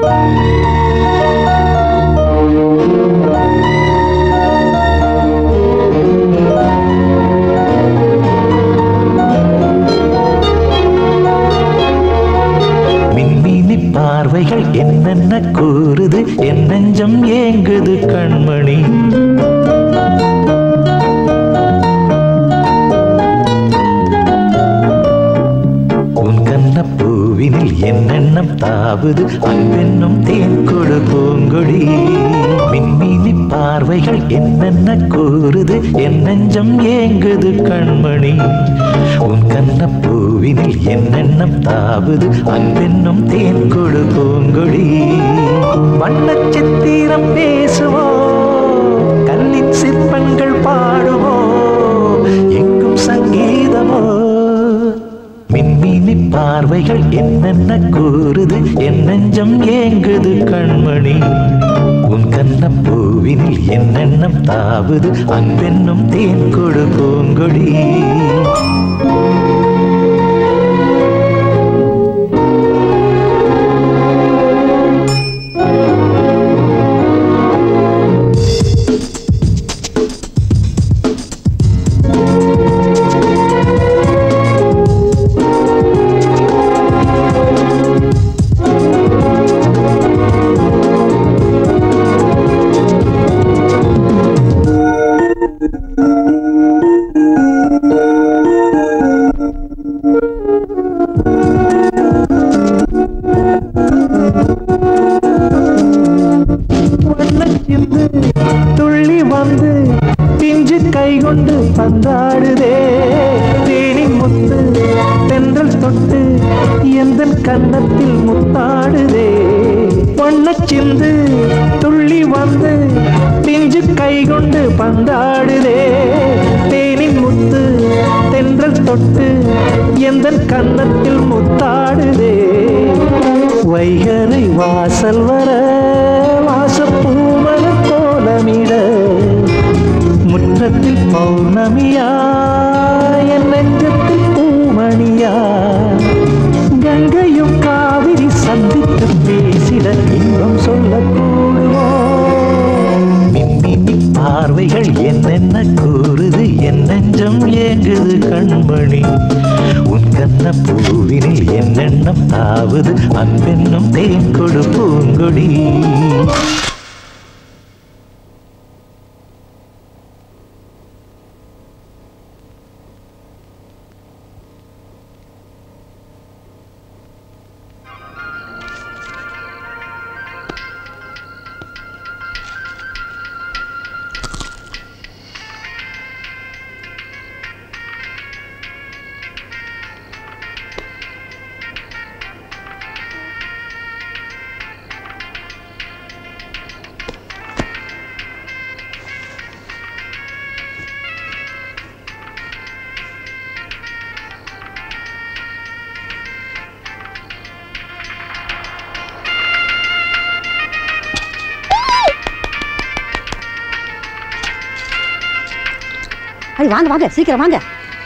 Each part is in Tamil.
பார்வைகள் என்னென்ன கூறுது என் நெஞ்சம் ஏங்குது கண்மணி உன் கண்ண பூவினில் என்னென்னம் தாவுது அன்பென்னும் தேன் கொடு பூங்கொடி மின்மினி பார்வைகள் என்னென்ன கூறுது என் நெஞ்சம் ஏங்குது கண்மணி உன் கண்ண பூவினில் என்னென்னம் தாவுது அன்பென்னும் தேன் கொடு பூங்கொடி வண்ணச் சித்திரம் பேசுவோ கல்லின் சிற்பங்கள் பாடுவோ எங்கும் சங்கீதமோ மின்மினி பார்வைகள் என்னென்ன கூறுது என் நெஞ்சம் ஏங்குது கண்மணி உன் கண்ண பூவினில் என்னென்னம் தாவுது அன்பென்னும் தேன் கொடு பூங்கொடி துள்ளி வந்து பிஞ்சு கை கொண்டு பந்தாடுதே தேனின் முத்து தென்றல் தொட்டு எந்த கன்னத்தில் முத்தாடுதே வண்ணச்சிந்து துள்ளி வந்து பிஞ்சு கை கொண்டு பந்தாடுதே தேனின் முத்து தென்றல் தொட்டு எந்த கன்னத்தில் முத்தாடுதே வைகரை வாசல் வர வாசப்பூமல கோலமிட முற்றத்தில் பௌர்ணமியா என் நெஞ்சத்தில் பூமணியா கங்கையும் காவிரி சந்தித்து பேசிட இன்பம் சொல்லக்கூடுமோ மின்மினி பார்வைகள் என்னென்ன கூறுது என் நெஞ்சம் ஏங்குது கண்மணி உன் கண்ண பூவினில் என்னென்னம் தாவுது அன்பென்னும் தேன் கொடு பூங்கொடி வாங்க வாங்க சீக்கிரம் வாங்க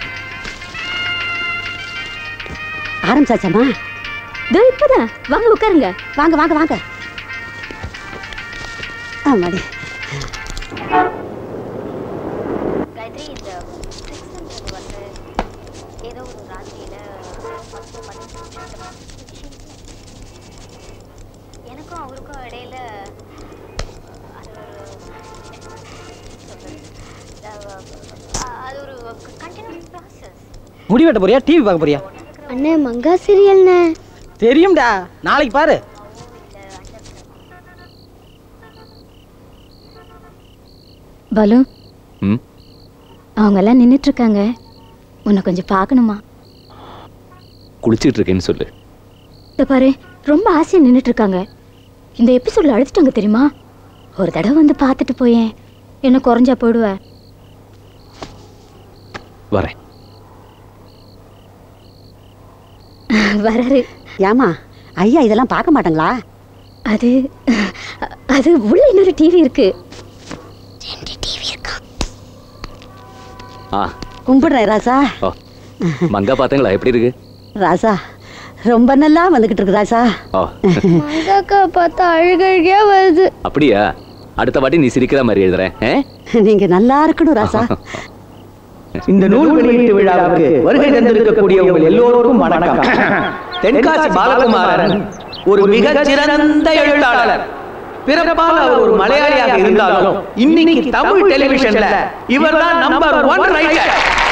ஆரம்பிச்சாச்சாமா இப்பதான் வாங்க உட்காருங்க வாங்க வாங்க வாங்க ஆமாடி காயத்ரி இந்த வந்து ஏதோ ஒரு ராத்திரியில எனக்கும் அவருக்கும் இடையில அது ஒரு கண்டினியூஸ் ப்ராசஸ் முடி வெட்ட போறியா டிவி பார்க்க போறியா அண்ணே மங்கா சீரியல்னே தெரியும்டா நாளைக்கு பாரு பாலு அவங்க எல்லாம் நின்னுட்டு இருக்காங்க உன்னை கொஞ்சம் பார்க்கணுமா குளிச்சிட்டு இருக்கேன்னு சொல்லு இத பாரு ரொம்ப ஆசையா நின்னுட்டு இருக்காங்க இந்த எபிசோட்ல அழுத்திட்டாங்க தெரியுமா ஒரு தடவை வந்து பார்த்துட்டு போயேன் என்ன குறைஞ்சா போயிடுவ வரேன் வராரு ஏமா ஐயா இதெல்லாம் பார்க்க மாட்டாங்களா அது அது உள்ள இன்னொரு டிவி இருக்கு கும்பிடுறேன் ராசா மங்கா பாத்தீங்களா எப்படி இருக்கு ராசா ரொம்ப நல்லா வந்துகிட்டு இருக்கு ராசா. ஓ மங்காக்கா பார்த்தா அழுகழுகையா வருது. அப்படியா? அடுத்த வாட்டி நீ சிரிக்கிற மாதிரி எழுதுறேன். நீங்க நல்லா இருக்கணும் ராசா. இந்த நூல் வெளியீட்டு விழாவுக்கு வருகை தந்திருக்கக்கூடிய உங்கள் எல்லோருக்கும் வணக்கம். தென்காசி பாலகுமாரன் ஒரு மிகச் சிறந்த எழுத்தாளர். பிறப்பால் அவர் ஒரு மலையாளியாக இருந்தாலும் இன்னைக்கு தமிழ் டெலிவிஷன்ல இவர்தான் number 1 writer.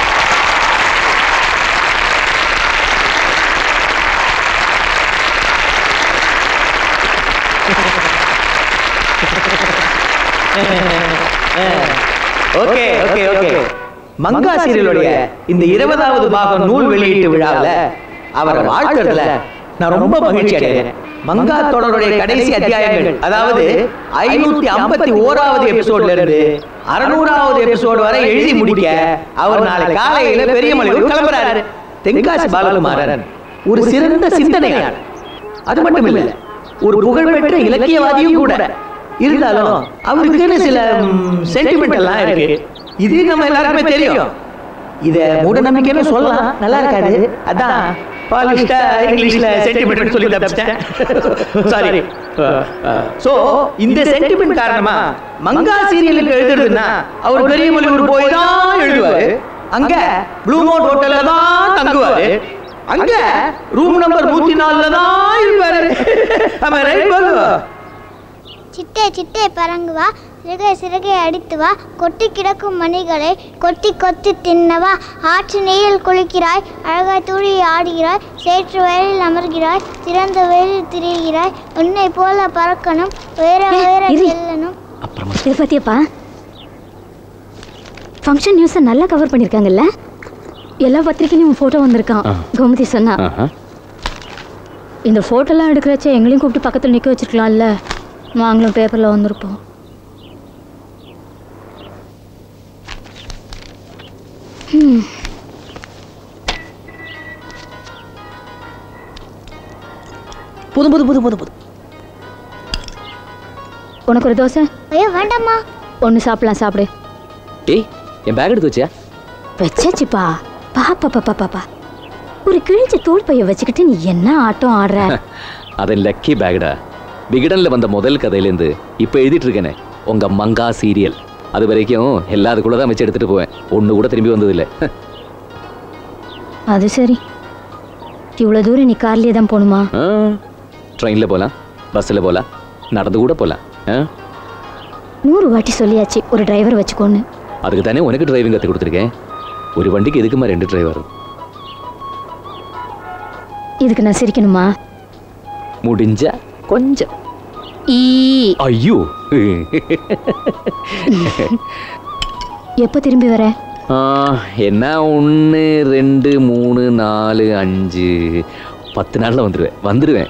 Okay okay okay. Manga சீரியலுடைய இந்த 20வது பாகம் நூல் வெளியீட்டு விழாவில் அவரை வாழ்த்துறதுல நான் ரொம்ப மகிழ்ச்சி அடைகிறேன். மங்கா தொடருடைய கடைசி அத்தியாயங்கள், அதாவது 551வது எபிசோட்ல இருந்து 600வது எபிசோடு வரை எழுதி முடிக்க அவர் நாளை காலையில பெரியமலையூர் கிளம்புறாரு. தென்காசி பாலகுமாரன் ஒரு சிறந்த சிந்தனையாளர். அது மட்டும் இல்ல, ஒரு புகழ்பெற்ற இலக்கியவாதியும் கூட. இருந்தாலும் அவருக்குன்னு சில சென்டிமெண்ட் எல்லாம் இருக்கு. இது நம்ம எல்லாருக்குமே தெரியும். இத மூட நம்பிக்கைன்னு சொல்லலாம், நல்லா இருக்காது. அதான் பாலிஷ்டா இங்கிலீஷ்ல சென்டிமெண்ட் சொல்லி தப்பிச்சிட்டேன். சாரி. சோ இந்த சென்டிமெண்ட் காரணமா மங்கா சீரியலுக்கு எழுதுறதுன்னா அவர் பெரியமலையூர் போய் தான் எழுதுவாரு. அங்க ப்ளூ மவுண்ட் ஹோட்டல்ல தான் தங்குவாரு. அங்க ரூம் நம்பர் 104ல தான் இருப்பாரு. ஆமா, ரைட் பாலு. சிட்டே சிட்டே பறங்கு வா, சிறகை சிறகை அடித்து வா, கொட்டி கிடக்கும் மணிகளை கொத்தி கொத்தி தின்னவா. ஆற்று நீரில் குளிக்கிறாய், அழகாய் தூழி ஆடுகிறாய், சேற்று வயலில் அமர்கிறாய், திறந்த வயலில் திரிகிறாய், உன்னை போல பறக்கணும், உயர உயர செல்லணும். இதை பத்தியப்பா ஃபங்க்ஷன் நியூஸை நல்லா கவர் பண்ணியிருக்காங்கல்ல. எல்லா பத்திரிக்கையிலும் ஃபோட்டோ வந்திருக்கான். கோமதி சொன்னா இந்த ஃபோட்டோலாம் எடுக்கிறச்ச எங்களையும் கூப்பிட்டு பக்கத்தில் நிற்க வச்சிருக்கலாம்ல. நாங்களும் பேப்பரில் வந்திருப்போம். புது புது புது புது புது. உனக்கு ஒரு தோசை? ஐயோ வேண்டாம்மா. ஒன்று சாப்பிடலாம், சாப்பிடு. ஏய், என் பேக் எடுத்து வச்சியா? வச்சாச்சுப்பா. பாப்பா பாப்பா பாப்பா, ஒரு கிழிஞ்ச தோல் பைய வச்சுக்கிட்டு நீ என்ன ஆட்டம் ஆடுற? அது லக்கி பேக்டா. விகடன்ல வந்த முதல் கதையிலேருந்து இப்போ எழுதிட்டு இருக்கேனே உங்க மங்கா சீரியல், அது வரைக்கும் எல்லா அதுக்குள்ள தான் வச்சு எடுத்துட்டு போவேன். ஒன்று கூட திரும்பி வந்ததில்லை. அது சரி. இவ்வளோ தூரம் நீ கார்லேயே தான் போகணுமா? ட்ரெயினில் போகலாம், பஸ்ஸில் போகலாம், நடந்து கூட போகலாம். 100 வாட்டி சொல்லியாச்சு ஒரு டிரைவர் வச்சுக்கோன்னு. அதுக்கு தானே உனக்கு டிரைவிங் கற்றுக் கொடுத்துருக்கேன். ஒரு வண்டிக்கு எதுக்குமா 2 டிரைவர்? இதுக்கு நான் சிரிக்கணுமா? முடிஞ்சா கொஞ்சம். ஐயோ, எப்போ திரும்பி வர? என்ன 1 2 3 4 5 10 நாளில் வந்துடுவேன்.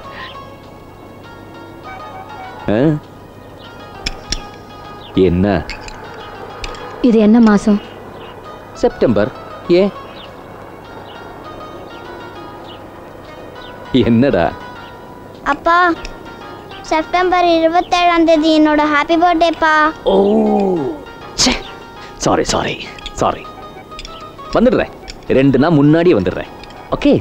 என்ன இது என்ன மாசம்? செப்டம்பர். ஏன் என்னடா? அப்பா, செப்டம்பர் 27ஆம் தேதி என்னோட ஹாப்பி பர்த்டேப்பா. Oh sorry sorry sorry. வந்துடுறேன், 2 நாள் முன்னாடியே வந்துடுறேன். ஓகே.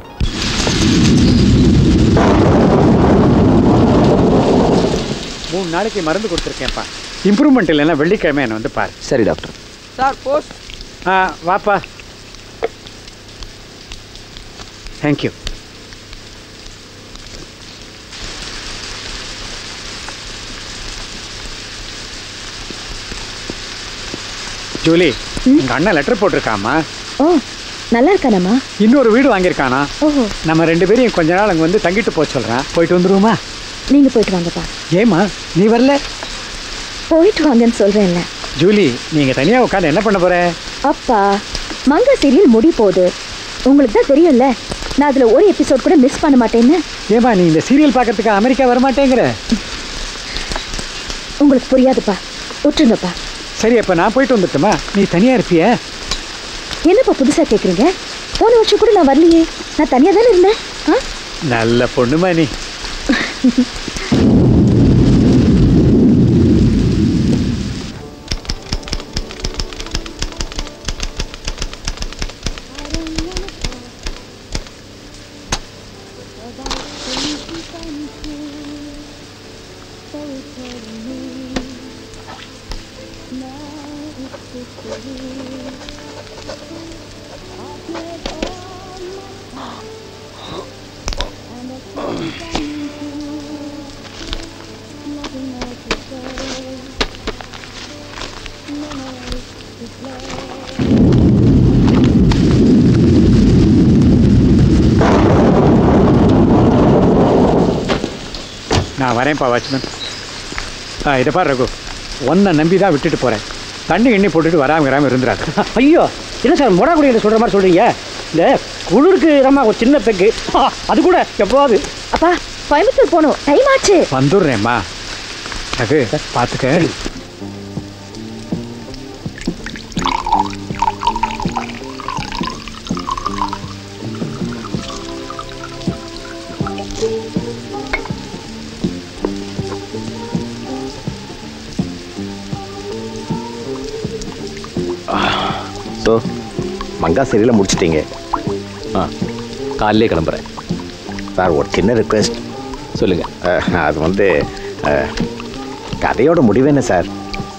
மூணு நாளைக்கு மருந்து கொடுத்துருக்கேன்ப்பா. இம்ப்ரூவ்மெண்ட் இல்லைன்னா வெள்ளிக்கிழமை என்ன வந்து பாரு. சரி டாக்டர். Sir post. வாப்பா. தேங்க்யூ. ஜூலி, உங்க அண்ணன் லெட்டர் போட்டிருக்காமா? ஓ, நல்லா இருக்கானம்மா. இன்னொரு வீடு வாங்கியிருக்கானா? ஓஹோ. நம்ம 2 பேரையும் கொஞ்ச நாள் அங்கே வந்து தங்கிட்டு போக சொல்கிறேன். போயிட்டு வந்துருவோமா? நீங்கள் போயிட்டு வாங்கப்பா. ஏமா நீ வரல? போயிட்டு வாங்கன்னு சொல்கிறேன்ல. ஜூலி, நீங்கள் தனியாக உட்காந்து என்ன பண்ண போகிற? அப்பா, மங்கா சீரியல் முடி போகுது. உங்களுக்கு தான் தெரியும்ல, நான் அதில் ஒரு எபிசோட் கூட மிஸ் பண்ண மாட்டேன்னு. ஏமா நீ இந்த சீரியல் பார்க்கறதுக்கு அமெரிக்கா வரமாட்டேங்கிற? உங்களுக்கு புரியாதுப்பா, விட்டுருங்கப்பா. சரி, அப்போ நான் போயிட்டு வந்துட்டுமா? நீ தனியாக இருப்பிய? என்னப்பா புதுசாக கேட்குறீங்க? போன வருஷம் கூட நான் வரலையே, நான் தனியாக தானே இருந்தேன். நல்ல பொண்ணுமா நீ. நான் வரேன்ப்பா வாட்ச்மேன். இதை பாரு ரகு, ஒன்றை நம்பி தான் விட்டுட்டு போகிறேன். தண்ணி எண்ணி போட்டுட்டு வராமல் இருந்துறாரு. ஐயோ என்ன சார் மொடா குடியில் சொல்கிற மாதிரி சொல்கிறீங்க? இந்த குளிருக்கு நம்ம ஒரு சின்ன பெக்கு அது கூட எப்போவாது. அப்பா கோயம்புத்தூர் போகணும், டைம் ஆச்சு. வந்துடுறேம்மா. ரகு பார்த்துக்க. ஸோ மங்கா சீரியலை முடிச்சிட்டீங்க? காலையிலே கிளம்புறேன் சார். ஒரு சின்ன ரிக்வெஸ்ட். சொல்லுங்கள். அது வந்து கதையோட முடிவு என்ன சார்?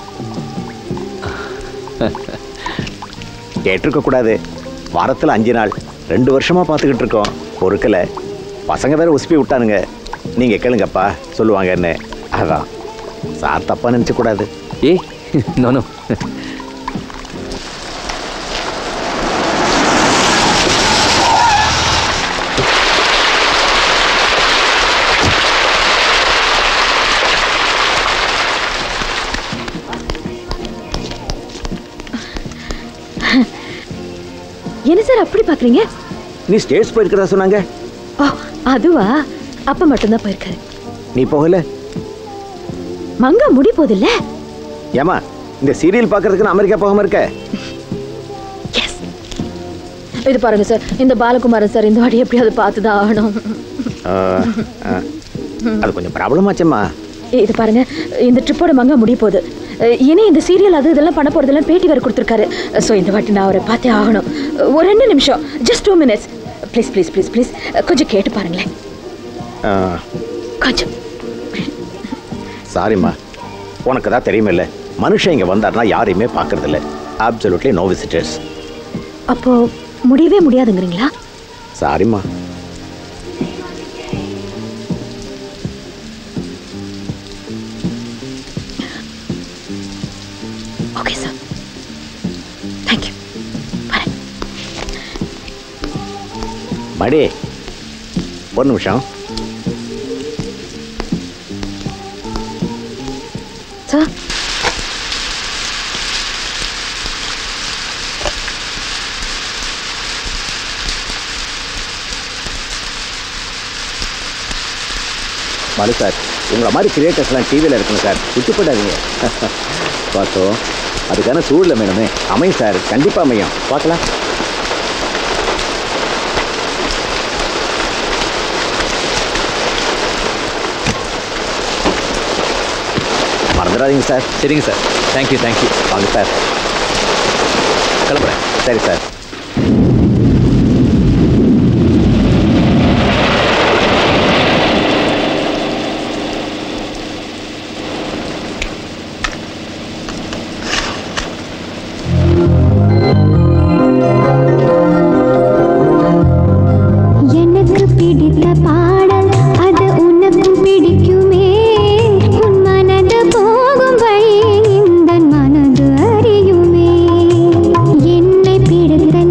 கேட்டிருக்கக்கூடாது. வாரத்தில் 5 நாள் 2 வருஷமாக பார்த்துக்கிட்டு இருக்கோம், பொறுக்கலை. பசங்க வேறு உசுப்பி விட்டானுங்க. நீங்கள் கேளுங்கப்பா சொல்லுவாங்கன்னு. அதான் சார் தப்பாக நினச்சக்கூடாது. ஏய் நோ. என்ன சார் அப்படி பாக்குறீங்க? நீ ஸ்டேட்ஸ் போயிருக்கிறதா சொன்னாங்க. அதுவா? அப்ப மட்டும்தான் போயிருக்காரு. நீ போகல? மங்கா முடி போதில்ல. ஏமா இந்த சீரியல் பார்க்கறதுக்கு அமெரிக்கா போகாம இருக்க? இது பாருங்க சார், இந்த பாலகுமாரன் சார் இந்த வாட்டி எப்படியாவது பார்த்துதான் ஆகணும். அது கொஞ்சம் ப்ராப்ளம் ஆச்சம்மா. இது பாருங்க, இந்த ட்ரிப்போட மங்கா முடிய போகுது. இனி இந்த சீரியல் அது இதெல்லாம் பண்ண போறதெல்லாம் பேட்டி வேறு கொடுத்துருக்காரு. ஸோ இந்த வாட்டி நான் அவரை பார்த்தே ஆகணும். ஒரு 2 நிமிஷம், just 2 minutes. Please please please please கொஞ்சம் கேட்டு பாருங்களேன். கொஞ்சம். சாரிம்மா, உனக்கு தான் தெரியுமில்ல, மனுஷன் இங்கே வந்தார்னா யாரையுமே பார்க்கறதில்ல. Absolutely no visitors. அப்போ முடியவே முடியாதுங்கிறீங்களா? சாரிம்மா. Okay sir, thank you. மடி ஒரு நிமிஷம். சார் மனு சார், உங்களை மாதிரி கிரியேட்டர்ஸ்லாம் டிவியில் இருக்கணும் சார், விட்டு போயிடாதீங்க. பார்த்தோம், அதுக்கான சூழலை வேணுமே. அமையும் சார், கண்டிப்பாக அமையும். பார்க்கலாம். மறந்துடாதீங்க சார். சரிங்க சார். தேங்க்யூ. வாங்க சார், கிளம்புறேன். சரி சார். எனக்கு பிடித்த பாடல் அது உனக்கும் பிடிக்குமே. உன் மனது போகும் வழி இந்த மனது அறியுமே. என்னை பிடித்த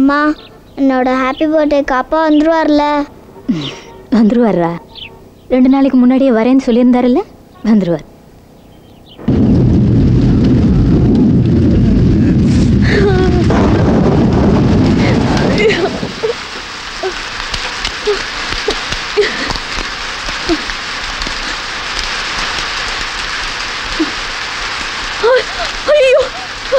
அம்மா என்னோட ஹாப்பி பர்த்டேக்கு அப்பா வந்துருவார்ல? வந்துருவாரா? 2 நாளைக்கு முன்னாடியே வரேன்னு சொல்லியிருந்தாருல்ல, வந்துருவார். ஐயோ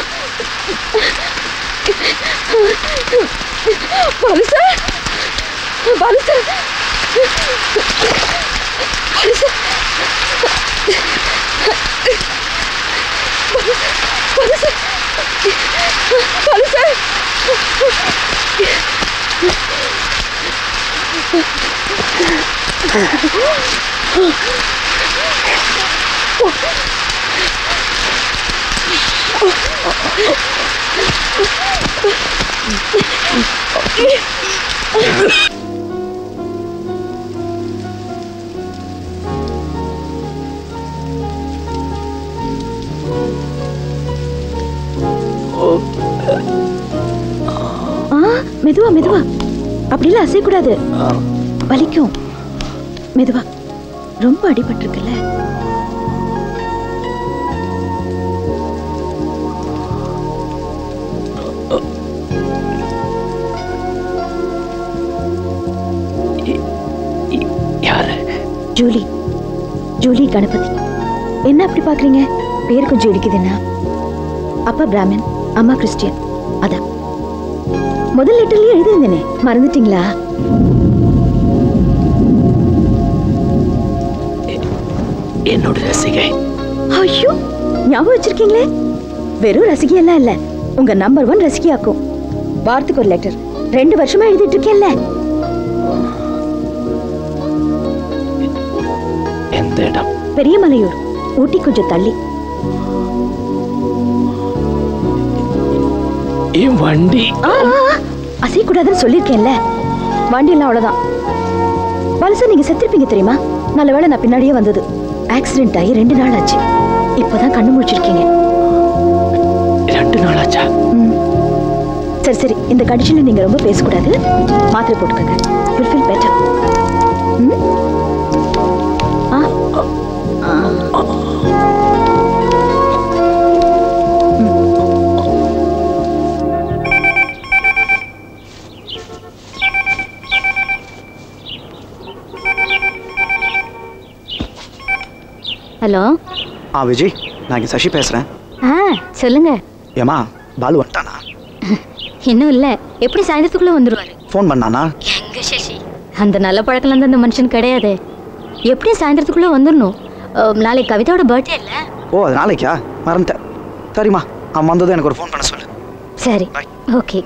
Balu sir, Balu sir, Balu sir, Balu sir, Balu sir. மெதுவா மெதுவா, அப்படிலாம் அசையக்கூடாது, வலிக்கும். மெதுவா, ரொம்ப அடிபட்டிருக்குல்ல. Julie, Julie Ganapathi. என்ன அப்படி பாக்குறீங்க? பேர் கொஞ்சம் இடிக்குதுன்னா. அப்பா பிராமின், அம்மா கிறிஸ்டியன். அதான் முதல் லெட்டர்லயே எழுதிருந்தேனே, மறந்துட்டீங்களா? என்னோட ரசிகை. ஐயோ, ஞாபகம் வச்சிருக்கீங்களே. வெறும் ரசிகை எல்லாம் இல்ல, உங்க நம்பர் 1 ரசிகையாக்கும். வாரத்துக்கு ஒரு லெட்டர் 2 வருஷமா எழுதிட்டு இருக்கேன்ல. எந்த இடம்? பெரியமலையூர், ஊட்டி கொஞ்சம் தள்ளி. வண்டி அசையக்கூடாதுன்னு சொல்லியிருக்கேன்ல. வண்டி எல்லாம் அவ்வளவுதான். பல்சா நீங்க செத்துருப்பீங்க தெரியுமா? நல்ல வேளை நான் பின்னாடியே வந்தது. ஆக்சிடென்ட் ஆகி 2 நாள் ஆச்சு. இப்பதான் கண்ணு முடிச்சிருக்கீங்க. 2 நாள் ஆச்சா? சரி சரி, இந்த கண்டிஷன்ல நீங்க ரொம்ப பேசக்கூடாது. மாத்திரை போட்டுக்கங்க. You'll feel better. Hello. Vijay, நான் இங்கே சசி பேசுகிறேன். சொல்லுங்க. ஏமா, பாலு வந்துட்டானா? இன்னும் இல்லை. எப்படி சாயந்தரத்துக்குள்ளே வந்துடுவார். ஃபோன் பண்ணானா? எங்க சசி, அந்த நல்ல பழக்கம் அந்த மனுஷன் கிடையாது. எப்படி சாயந்தரத்துக்குள்ளே வந்துடணும். நாளைக்கு கவிதாவோட பர்த்டே இல்லை? ஓ, அது நாளைக்கா? மறந்துட்டேன். சரிம்மா, அவன் வந்ததும் எனக்கு ஒரு ஃபோன் பண்ண சொல்லு. சரி, ஓகே.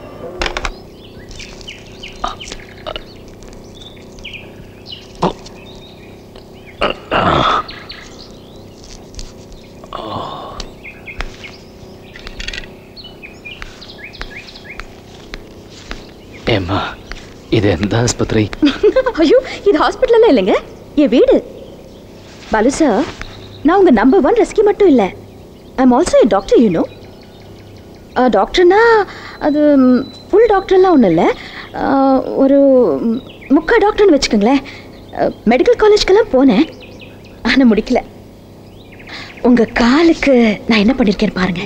ஏம்மா, இது எந்த ஆஸ்பத்திரி? ஐயோ, இது ஹாஸ்பிட்டல் இல்லைங்க, என் வீடு. பாலு சார், நான் உங்க நம்பர் 1 ரசிகை மட்டும் இல்லை. I'm also a doctor, you know. டாக்டர்னா அது ஃபுல் டாக்டர்லாம் ஒன்றும் இல்லை. ஒரு முக்கா டாக்டர்னு வச்சுக்கோங்களேன். மெடிக்கல் காலேஜ்க்கெல்லாம் போனேன், ஆனால் முடிக்கல. உங்கள் காலுக்கு நான் என்ன பண்ணியிருக்கேன்னு பாருங்க.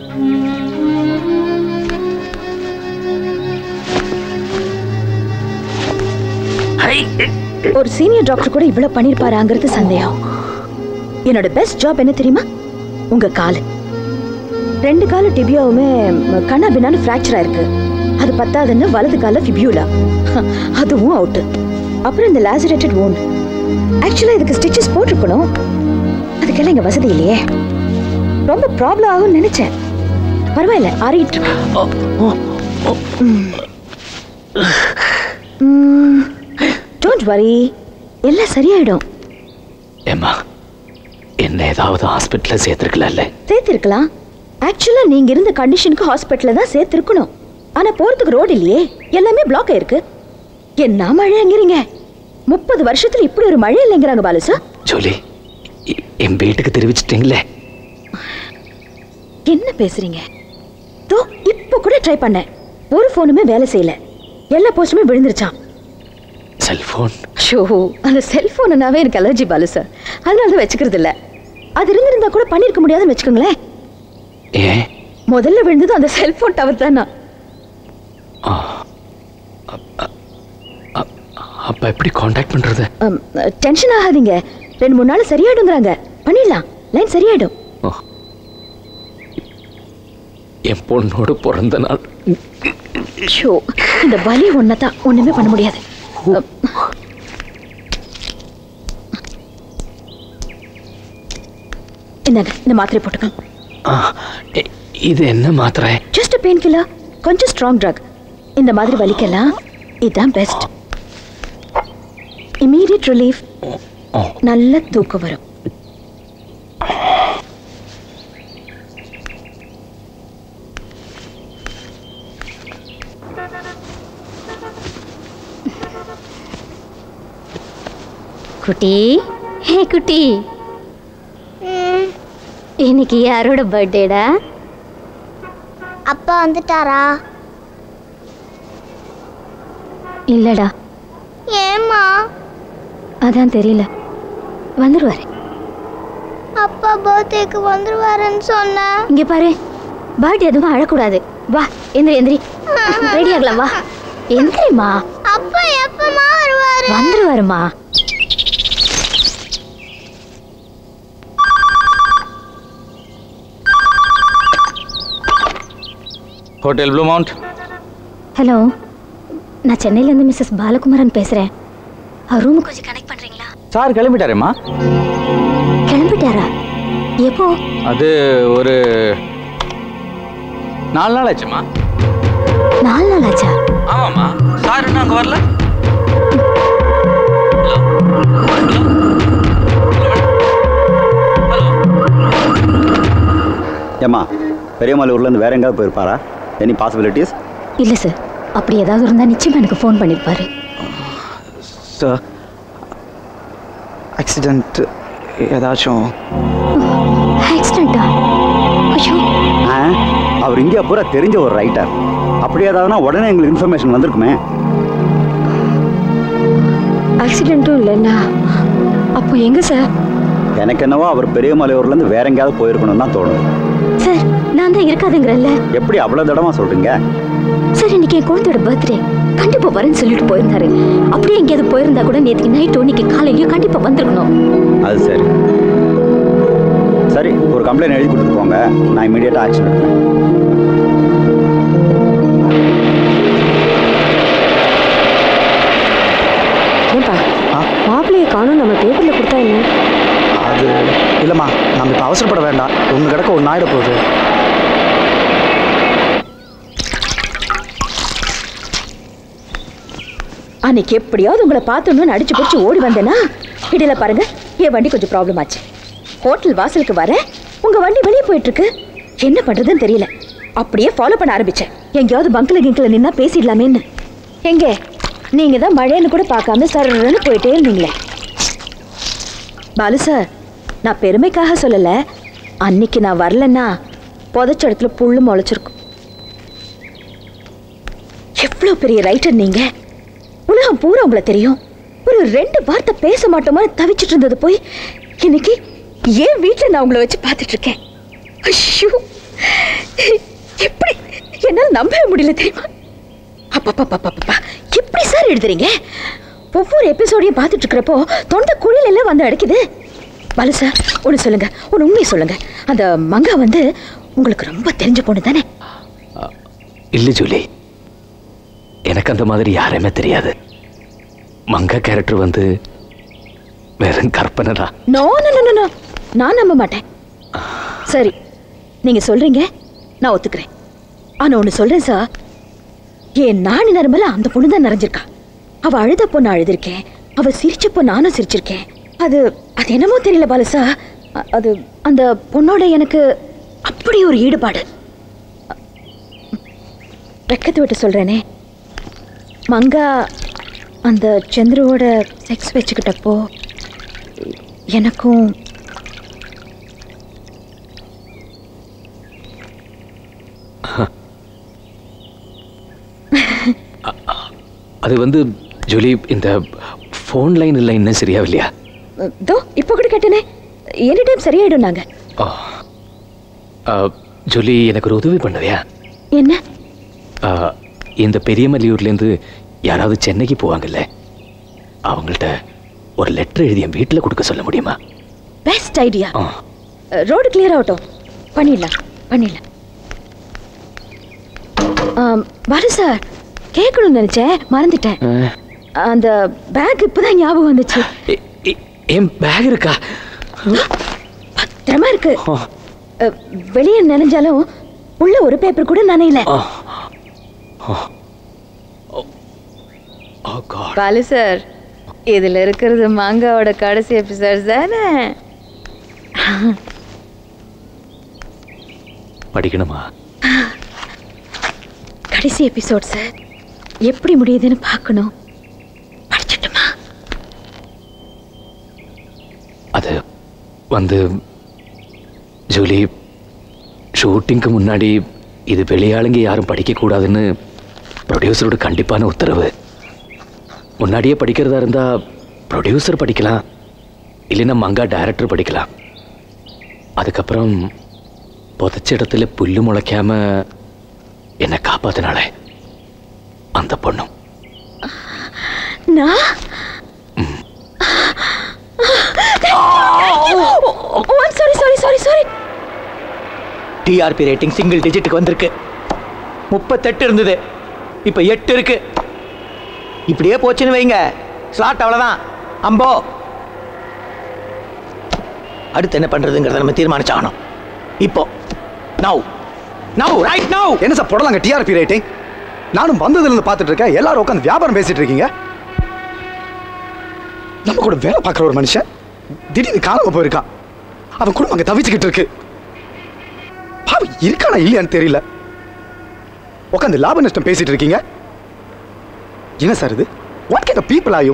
ஒரு சீனியர் டாக்டர் கூட இவ்வளவு பண்ணிருப்பாராங்கிறது சந்தேகம். என்னோட பெஸ்ட் ஜாப் என்ன தெரியுமா? உங்க காலு. 2 கால டிபியாவுமே கண்ணா பின்னான்னு ஃப்ராக்சர் ஆயிருக்கு. அது பத்தாதுன்னு வலது கால ஃபிபியூலா, அதுவும் அவுட்டு. அப்புறம் இந்த லாசரேட்டட் wound. ஆக்சுவலா இதுக்கு ஸ்டிச்சஸ் போட்டிருக்கணும். அதுக்கெல்லாம் இங்க வசதி இல்லையே. ரொம்ப ப்ராப்ளம் ஆகும்னு நினைச்சேன். பரவாயில்ல, ஆறிட்டு இருக்கு. டோன்ட் வரி, எல்லாம் சரியாயிடும். ஏம்மா, என்ன ஏதாவது ஹாஸ்பிட்டலில் சேர்த்துருக்கலாம்ல? சேர்த்திருக்கலாம். ஆக்சுவலா நீங்க இருந்த கண்டிஷனுக்கு ஹாஸ்பிட்டல்ல தான் சேர்த்திருக்கணும். ஆனா போறதுக்கு ரோடு இல்லையே, எல்லாமே பிளாக் ஆயிருக்கு. என்ன மழைங்கிறீங்க? 30 வருஷத்துல இப்படி ஒரு மழை இல்லைங்கிறாங்க பாலு சார். ஜூலி, என் வீட்டுக்கு தெரிவிச்சிட்டீங்களே. என்ன பேசுறீங்க? தோ இப்போ கூட ட்ரை பண்ணேன். ஒரு போனுமே வேலை செய்யல, எல்லா போஸ்டுமே விழுந்துருச்சான். செல்போன்? ஷோ, அந்த செல்போனாவே எனக்கு அலர்ஜி பாலு சார், அதனால தான் வச்சுக்கிறது இல்ல. அது இருந்திருந்தா கூட பண்ணிருக்க முடியாதுன்னு வச்சுக்கோங்களேன். ஏன்? முதல்ல விழுந்தது அந்த செல்போன் டவர் தானா. அப்ப எப்படி காண்டாக்ட் பண்றது? டென்ஷன் ஆகாதீங்க, 2-3 நாள் சரியாயிடுங்கிறாங்க. பண்ணிடலாம், லைன் சரியாயிடும். என் பொண்ணோட பிறந்த நாள். ஷோ, இந்த வலி ஒன்னதான், ஒண்ணுமே பண்ண முடியாது. இந்தாங்க, இந்த மாத்திரை போட்டுக்கலாம். இது என்ன மாத்திரை? ஜஸ்ட் பெயின் கில்லர், கொஞ்சம் ஸ்ட்ராங் ட்ரக். இந்த மாதிரி வலிக்கலாம் இதுதான் பெஸ்ட். இமீடியட் ரிலீஃப், நல்ல தூக்கம் வரும். குட்டி, ஹே குட்டி, இன்னைக்கு யாரோட பர்த்டேடா? அப்பா வந்துட்டாரா? இல்லடா. ஏம்மா? அதான் தெரியல, வந்துருவாரு. அப்பா பர்த்டேக்கு வந்துருவாருன்னு சொன்ன. இங்க பாரு, பர்த்டே எதுவும் அழக்கூடாது. வா, எந்திரி எந்திரி, ரெடி ஆகலாம். வா எந்திரிமா. அப்பா எப்பமா வருவாரு? வந்துருவாருமா. Hotel Blue Mount. ஹலோ, நான் சென்னையிலேருந்து மிஸ்ஸஸ் பாலகுமாரன் பேசுகிறேன். அவர் ரூமுக்கு கொஞ்சம் கனெக்ட் பண்ணுறீங்களா? சார் கிளம்பிட்டாரேம்மா. கிளம்பிட்டாரா? எப்போ? அது ஒரு 4 நாள் ஆச்சுமா. 4 நாள் ஆச்சா? ஆமாம்மா. சார் இன்னும் அங்கே வரல. ஏம்மா, பெரியமலையூர்லேருந்து வேற எங்கேயாவது போயிருப்பாரா? Any possibilities? இல்லை சார், அப்படி ஏதாவது இருந்தால் நிச்சயமாக எனக்கு ஃபோன் பண்ணியிருப்பாரு. சார், ஆக்சிடென்ட் ஏதாச்சும்? ஆக்சிடென்ட்டா? ஐயோ. அவர் இந்தியா பூரா தெரிஞ்ச ஒரு ரைட்டர். அப்படி ஏதாவதுனா உடனே எங்களுக்கு இன்ஃபர்மேஷன் வந்திருக்குமே. ஆக்சிடென்ட்டும் இல்லைன்னா அப்போ எங்கே சார்? எனக்கு என்னவோ அவர் பெரியமலையூர்லேருந்து வேற எங்கேயாவது போயிருக்கணும்னு தான் தோணுது. சார், நான் தான் இருக்காதுங்கிறல்ல. எப்படி அவ்வளோ தடவை சொல்கிறீங்க? சார், இன்னைக்கு என் குழந்தையோட பர்த்டே, கண்டிப்பாக வரேன்னு சொல்லிட்டு போயிருந்தாரு. அப்படியே எங்கேயாவது போயிருந்தா கூட நேற்றுக்கு நைட்டோ இன்னைக்கு காலையிலையும் கண்டிப்பாக வந்திருக்கணும். அது சரி சரி, ஒரு கம்ப்ளைண்ட் எழுதி கொடுத்துட்டு போங்க, நான் இமீடியட்டாக ஆக்ஷன் எடுப்பேன். ஏன்பா மாப்பிள்ளையை காணும், நம்ம பேப்பரில் கொடுத்தா என்ன? அது இல்லைம்மா, நம்ம இப்போ அவசரப்பட வேண்டாம். ஒன்று கிடக்க ஒன்று ஆயிட போகுது. அன்னைக்கு எப்படியாவது உங்களை பார்த்தோன்னு அடிச்சு பிடிச்சி ஓடி வந்தேன்னா, இடையில பாருங்க என் வண்டி கொஞ்சம் ப்ராப்ளம் ஆச்சு. ஹோட்டல் வாசலுக்கு வர உங்க வண்டி வெளியே போயிட்டு இருக்கு. என்ன பண்றதுன்னு தெரியல. அப்படியே ஃபாலோ பண்ண ஆரம்பிச்சேன். எங்கேயாவது பங்கில் கிங்கில் நின்னா பேசிடலாமேன்னு. எங்க நீங்க தான் மழைன்னு கூட பார்க்காம சர்ன்னு போயிட்டே இருந்தீங்களே. பாலு சார், நான் பெருமைக்காக சொல்லல, அன்னைக்கு நான் வரலன்னா புதைச்ச இடத்துல புல்லு முளைச்சிருக்கும். எவ்வளவு பெரிய ரைட்டர் நீங்க, உலகம் பூரா உங்களை தெரியும். ஒரு 2 வார்த்தை பேச மாட்டோமா தவிச்சிட்டு இருந்தது போய் இன்னைக்கு ஏன் வீட்டில் நான் உங்களை வச்சு பார்த்துட்டு இருக்கேன். ஐயோ, எப்படி என்னால் நம்பவே முடியல தெரியுமா? அப்பா, எப்படி சார் எழுதுறீங்க? ஒவ்வொரு எபிசோடையும் பார்த்துட்டு இருக்கிறப்போ தொண்டை குழியில எல்லாம் வந்து அடைக்குது. பாலு சார், ஒன்று சொல்லுங்க, ஒரு உண்மையை சொல்லுங்க. அந்த மங்கா வந்து உங்களுக்கு ரொம்ப தெரிஞ்ச பொண்ணு தானே? இல்லை ஜூலி, எனக்கு அந்த மாதிரி யாருமே தெரியாது. மங்கா கேரக்டர் வந்து வெறும் கற்பனை தான். நோ நோ நோ நோ, நான் நம்ப மாட்டேன். சரி, நீங்க சொல்றீங்க, நான் ஒத்துக்கிறேன். ஆனா ஒன்று சொல்றேன் சார், என் நாணி நரம்பல அந்த பொண்ணு தான் நிறைஞ்சிருக்கா. அவ அழுதப்போ நான் அழுதுருக்கேன், அவ சிரிச்சப்போ நானும் சிரிச்சிருக்கேன். அது அது என்னமோ தெரியல பாலு சார், அது அந்த பொண்ணோட எனக்கு அப்படி ஒரு ஈடுபாடு. வெக்கத்தை விட்டு சொல்றேனே, மங்கா அந்த சந்திரோட செக்ஸ் வச்சுக்கிட்டப்போ எனக்கும் அது வந்து ஜூலி, இந்த ஃபோன் லைன் இல்லை இன்னும் சரியாவில்லையா? தோ இப்போ கூட கேட்டனே, எனி டைம் சரியாயிடும். நாங்க ஜூலி, எனக்கு ஒரு உதவி பண்ணுவியா? என்ன? இந்த பெரியமல்லியூர்லேருந்து யாராவது சென்னைக்கு போவாங்கல்ல, அவங்கள்ட்ட ஒரு லெட்டர் எழுதி என் வீட்டில் கொடுக்க சொல்ல முடியுமா? Best idea. ரோடு கிளியர் ஆகட்டும், பண்ணிடலாம் பண்ணிடலாம். பாரு சார், கேட்கணும்னு நினைச்சேன், மறந்துட்டேன். அந்த பேக் இப்பதான் ஞாபகம் வந்துச்சு. என் பேக் இருக்கா? பத்திரமா இருக்கு. வெளியே நினைஞ்சாலும் உள்ள ஒரு பேப்பர் கூட நனையல. பாலு சார், இதுல இருக்கிறது மாங்காவோட கடைசி எபிசோட் தானே? படிக்கணுமா? கடைசி எபிசோட் சார், எப்படி முடியுதுன்னு பார்க்கணும். படிச்சிட்டுமா? அது வந்து ஜூலி, ஷூட்டிங்க்கு முன்னாடி இது வெளியாளுங்க யாரும் படிக்கக்கூடாதுன்னு ப்ரொடியூசரோட கண்டிப்பான உத்தரவு. முன்னாடியே படிக்கிறதா இருந்தா ப்ரொடியூசர் படிக்கலாம், இல்லைன்னா மங்கா டைரக்டர் படிக்கலாம். அதுக்கப்புறம் புதைச்ச இடத்துல புல்லு முளைக்காம என்னை காப்பாத்தினாலே அந்த பொண்ணும். டிஆர்பி ரேட்டிங் சிங்கிள் டிஜிட்டுக்கு வந்திருக்கு. 38 இருந்தது, இப்ப 8 இருக்கு. இப்படியே போச்சுன்னு வைங்க, ஸ்லாட் அவ்வளவுதான். அம்போ, அடுத்து என்ன பண்றதுங்கிறத நம்ம தீர்மானிச்சாகணும். இப்போ ரைட் நவ். என்ன சார் போடலாங்க டிஆர்பி ரேட்டிங்? நானும் வந்ததுல இருந்து பார்த்துட்டு இருக்கேன், எல்லாரும் உட்காந்து வியாபாரம் பேசிட்டு இருக்கீங்க. நம்ம கூட வேலை பார்க்குற ஒரு மனுஷன் திடீர்னு காணாம போயிருக்கான். அவன் குடும்பம் அங்கே தவிச்சுக்கிட்டு இருக்கு. பாவம் இருக்கானா இல்லையான்னு தெரியல. உட்காந்து லாப நஷ்டம் பேசிட்டு இருக்கீங்க. என்ன சார் இது? What kind of people are you?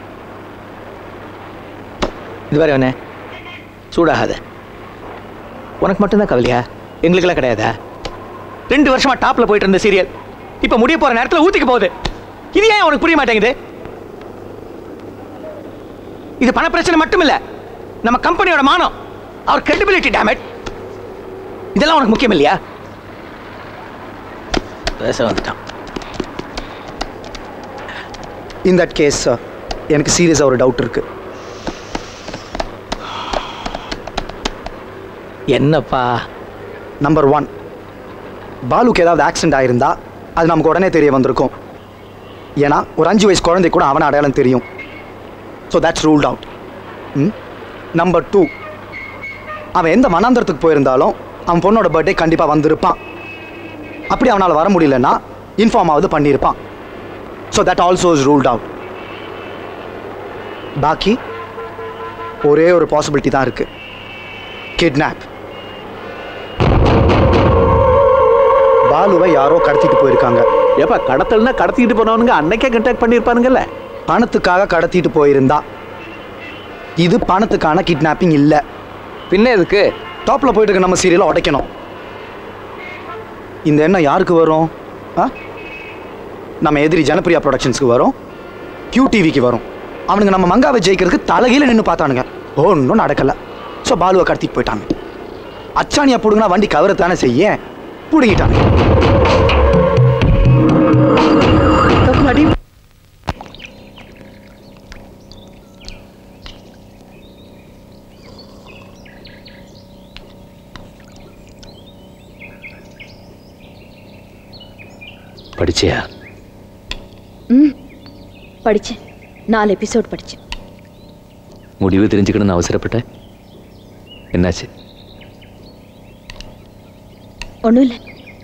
இது வரை என்ன சூடாகாத. உனக்கு மட்டும்தான் கவலையா? எங்களுக்கெல்லாம் கிடையாதா? 2 வருஷமா டாப்ல போயிட்டு இருந்த சீரியல் இப்ப முடிய போற நேரத்தில் ஊத்திக்க போகுது. இது ஏன் உனக்கு புரிய மாட்டேங்குது? இது பண பிரச்சனை மட்டும் இல்ல, நம்ம கம்பெனியோட மானம், அவர் கிரெடிபிலிட்டி டேமேஜ். இதெல்லாம் உனக்கு முக்கியம் இல்லையா? பேச வந்துட்டான். இன் தட் கேஸ் எனக்கு சீரியஸாக ஒரு டவுட் இருக்கு. என்னப்பா? நம்பர் 1, பாலுக்கு ஏதாவது ஆக்சிடென்ட் ஆயிருந்தா அது நமக்கு உடனே தெரிய வந்திருக்கும். ஏன்னா ஒரு 5 வயசு குழந்தை கூட அவனை அடையாளம் தெரியும். So that's ruled out. Number 2, அவன் எந்த மனாந்தரத்துக்கு போயிருந்தாலும் அவன் பொண்ணோட பர்த்டே கண்டிப்பாக வந்திருப்பான். அப்படி அவனால் வர முடியலன்னா இன்ஃபார்ம் ஆகுது பண்ணியிருப்பான். So that also is ruled out. பாக்கி ஒரே ஒரு பாசிபிலிட்டி தான் இருக்கு, கிட்னாப். பாலுவை யாரோ கடத்திட்டு போயிருக்காங்க. எப்ப கடத்தல்னா கடத்திட்டு போனவனுங்க அன்னைக்கே கான்டாக்ட் பண்ணியிருப்பானுங்கல்ல. பணத்துக்காக கடத்திட்டு போயிருந்தா. இது பணத்துக்கான கிட்னாப்பிங் இல்ல. பின்ன எதுக்கு டாப்ல போயிட்டு இருக்க நம்ம சீரியலை உடைக்கணும்? இந்த எண்ணம் யாருக்கு வரும்? நம்ம எதிரி ஜனப்பிரியா ப்ரொடக்ஷன்ஸ்க்கு வரும், QTVக்கு வரும். அவனுங்க நம்ம மங்காவை ஜெயிக்கிறதுக்கு தலைகீழ நின்று பார்த்தானுங்க, ஒன்றும் நடக்கல. ஸோ பாலுவை கடத்திட்டு போயிட்டாங்க. அச்சானியா பிடுங்கினா வண்டி கவரத்தானே செய்ய, பிடுங்கிட்டாங்க. படிச்சியா? படிச்சேன். 4 எபிசோட் படிச்சேன். முடிவு தெரிஞ்சுக்கணும்னு அவசரப்பட்டேன். என்னாச்சு? ஒன்றும் இல்லை.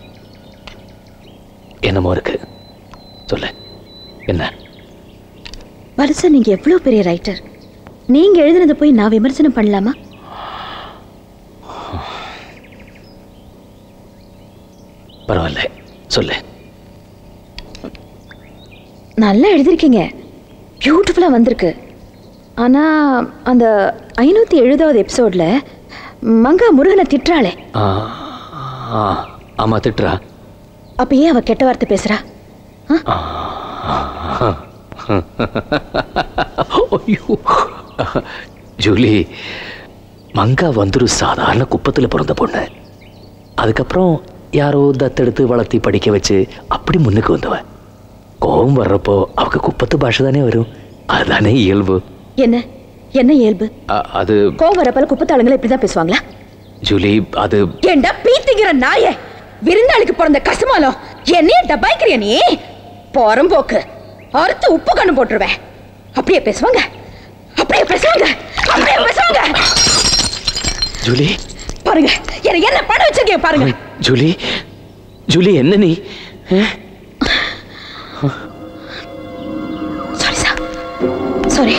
என்னமோ இருக்கு, சொல்ல. என்ன? வருஷா, நீங்க எவ்வளவு பெரிய ரைட்டர். நீங்க எழுதுனதை போய் நான் விமர்சனம் பண்ணலாமா? பரவாயில்ல, சொல்லு. நல்லா எழுதிருக்கீங்க, பியூட்டிஃபுல்லா வந்திருக்கு. ஆனா அந்த 570வது எபிசோட்ல மங்கா முருகனை திட்டுறாளே. ஆமா, திட்டுறா. அப்ப ஏன் அவ கெட்ட வார்த்தை பேசுறா? ஐயோ ஜூலி, மங்கா வந்துரு சாதாரண குப்பத்தில் பிறந்த பொண்ணு. அதுக்கப்புறம் யாரோ தத்தெடுத்து வளர்த்தி படிக்க வச்சு அப்படி முன்னுக்கு வந்தவன். கோபம் வர்றப்போ அவக்கு குப்பத்து பாஷை தானே வரும். அதுதானே இயல்பு. என்ன என்ன இயல்பு? அது கோவம் வரப்பல குப்பத்தாளுங்களை இப்படிதான் பேசுவாங்களா? ஜூலி, அது ஏண்டா பீத்திக்கிற நாயே, விருந்தாளிக்கு பிறந்த கசுமாலம் என்னைய டப்பாய்க்கிறிய நீ? போறம்போக்கு அறுத்து உப்பு கண்ணு போட்டுருவேன். அப்படியே பேசுவாங்க, அப்படியே பேசுவாங்க, அப்படியே பேசுவாங்க. ஜூலி பாருங்க, என்ன பண்ண வச்சிருக்கீங்க பாருங்க. ஜூலி, ஜூலி என்ன நீ? Sorry sir, sorry.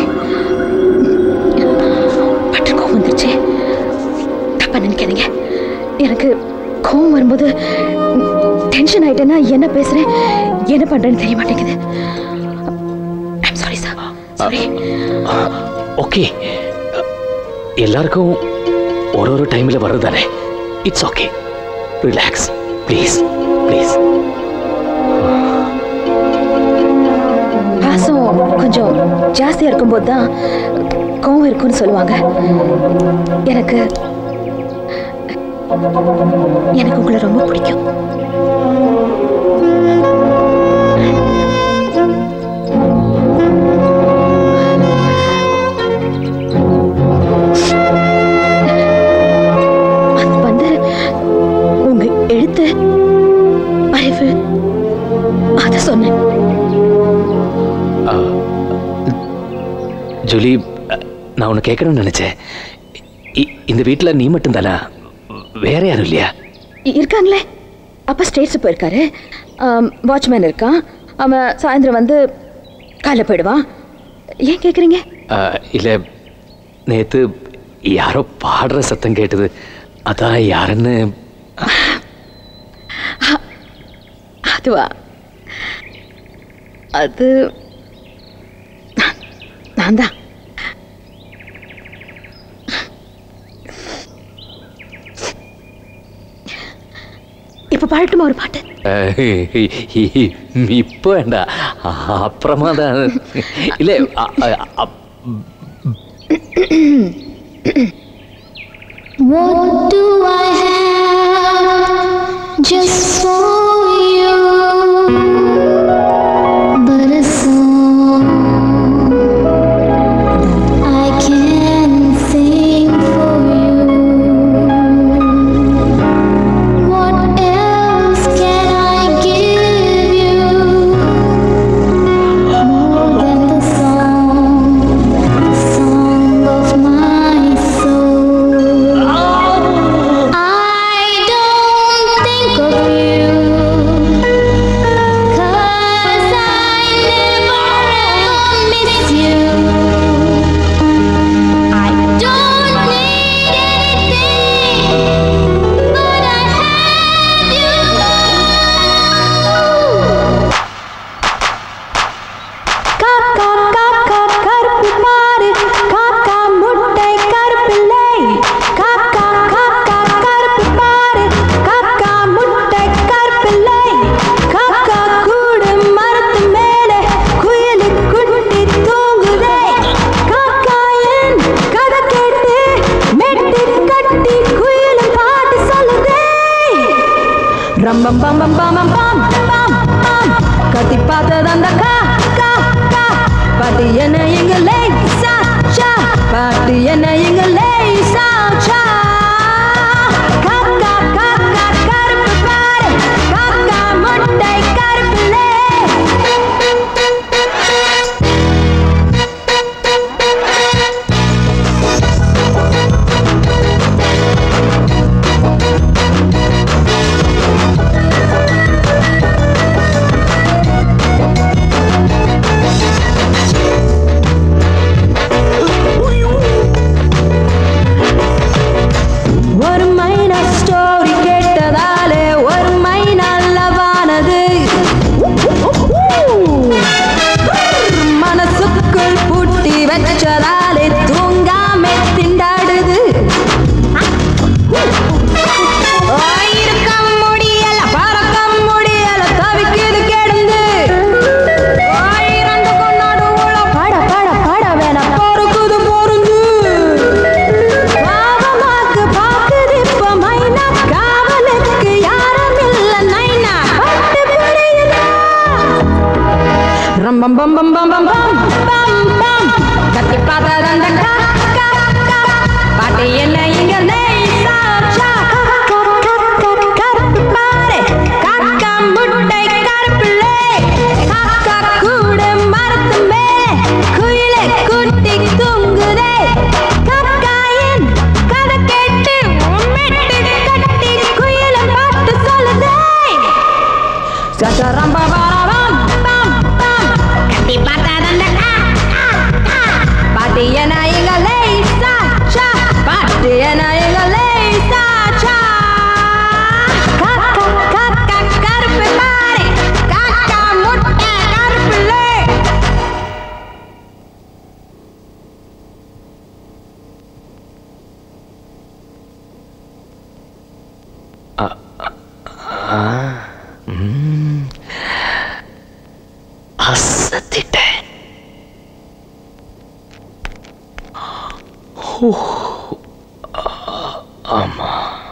பட்டு கோவம் வந்துருச்சு, தப்பா நினைக்காதீங்க. எனக்கு கோவம் வரும்போது டென்ஷன் ஆயிட்டேன்னா என்ன பேசுறேன் என்ன பண்றேன்னு தெரிய மாட்டேங்குது. I'm sorry sir, sorry. Okay, எல்லாருக்கும் ஒரு டைம்ல வர்றதானே. It's okay, relax please please. பாசம் கொஞ்சம் ஜாஸ்தியா இருக்கும்போது தான் கோவம் இருக்குன்னு சொல்லுவாங்க. எனக்கு உங்களை ரொம்ப பிடிக்கும். உங்க எழுத்து அறிவு அத சொன்னேன். ஜூலி, நான் உன்னை கேட்கணும்னு நினைச்சேன். இந்த வீட்டில் நீ மட்டும் தானா? வேற யாரும் இல்லையா? இருக்காங்களே. அப்பா ஸ்டேட்ஸ் போயிருக்காரு, வாட்ச்மேன் இருக்கான். அவன் சாயந்தரம் வந்து காலைல போயிடுவான். ஏன் கேட்குறீங்க? இல்லை, நேற்று யாரோ பாடுற சத்தம் கேட்டது, அதான் யாருன்னு. அதுவா? அது நான் தான். இப்ப பாடட்டுமா ஒரு பாட்டு? இப்போ வேண்டாம், அப்புறமா தான். இல்லை, What do I have just for you but a song I can sing for you? What else can I give you more than the song of my soul? I don't think of you 'cause I never ever miss you. I don't need anything but I have you. காக்கா காக்கா கருப்பு மாறு, காக்கா முட்டை கருப்பில்லை. காக்கா காக்கா கருப்பு பாரு, காக்கா முட்டை கருப்பில்லை. காக்கா கூடு மரத்து மேலே, குயிலு குட்டி தூங்குதே. காக்கா என் கதை கேட்டு மெட்டு கட்டி குயிலு பாட்டு சொல்லுதே. ரம்பம் பம் பம் பம் பம் பம் பம் பம் கத்தி பார்த்தது அந்த கா கா கா. பாட்டு என்ன எங்க லேசா சா, பாட்டு என்ன எங்க லேசா சா. காக்கா காக்கா கருப்பு பாரு, காக்கா முட்டை கருப்பில்லை. பம் பம் பம் பம் பம் பம் பம் பம் கத்தி பார்த்ததந்த கா கா கா பாட்டு என்ன இங்க லேசா சா கருப்பு பாரு காக்கா முட்டை கருப்புலே காக்கா கூட மரத்து மேலே குயிலே குட்டி தூங்குதே காக்காயின் கதை கேட்டு மெட்டு கட்டி குயில பாட்டு சொல்லுதே சச்சரம் பபாரம் பம் பம் கத்தி பார்த்ததந்த கா கா கா பாட்டு என்ன இங்க லேசா சா பாட்டு என்ன இங்க லேசா சா காக்கா காக்கா கருப்பு பாரு காக்கா முட்டை கருப்புலே அசத்திட்டேன். ஆமா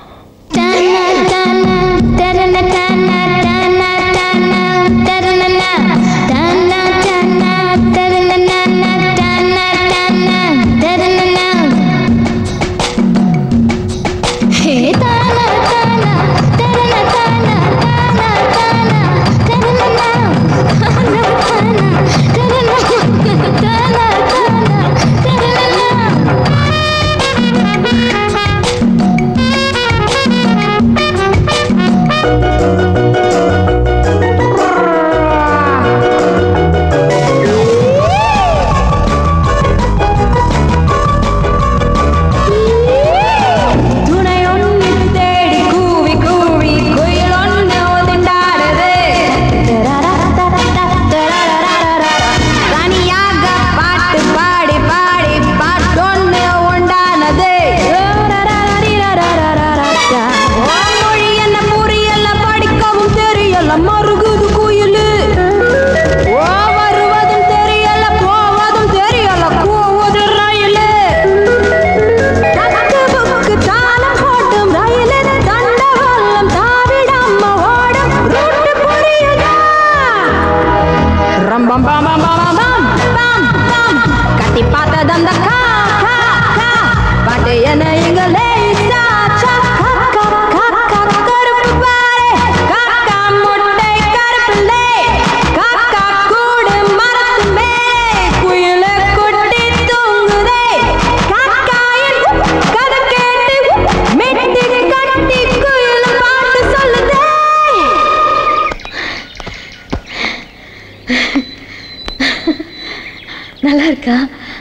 நல்லா இருக்கா?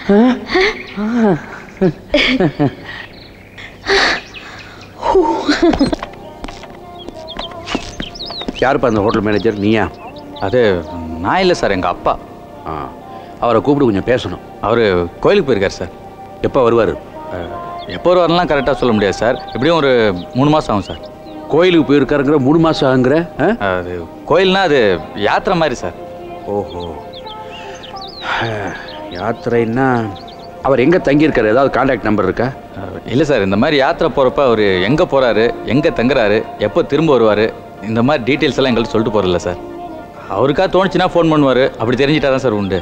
யாருப்பா அந்த ஹோட்டல் மேனேஜர்? நீயா? அது நான் இல்லை சார், எங்கள் அப்பா. அவரை கூப்பிட்டு கொஞ்சம் பேசணும். அவர் கோயிலுக்கு போயிருக்கார் சார். எப்போ வருவார்? எப்போ வருவாருலாம் கரெக்டாக சொல்ல முடியாது சார். எப்படியும் ஒரு 3 மாதம் ஆகும் சார். கோயிலுக்கு போயிருக்காருங்கிற 3 மாதம் ஆகுங்கிற? அது கோயில்னா அது யாத்திரை மாதிரி சார். ஓஹோ, யாத்திரைன்னா அவர் எங்கே தங்கியிருக்காரு? ஏதாவது கான்டாக்ட் நம்பர் இருக்கா? இல்லை சார், இந்த மாதிரி யாத்திரை போகிறப்ப அவர் எங்கே போகிறாரு, எங்கே தங்குறாரு, எப்போ திரும்ப வருவார், இந்த மாதிரி டீட்டெயில்ஸ் எல்லாம் எங்கள்கிட்ட சொல்லிட்டு போகிறதில்ல சார். அவருக்கா தோணுச்சுன்னா ஃபோன் பண்ணுவார். அப்படி தெரிஞ்சிட்டா தான் சார் உண்டு.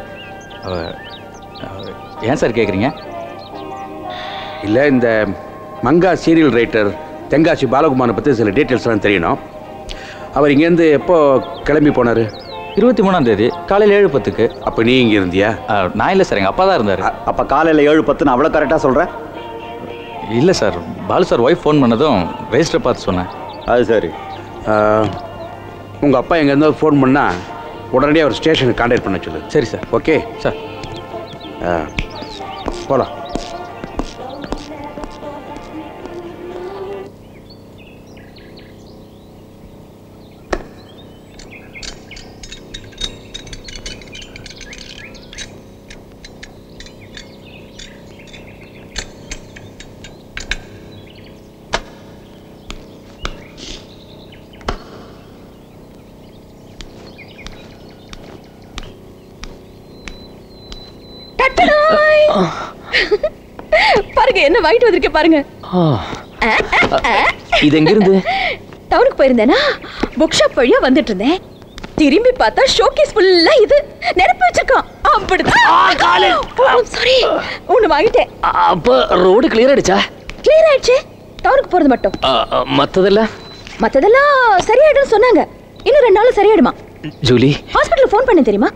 ஏன் சார் கேட்குறீங்க? இல்லை, இந்த மங்கா சீரியல் ரைட்டர் தெங்காசி பாலகுமாரை பற்றி சில டீட்டெயில்ஸ்லாம் தெரியணும். அவர் இங்கேருந்து எப்போ கிளம்பி போனார்? 23ஆம் தேதி காலையில் 7:10. அப்போ நீ இங்கே இருந்தியா? நான் இல்லை சார், எங்கள் அப்பா தான் இருந்தார். அப்போ காலையில் 7:10 அவ்வளோ கரெக்டாக சொல்கிறேன்? இல்லை sir, Balu sir wife phone பண்ணதும் ரெஜிஸ்டர் பார்த்து சொன்னேன். அது சரி. உங்கள் அப்பா எங்கேருந்தோ ஃபோன் பண்ணால் உடனடியாக அவர் ஸ்டேஷனுக்கு கான்டாக்ட் பண்ண சொல்லு. சரி சார். ஓகே சார், போகலாம். பாருங்க, என்ன வாங்கிட்டு வந்திருக்கேன் பாருங்க. இது எங்க இருந்து? டவுனுக்கு போயிருந்தேனா, புக் ஷாப் வழியா வந்துட்டு இருந்தேன். திரும்பி பார்த்தா ஷோகேஸ் ஃபுல்லா இது நெருப்பு வச்சிருக்கான். அப்படிதான். சாரி, ஒண்ணு வாங்கிட்டேன். அப்ப ரோடு கிளியர் ஆயிடுச்சா? கிளியர் ஆயிடுச்சு. டவுனுக்கு போறது மட்டும். மத்ததெல்லாம் சரியாயிடும் சொன்னாங்க. இன்னும் 2 நாள் சரியாயிடுமா? ஜூலி, ஹாஸ்பிடல்ல ஃபோன் பண்ண தெரியுமா?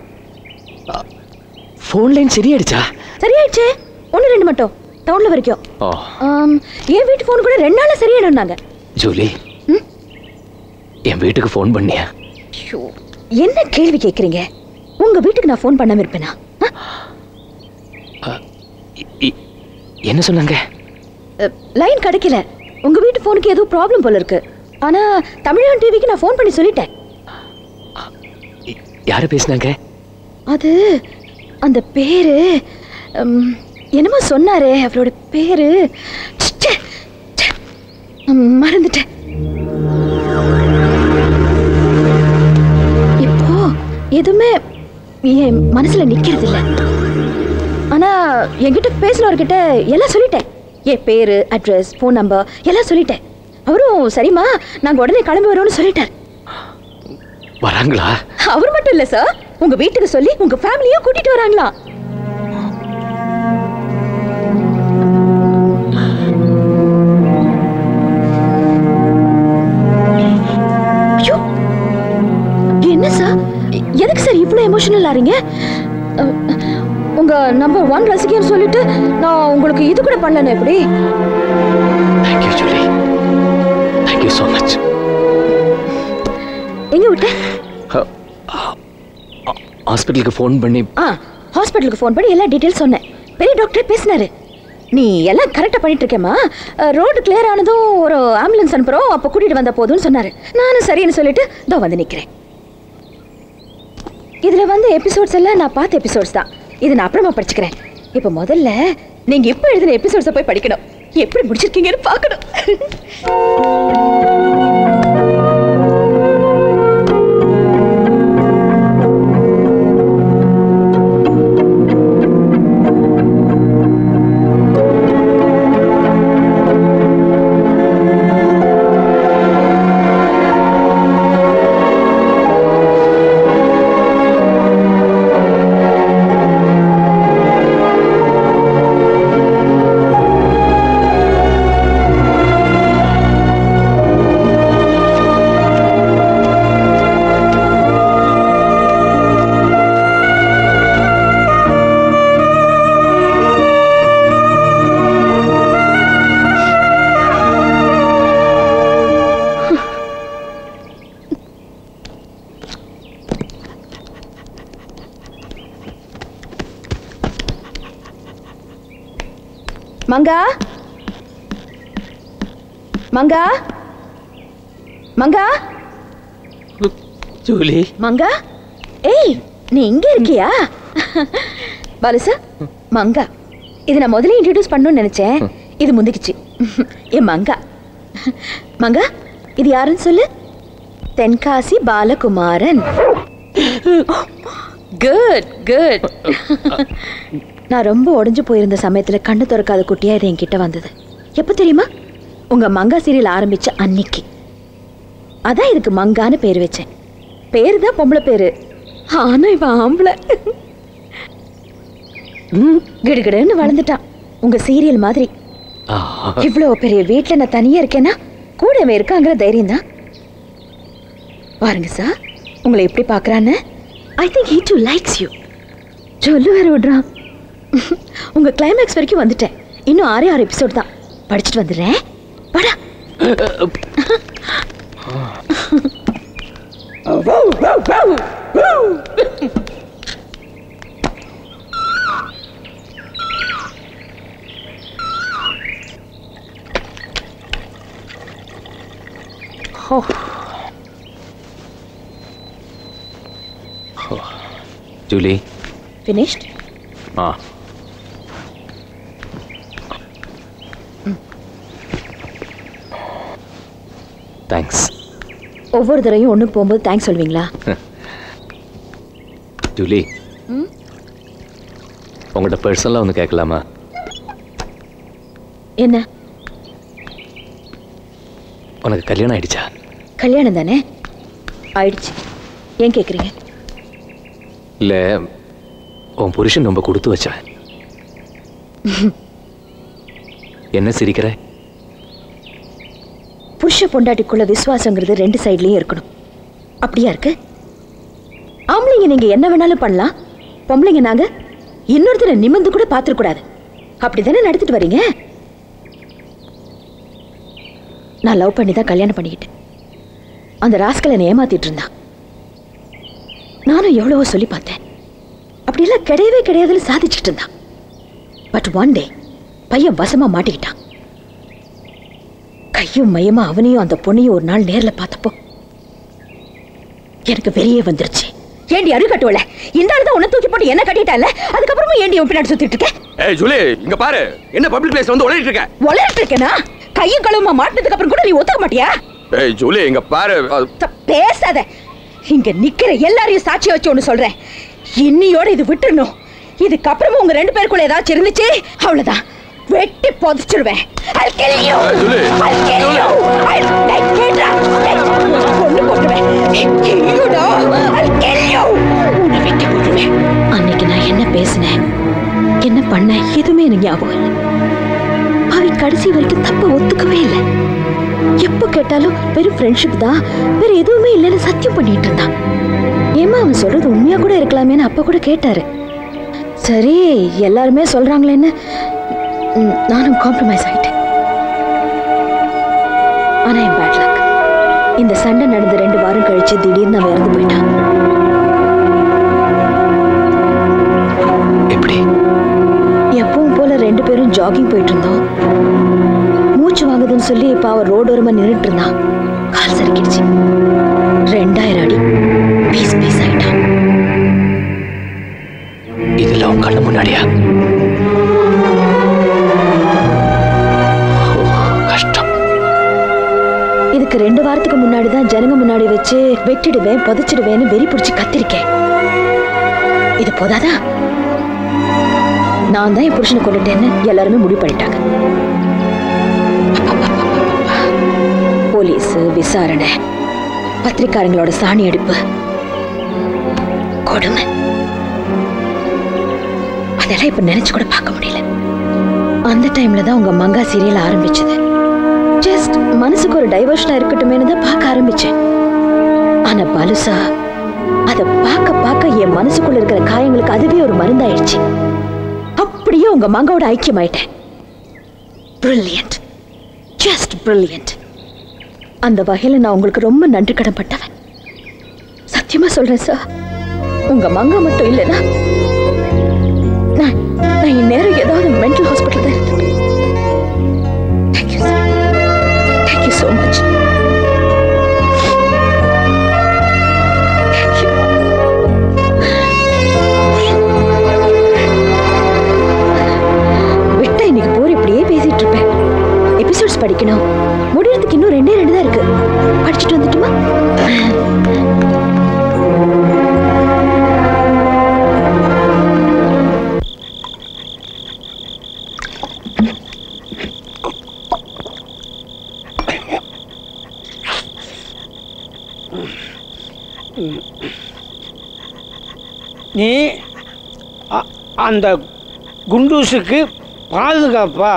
ஃபோன் லைன் சரியாயிடுச்சா? சரியாயிடுச்சு. 1-2 மட்டும் டவுன்ல வரைக்கும். என் வீட்டு ஃபோன் கூட 2 நாள்ல சரியாயிடும்னாங்க. ஜூலி, என் வீட்டுக்கு ஃபோன் பண்ணியா? என்ன கேள்வி கேக்குறீங்க? உங்க வீட்டுக்கு நான் ஃபோன் பண்ணாம இருப்பேனா? என்ன சொன்னாங்க? லைன் கிடைக்கல. உங்க வீட்டு ஃபோனுக்கு ஏதோ ப்ராப்ளம் போல இருக்கு. ஆனா தமிழன் டிவிக்கு நான் ஃபோன் பண்ணி சொல்லிட்டேன். யாரு பேசுனாங்க? அது அந்த பேரு என்னமோ சொன்னாரே, அவரோட பேரு மறந்துட்டேன். இப்போ எதுவுமே என் மனசுல நிக்கிறது இல்ல. ஆனா என்கிட்ட பேசினவர்கிட்ட எல்லாம் சொல்லிட்டேன். என் பேரு, அட்ரஸ், ஃபோன் நம்பர் எல்லாம் சொல்லிட்டேன். அவரும் சரிம்மா நாங்க உடனே கிளம்பி வரோம்னு சொல்லிட்டார். வராங்களா? அவர் மட்டும் இல்ல சார், உங்க வீட்டுக்கு சொல்லி உங்க ஃபேமிலியும் கூட்டிட்டு வராங்களா? என்ன சார், எதுக்கு சார் இவ்வளவு எமோஷனல் ஆறீங்க? உங்க நம்பர் 1 ரசிகன்னு சொல்லிட்டு நான் உங்களுக்கு இது கூட பண்ணல. எப்படி? Thank you, Julie. Thank you so much. எங்க விட்ட? ஹாஸ்பிடலுக்கு ஃபோன் பண்ணி ஹாஸ்பிடலுக்கு ஃபோன் பண்ணி எல்லா டீடைல்ஸ் சொன்னேன். பெரிய டாக்டர் பேசினாரு. நீ எல்லாம் கரெக்டா பண்ணிட்டு இருக்கேம்மா, ரோடு கிளியர் ஆனதும் ஒரு ஆம்புலன்ஸ் அனுப்புறோம், அப்ப கூட்டிட்டு வந்த போதும்னு சொன்னாரு. நானும் சரின்னு சொல்லிட்டு இதோ வந்து நிக்கிறேன். இதுல வந்து எபிசோட்ஸ் எல்லாம் நான் பார்த்த எபிசோட்ஸ் தான். இது நான் அப்புறமா படிச்சுக்கிறேன். இப்ப முதல்ல நீங்க இப்ப எழுதின எபிசோட்ஸை போய் படிக்கணும். எப்படி முடிச்சிருக்கீங்கன்னு பார்க்கணும். மங்கா, மங்கா, மங்கா, ஜூலி. மங்கா, ஏய் நீ இங்க இருக்கியா? பாலுசா, மங்கா. இது நான் முதல்ல இன்ட்ரோடியூஸ் பண்ணணும்னு நினைச்சேன். இது முந்திக்குச்சு. ஏ மங்கா. மங்கா, இது யாருன்னு சொல்லு. தென்காசி பாலகுமாரன். Good good. நான் ரொம்ப உடஞ்சு போயிருந்த சமயத்துல கண்ணு திறக்காத குட்டியா இது என்கிட்ட வந்தது. எப்ப தெரியுமா? உங்க மங்கா சீரியல் ஆரம்பிச்ச அன்னைக்கு. அதான் இதுக்கு மங்கான்னு பேர் வச்சேன். பேரு தான் பொம்பளை பேரு, ஆனா இவன் ஆம்பளை. கிடுகிடுன்னு வளர்ந்துட்டான் உங்க சீரியல் மாதிரி. இவ்வளவு பெரிய வீட்டுல நான் தனியா இருக்கேன்னா கூட இவன் இருக்காங்கிற தைரியம் தான். பாருங்க சார், உங்களை எப்படி பாக்குறான்னு. I think he too likes you. சொல்லு வேற விடுறான். உங்க கிளைமேக்ஸ் வரைக்கும் வந்துட்டேன். இன்னும் 6 எபிசோட் தான். படிச்சுட்டு வந்துடுறேன். வாடா. Julie. Finished? தேங்க்ஸ். ஒவ்வொரு தடவையும் ஒண்ணுக்கு போகும்போது தேங்க்ஸ் சொல்வீங்களா? ஜூலி, உங்கள்கிட்ட பர்சனலாக ஒன்று கேட்கலாமா? என்ன? உனக்கு கல்யாணம் ஆயிடுச்சா? கல்யாணம் தானே ஆயிடுச்சு. ஏன் கேட்குறீங்க? இல்லை, உன் புருஷன் ரொம்ப கொடுத்து வச்சவன். என்ன சிரிக்கிற? புருஷ பொண்டாட்டிக்குள்ள விசுவாசங்கிறது 2 சைட்லயும் இருக்கணும். அப்படியா இருக்கு? ஆம்பளைங்க நீங்க என்ன வேணாலும் பண்ணலாம், பொம்பளைங்க நாங்க இன்னொருத்தரை நிமிர்ந்து கூட பார்த்துக்கூடாது. அப்படித்தானே நடத்திட்டு வரீங்க? நான் லவ் பண்ணி தான் கல்யாணம் பண்ணிக்கிட்டேன். அந்த ராஸ்கல் என்னை ஏமாத்திட்டு இருந்தான். நானும் எவ்வளவோ சொல்லி பார்த்தேன். அப்படியெல்லாம் கிடையவே கிடையாதுன்னு சாதிச்சுட்டு இருந்தான். பட் ஒன் டே பையன் வசமா மாட்டிக்கிட்டான். கையும் மையமா அவனையும் அந்த பொண்ணையும் ஒரு நாள் நேர்ல பார்த்தப்போ எனக்கு வெளியே வந்துருச்சு. ஏண்டி அரு கட்டுவல, இந்த ஆள் தான் உன்னை தூக்கி போட்டு என்ன கட்டிட்டால, அதுக்கப்புறமா ஏண்டி உன் பின்னாடி சுத்திட்டு இருக்க? ஏய் ஜூலி, இங்க பாரு, என்ன பப்ளிக் பிளேஸ்ல வந்து உளறிட்டு இருக்க? உளறிட்டு இருக்கேனா? கையும் களுமா மாட்டினதுக்கு அப்புறம் கூட நீ ஒத்துக்க மாட்டியா? ஏய் ஜூலி, இங்க பாரு. பேசாத. இங்க நிக்கிற எல்லாரையும் சாட்சியா வச்சு ஒண்ணு சொல்றேன். இன்னியோட இது விட்டுறணும். இதுக்கப்புறமா உங்க 2 பேருக்குள்ள ஏதாச்சும் இருந்துச்சு, அவ்வளவுதான், வெட்டி புதைச்சிடுவேன். I'll kill you. I'll kill you. கொண்டு போட்டுருவேன். I'll kill you. உன்னை வெட்டி போட்டுருவேன். அன்னைக்கு நான் என்ன பேசினேன், என்ன பண்ணேன், எதுவுமே எனக்கு ஞாபகம் இல்லை. பாவி கடைசி வரைக்கும் தப்ப ஒத்துக்கவே இல்லை. எப்போ கேட்டாலும் வெறும் ஃப்ரெண்ட்ஷிப் தான், வேற எதுவுமே இல்லைன்னு சத்தியம் பண்ணிட்டு இருந்தான். ஏமா அவன் சொல்றது உண்மையா கூட இருக்கலாமேன்னு அப்ப கூட கேட்டாரு. சரி எல்லாருமே சொல்றாங்களேன்னு நானும் காம்ப்ரமைஸ் ஆயிட்டேன். ஆனா என் பேட் லக், இந்த சண்டை நடந்து 2 வாரம் கழிச்சு திடீர்னு அவன் இறந்து போயிட்டான். எப்படி? எப்பவும் போல 2 பேரும் ஜாகிங் போயிட்டு இருந்தோம். மூச்சு வாங்குதுன்னு சொல்லி இப்ப அவன் ரோடோரமா நின்றுட்டு இருந்தான். கால் சறுக்கிடுச்சு. 2000 அடி பீஸ் பீஸ் ஆயிட்டான். இதுல உன் கண்ணு முன்னாடியா? கஷ்டம். இதுக்கு 2 வாரத்துக்கு முன்னாடி தான் ஜனங்க முன்னாடி வச்சு வெட்டிடுவேன் புதைச்சிடுவேன்னு வெறி பிடிச்சு கத்திருக்கேன். இது போதாதா? நான் தான் என் புருஷனை கொண்டுட்டேன்னு எல்லாருமே முடிவு பண்ணிட்டாங்க. போலீஸ் விசாரணை, பத்திரிக்காரங்களோட சாணி அடிப்பு, கொடுமை, அதெல்லாம் இப்ப நினைச்சு கூட பார்க்க முடியல. அந்த டைம்ல தான் உங்க மங்கா சீரியல் ஆரம்பிச்சது. ஜஸ்ட் மனசுக்கு ஒரு டைவர்ஷனா இருக்கட்டுமேனு தான் பார்க்க ஆரம்பிச்சேன். ஆனா பாலுசா, அதை பார்க்க பார்க்க என் மனசுக்குள்ள இருக்கிற காயங்களுக்கு அதுவே ஒரு மருந்தாயிடுச்சு. அப்படியே உங்க மங்காவோட ஐக்கியமாயிட்டேன். Brilliant, just brilliant. அந்த வகையில நான் உங்களுக்கு ரொம்ப நன்றி கடன்பட்டவன். சத்தியமா சொல்றேன் சார், உங்க மங்கா மட்டும் இல்லைன்னா நான் இந்நேரம் ஏதாவது மென்டல் ஹாஸ்பிட்டல் தான் இருந்தேன். Thank you sir, thank you so much. விட்டா இன்னைக்கு போர் இப்படியே பேசிட்டு இருப்பேன். எபிசோட்ஸ் படிக்கணும், முடியறதுக்கு இன்னும் 2 தான் இருக்கு. படிச்சுட்டு வந்துட்டுமா? நீ அந்த குண்டூஸுக்கு பாதுகாப்பா?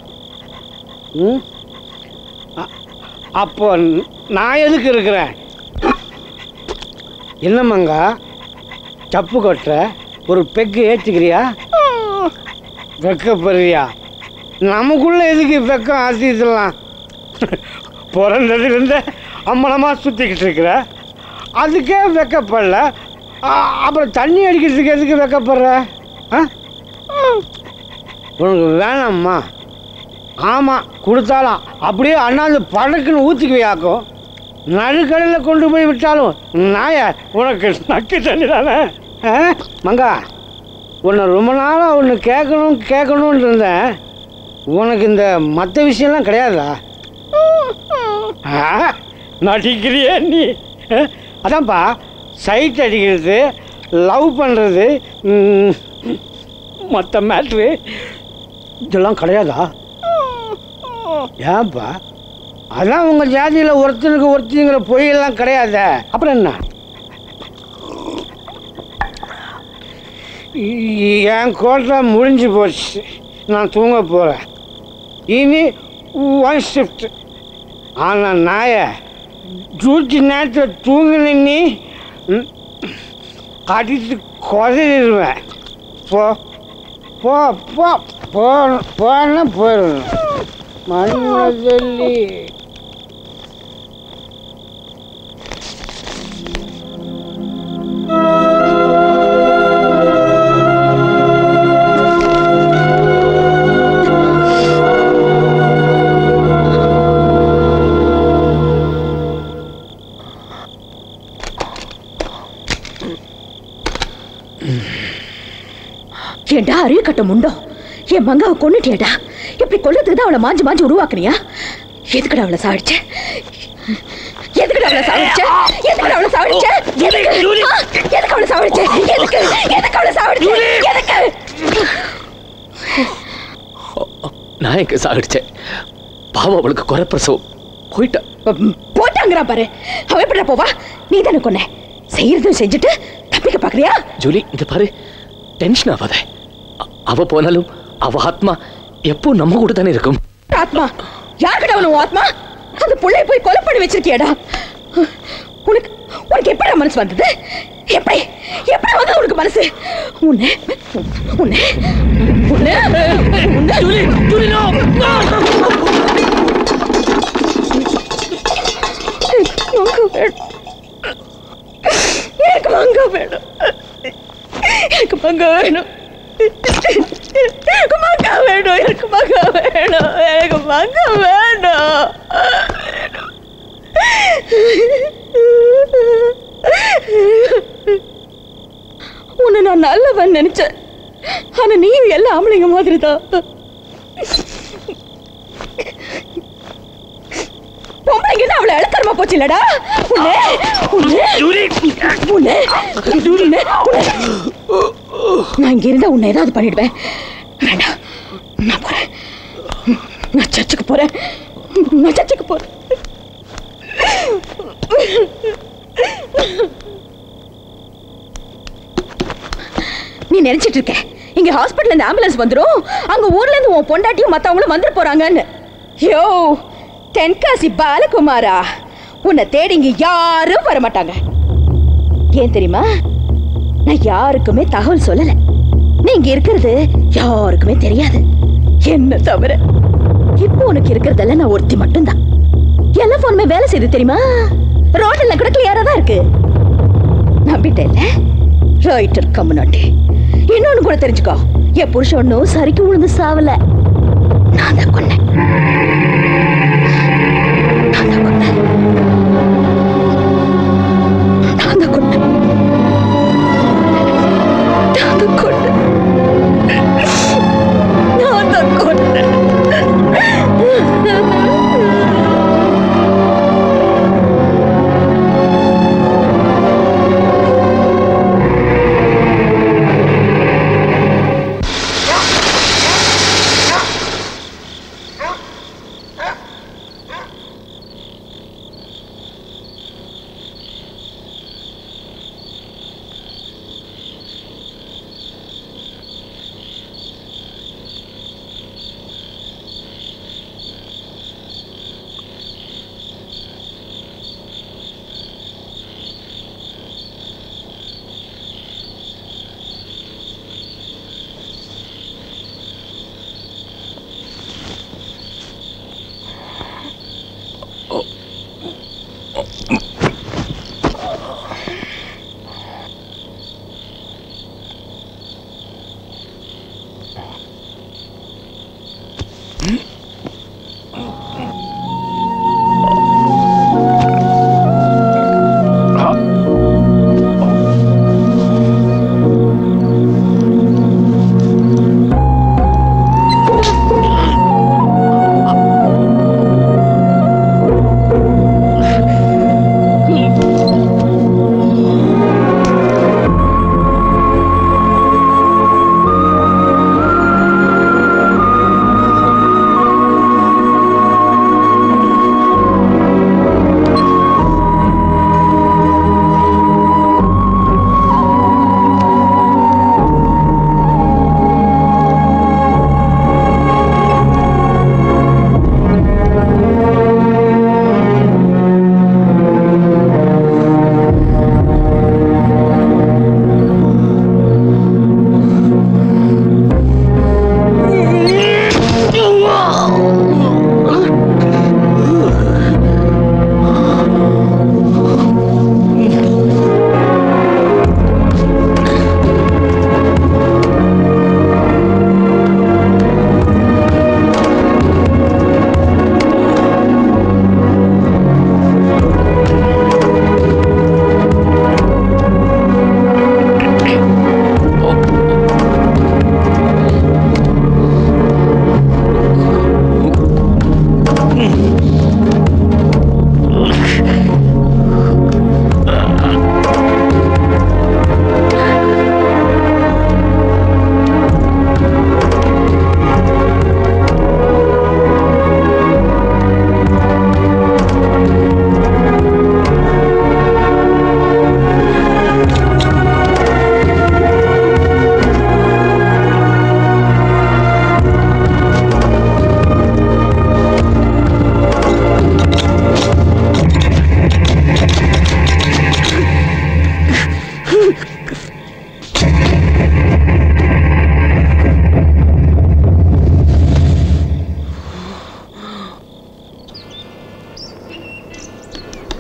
அப்போ நான் எதுக்கு இருக்கிறேன்? என்னம்மாங்க தப்பு கொட்டுற? ஒரு பெக்கு ஏற்றிக்கிறியா? வெக்கப்படுறியா? நமக்குள்ள எதுக்கு வெக்கம் ஆசிக்கலாம்? பிறந்ததுலேருந்து அம்மனமாக சுற்றிக்கிட்டு இருக்கிற, அதுக்கே வெக்கப்படல, அப்புறம் தண்ணி அடிக்கிறதுக்கு எதுக்கு வெக்கப்படுற? உனக்கு வேணாம்மா? ஆமாம், கொடுத்தாலும் அப்படியே அண்ணாந்து படக்குன்னு ஊற்றிக்குவியாக்கும். நடுக்கடலில் கொண்டு போய் விட்டாலும் நாய உனக்கு நக்கு தண்ணி தானே. மங்கா, உன்னை ரொம்ப நாளாக ஒன்று கேட்கணும்னு இருந்தேன். உனக்கு இந்த மற்ற விஷயம்லாம் கிடையாதா? நடிக்கிறியே நீ? அதான்ப்பா, சைட் அடிக்கிறது, லவ் பண்ணுறது, மற்ற மேட்ரு இதெல்லாம் கிடையாதா? ஏன்ப்பா? அதான் உங்கள் ஜாதியில் ஒருத்தனுக்கு ஒருத்தங்கிற பொய்யெல்லாம் கிடையாத. அப்புறம் என்ன? என் கோட்டை முடிஞ்சு போச்சு. நான் தூங்க போகிறேன். இனி 1 ஷிஃப்ட். ஆனால் நாய டியூட்டி நேரத்தில் தூங்கின நீ கட்டிட்டு குறையிடுவேன். போ போ போ போன போயிடணும். மண்ணி ஏண்டா அறிவு கட்ட முண்டோ, என் மங்காவை கொண்டுட்டியாடா? இப்படி கொல்றதுக்கு தான் அவளை மாஞ்சு மாஞ்சு உருவாக்குனியா? எதுக்குடா அவளை சாவடிச்ச? எதுக்குடா அவளை சாவடிச்ச? எதுக்குடா அவளை சாவடிச்ச? எதுக்கு அவளை சாவடிச்ச? எதுக்கு அவளை சாவடிச்ச? எதுக்கு? நான் எங்க சாகடிச்சேன்? பாவம், அவளுக்கு குறை பிரசவம். போட்டாங்கிறா பாரு. அவ எப்படிடா போவா? நீ தானே கொன்ன. செய்யறதும் செஞ்சுட்டு தப்பிக்க பாக்குறியா? ஜூலி, இந்த பாரு, டென்ஷன் ஆகாத. அவ போனாலும் அவ ஆத்மா எப்போ நம்ம கூட தானே இருக்கும். ஆத்மா? யாருக்கிட்ட அவனு ஆத்மா? அந்த புள்ளைய போய் கொலை பண்ணி வச்சிருக்கியடா. உனக்கு உனக்கு எப்படா மனசு வந்தது? எப்படி எப்படி வந்தது உனக்கு மனசு? உன்னை உன்னை உன்னை உன்னை ஜூலி ஜூலி நோ எனக்கு மங்கா வேணும். எனக்கு மங்கா வேணும். எனக்கு மங்கா வேணும். எனக்கு மங்கா வேணும். எனக்கு மங்கா வேணும். உன்னை நான் நல்லவன் நினைச்சேன். ஆனா நீயும் எல்லா ஆம்பளைங்க மாதிரி தான். பொம்பளைங்கன்னா அவளை இழக்கறமா போச்சு இல்லடா? உன்னை நான் இங்க இருந்தா உன்னை ஏதாவது பண்ணிடுவேன். வேண்டாம், நான் போறேன். நான் சர்ச்சுக்கு போறேன். நான் சர்ச்சுக்கு போறேன். நீ நினைச்சிட்டு இருக்க இங்க ஹாஸ்பிட்டல் இருந்து ஆம்புலன்ஸ் வந்துடும், அங்க ஊர்ல இருந்து உன் பொண்டாட்டியும் மத்தவங்களும் வந்துட்டு போறாங்கன்னு. யோ தென்காசி பாலகுமாரா, உன்னை தேடி இங்க யாரும் வர மாட்டாங்க. ஏன் தெரியுமா? நான் யாருக்குமே தகவல் சொல்லல. நீங்க இருக்கிறது யாருக்குமே தெரியாது, என்ன தவிர. இப்போ உனக்கு இருக்கிறதெல்லாம் நான் ஒருத்தி மட்டும்தான். எல்லா போனுமே வேலை செய்து தெரியுமா? ரோட்டெல்லாம் கூட கிளியரா தான் இருக்கு. நம்பிட்டேல்ல? ரைட்டர் கம்முனாட்டி. இன்னொன்னு கூட தெரிஞ்சுக்கோ, என் புருஷன் ஒன்னும் சரிக்கு விழுந்து சாவல. நான் தான் கொன்னேன். நான் தான் கொன்னேன். நான் தான் கொன்னேன். நான் தான் கொன்னேன். நான் தான் கொன்னேன்.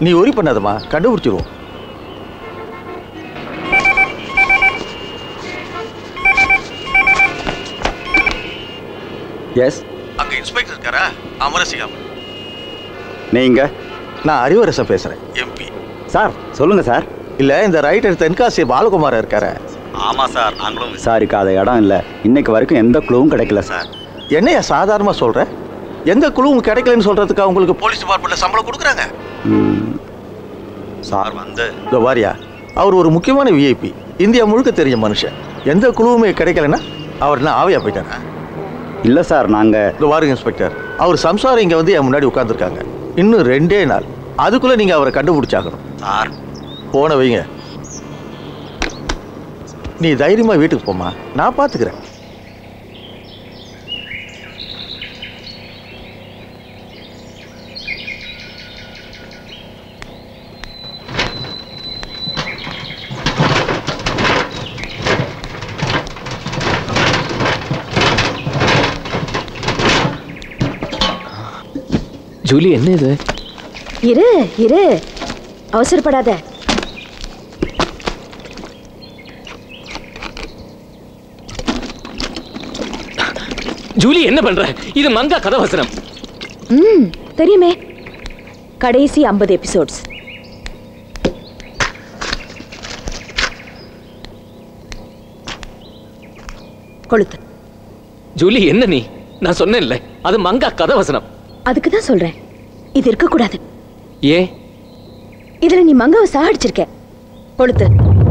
நீ ஒரி பண்ணாதம்மா, கண்டுபிடிச்சிருவோம். எஸ், அங்க இன்ஸ்பெக்டர் இருக்காரா? அமரசிங்கம். நீங்க? நான் அறிவரசன் பேசுறேன், எம்பி. சார் சொல்லுங்க சார். இல்ல, இந்த ரைட்டர் தென்காசி பாலகுமார் இருக்காரு. ஆமா சார், நாங்களும் விசாரிக்காத இடம் இல்லை. இன்னைக்கு வரைக்கும் எந்த குழுவும் கிடைக்கல சார். என்னையா சாதாரணமா சொல்ற? எந்த குழுவும் கிடைக்கலன்னு சொல்றதுக்கு உங்களுக்கு போலீஸ் டிபார்ட்மெண்ட்ல சம்பளம் கொடுக்குறாங்க? சார் வந்து இதோ வாரியா, அவர் ஒரு முக்கியமான விஐபி, இந்தியா முழுக்க தெரிஞ்ச மனுஷன். எந்த குழுவுமே கிடைக்கலன்னா அவர் என்ன ஆவையா போயிட்டாரா? இல்ல சார், நாங்க இதோ வாருங்க இன்ஸ்பெக்டர், அவர் சம்சாரம் இங்க வந்து என் முன்னாடி உட்காந்துருக்காங்க. இன்னும் 2 நாள், அதுக்குள்ள நீங்க அவரை கண்டுபிடிச்சாகணும். சார் போன வைங்க. நீ தைரியமா வீட்டுக்கு போமா, நான் பாத்துக்கிறேன். ஜூலி, என்ன இது? இரு இரு, அவசரப்படாத. ஜூலி, என்ன பண்ற? இது மங்கா கதாவசனம். தெரியுமே, கடைசி 50 எபிசோட்ஸ். கொளுத்து. ஜூலி, என்ன நீ? நான் சொன்னேன்ல, அது மங்கா கதாவசனம். அதுக்கு தான் சொல்றேன், இது இருக்க கூடாது. ஏ? இதுல நீ மங்காவை சாகடிச்சிருக்க. கொளுத்து.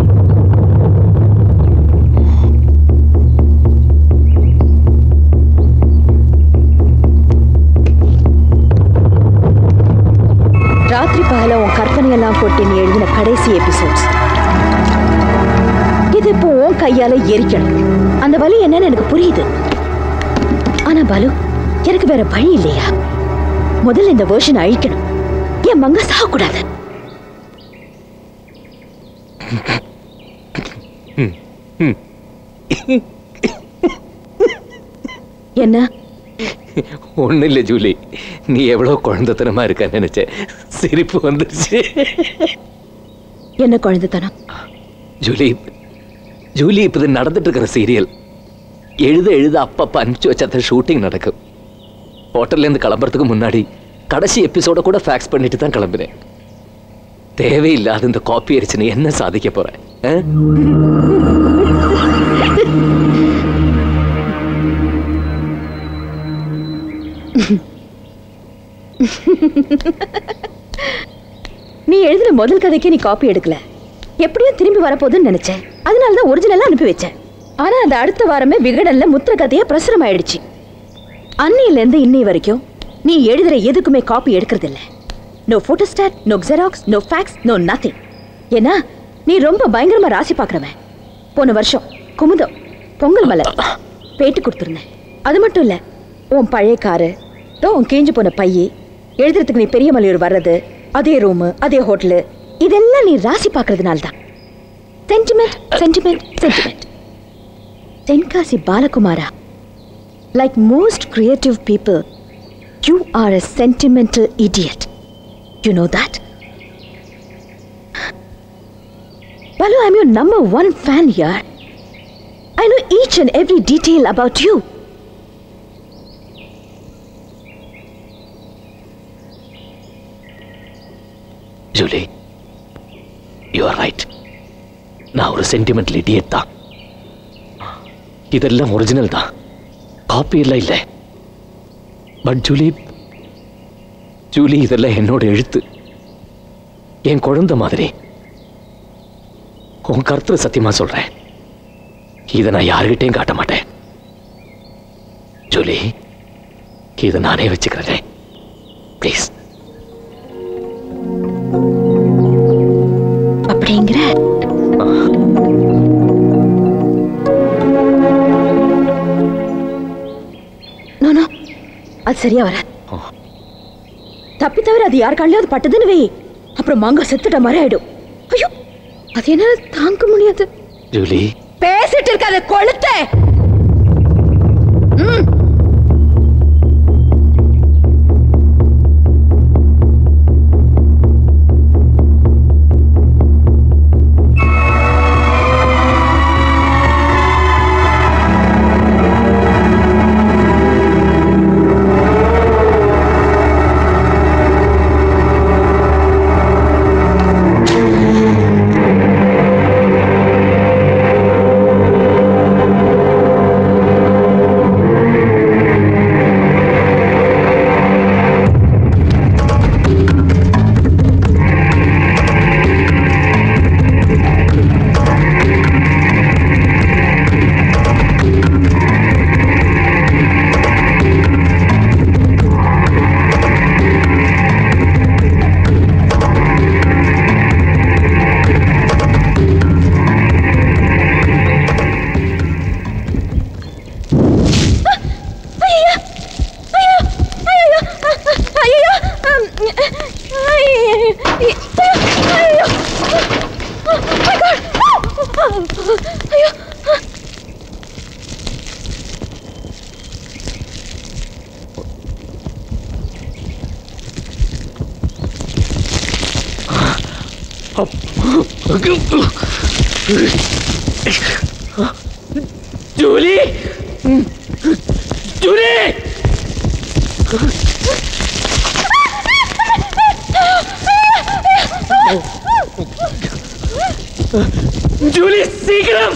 ராத்திரி பகல உன் கற்பனையெல்லாம் போட்டு நீ எழுதின கடைசி எபிசோட்ஸ். இது இப்போ உன் கையால எரிக்கணும். அந்த வலி என்னன்னு எனக்கு புரியுது. ஆனா பாலு, எனக்கு வேற வழி இல்லையா? முதல்ல இந்த வெர்ஷன் அழிக்கணும். என் மங்கா சாகக்கூடாது. என்ன? ஒண்ணு இல்ல ஜூலி, நீ எவ்வளவு குழந்தைத்தனமா இருக்க நினைச்ச, சிரிப்பு வந்துருச்சு. என்ன குழந்தைத்தனம்? ஜூலி, ஜூலி இப்ப இது நடந்துட்டு இருக்கிற சீரியல். எழுத எழுத அப்பப்ப அனுப்பிச்சு வச்ச ஷூட்டிங் நடக்கும். ஹோட்டல்ல இருந்து கிளம்புறதுக்கு முன்னாடி கடைசி எபிசோட கூட ஃபேக்ஸ் பண்ணிட்டு தான் கிளம்புறேன். தேவையில்லாத இந்த காப்பி அடிச்சு நீ என்ன சாதிக்க போற? நீ எழுதுற முதல் கதைக்கு நீ காப்பி எடுக்கல. எப்படியும் திரும்பி வரப்போகுதுன்னு நினைச்சேன். அதனாலதான் ஒரிஜினலா அனுப்பி வச்சேன். ஆனா அந்த அடுத்த வாரமே விகடன்ல முத்திர கதையா பிரசுரம் ஆயிடுச்சு. அன்னையில இருந்து இன்னை வரைக்கும் நீ எழுதுற எதுக்குமே காப்பி எடுக்கிறது இல்ல. No photostat, no Xerox, no fax, no nothing. ஏன்னா நீ ரொம்ப பயங்கரமா ராசி பாக்குறவன். போன வருஷம் குமுதம் பொங்கல் மலர் பேட்டு கொடுத்துருந்தேன். அது மட்டும் இல்ல, உன் பழைய காரு, உன் கிழிஞ்சு போன பையி, எழுதுறதுக்கு நீ பெரிய மலையூர் வர்றது, அதே ரூமு, அதே ஹோட்டலு, இதெல்லாம் நீ ராசி பார்க்கறதுனால தான். Sentiment sentiment sentiment. தென்காசி பாலகுமாரா, like most creative people, you are a sentimental idiot. You know that? Balu, I'm your #1 fan here. I know each and every detail about you. Julie, you are right. நான் ஒரு சென்டிமெண்டல் இடியட் தான். இதெல்லாம் ஒரிஜினல் தான், காப்பி எல்லாம் இல்லை. பட் ஜூலி, ஜூலி இதெல்லாம் என்னோட எழுத்து, என் குழந்தை மாதிரி. உன் கருத்து சத்தியமா சொல்றேன், இதை நான் யாருகிட்டையும் காட்ட மாட்டேன். ஜூலி, இதை நானே வச்சுக்கிறேன். ப்ளீஸ். அப்படிங்கிற அது சரியா வர. தப்பி தவிர அது யார் கண்ணியாவது பட்டதுன்னு வை, அப்புறம் மாங்கா செத்துட்ட மாதிரி ஆயிடும். ஐயோ, அது என்னால தாங்க முடியாது. ஜூலி, பேசிட்டு இருக்காத கொளுத்த. ஜூலி ஜூலி ஜூலி சீக்கிரம்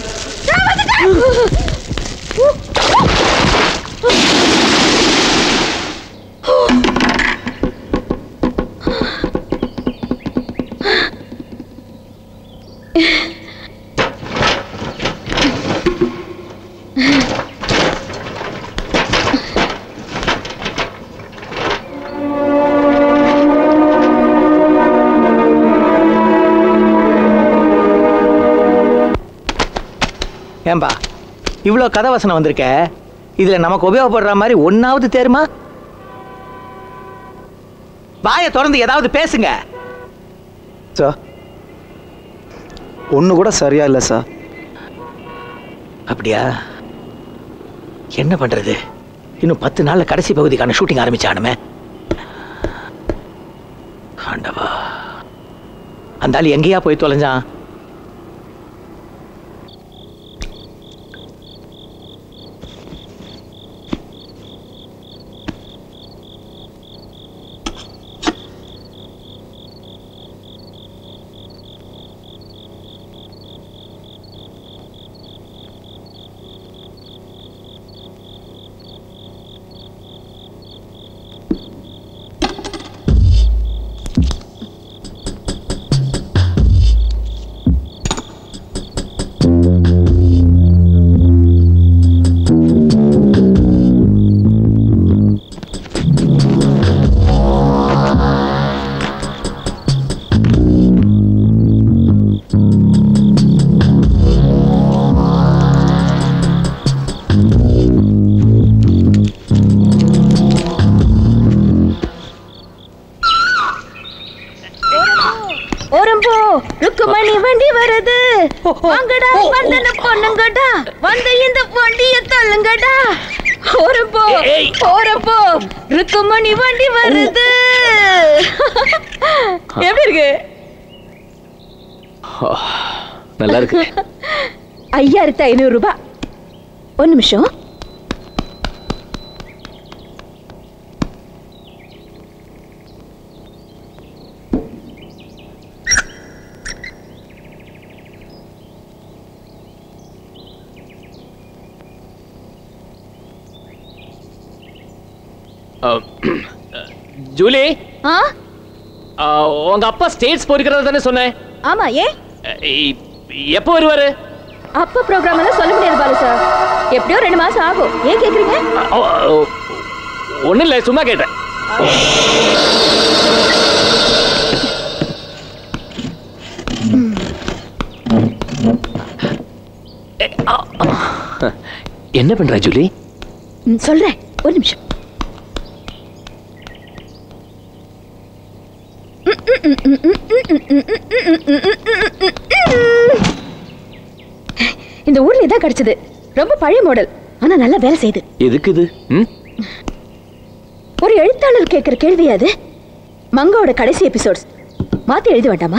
ஏன்பா இவ்வளோ கதை வசனம் வந்திருக்க இதுல நமக்கு உபயோகப்படுற மாதிரி ஒன்னாவது தேருமா? வாயை திறந்து ஏதாவது பேசுங்க சார். ஒன்று கூட சரியா இல்லை சார். அப்படியா? என்ன பண்றது? இன்னும் 10 நாள்ல கடைசி பகுதிக்கான ஷூட்டிங் ஆரம்பிச்சானுமே. ஆண்டவா, அந்த ஆள் எங்கேயா போய் தொலைஞ்சான்? ருக்குமணி வண்டி வருது, வாங்கடா வந்தன பொண்ணுங்கடா, வந்து இந்த வண்டியை தள்ளுங்கடா. ஓரப்போ ஓரப்போ, ருக்குமணி வண்டி வருது. எப்படி இருக்கு? நல்லா இருக்கு. 5500 ரூபாய். ஒரு நிமிஷம். ஜூலி, உங்க அப்பா ஸ்டேட்ஸ் போயிருக்கிறதா தானே சொன்னேன்? ஆமா. ஏன்? எப்போ வருவாரு? அப்பா ப்ரோக்ராம் எல்லாம் சொல்ல முடியாது பாலு சார். எப்படியோ 2 மாசம் ஆகும். ஏன் கேக்குறீங்க? ஒண்ணும் இல்ல, சும்மா கேட்டேன். என்ன பண்ற ஜூலி? சொல்றேன், ஒரு நிமிஷம். இந்த ஊர்ல இதான் கிடைச்சது. ரொம்ப பழைய மாடல், ஆனா நல்லா வேலை செய்யுது. எதுக்கு இது? ஒரு எழுத்தாளர் கேட்கிற கேள்வி அது. மங்காவோட கடைசி எபிசோட்ஸ் மாத்தி எழுத வேண்டாமா?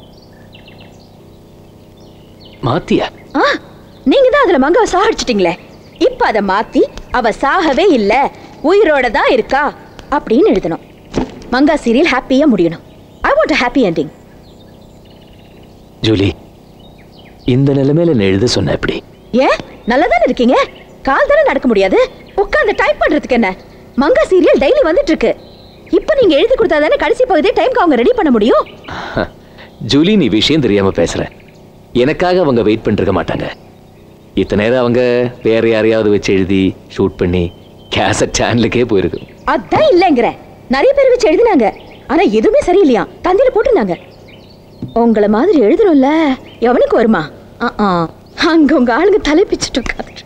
மாத்தியா? நீங்க தான் அதுல மங்காவை சாகடிச்சிட்டீங்களே. இப்ப அதை மாத்தி அவ சாகவே இல்ல, உயிரோட தான் இருக்கா அப்படின்னு எழுதணும். மங்கா சீரியல் ஹாப்பியா முடியணும். I want a happy ending. Julie, இந்த நிலைமையில நான் எழுத சொன்ன எப்படி? ஏன்? நல்லதானே இருக்கீங்க. கால் தானே நடக்க முடியாது. உட்கார்ந்து டைப் பண்றதுக்கு என்ன? மங்கா சீரியல் டெய்லி வந்துட்டு இருக்கு. இப்போ நீங்க எழுதி கொடுத்தா தானே கடைசி பகுதியை டைம்க்கு அவங்க ரெடி பண்ண முடியும். ஜூலி, நீ விஷயம் தெரியாம பேசுற. எனக்காக அவங்க வெயிட் பண்ணிருக்க மாட்டாங்க. இத்தனை நேரம் அவங்க வேற யாரையாவது வச்சு எழுதி ஷூட் பண்ணி கேசட் சேனலுக்கே போயிருக்கு. அதான் இல்லைங்கிற. நிறைய பேர் வச்சு எழுதினாங்க, ஆனா எதுவுமே சரியில்லையா. தந்தியில போட்டுருந்தாங்க. உங்களை மாதிரி எழுதுறோம்ல, எவனுக்கு வருமா? அங்க உங்க ஆளுங்க தலை பிச்சுட்டு உட்காந்துருக்கு.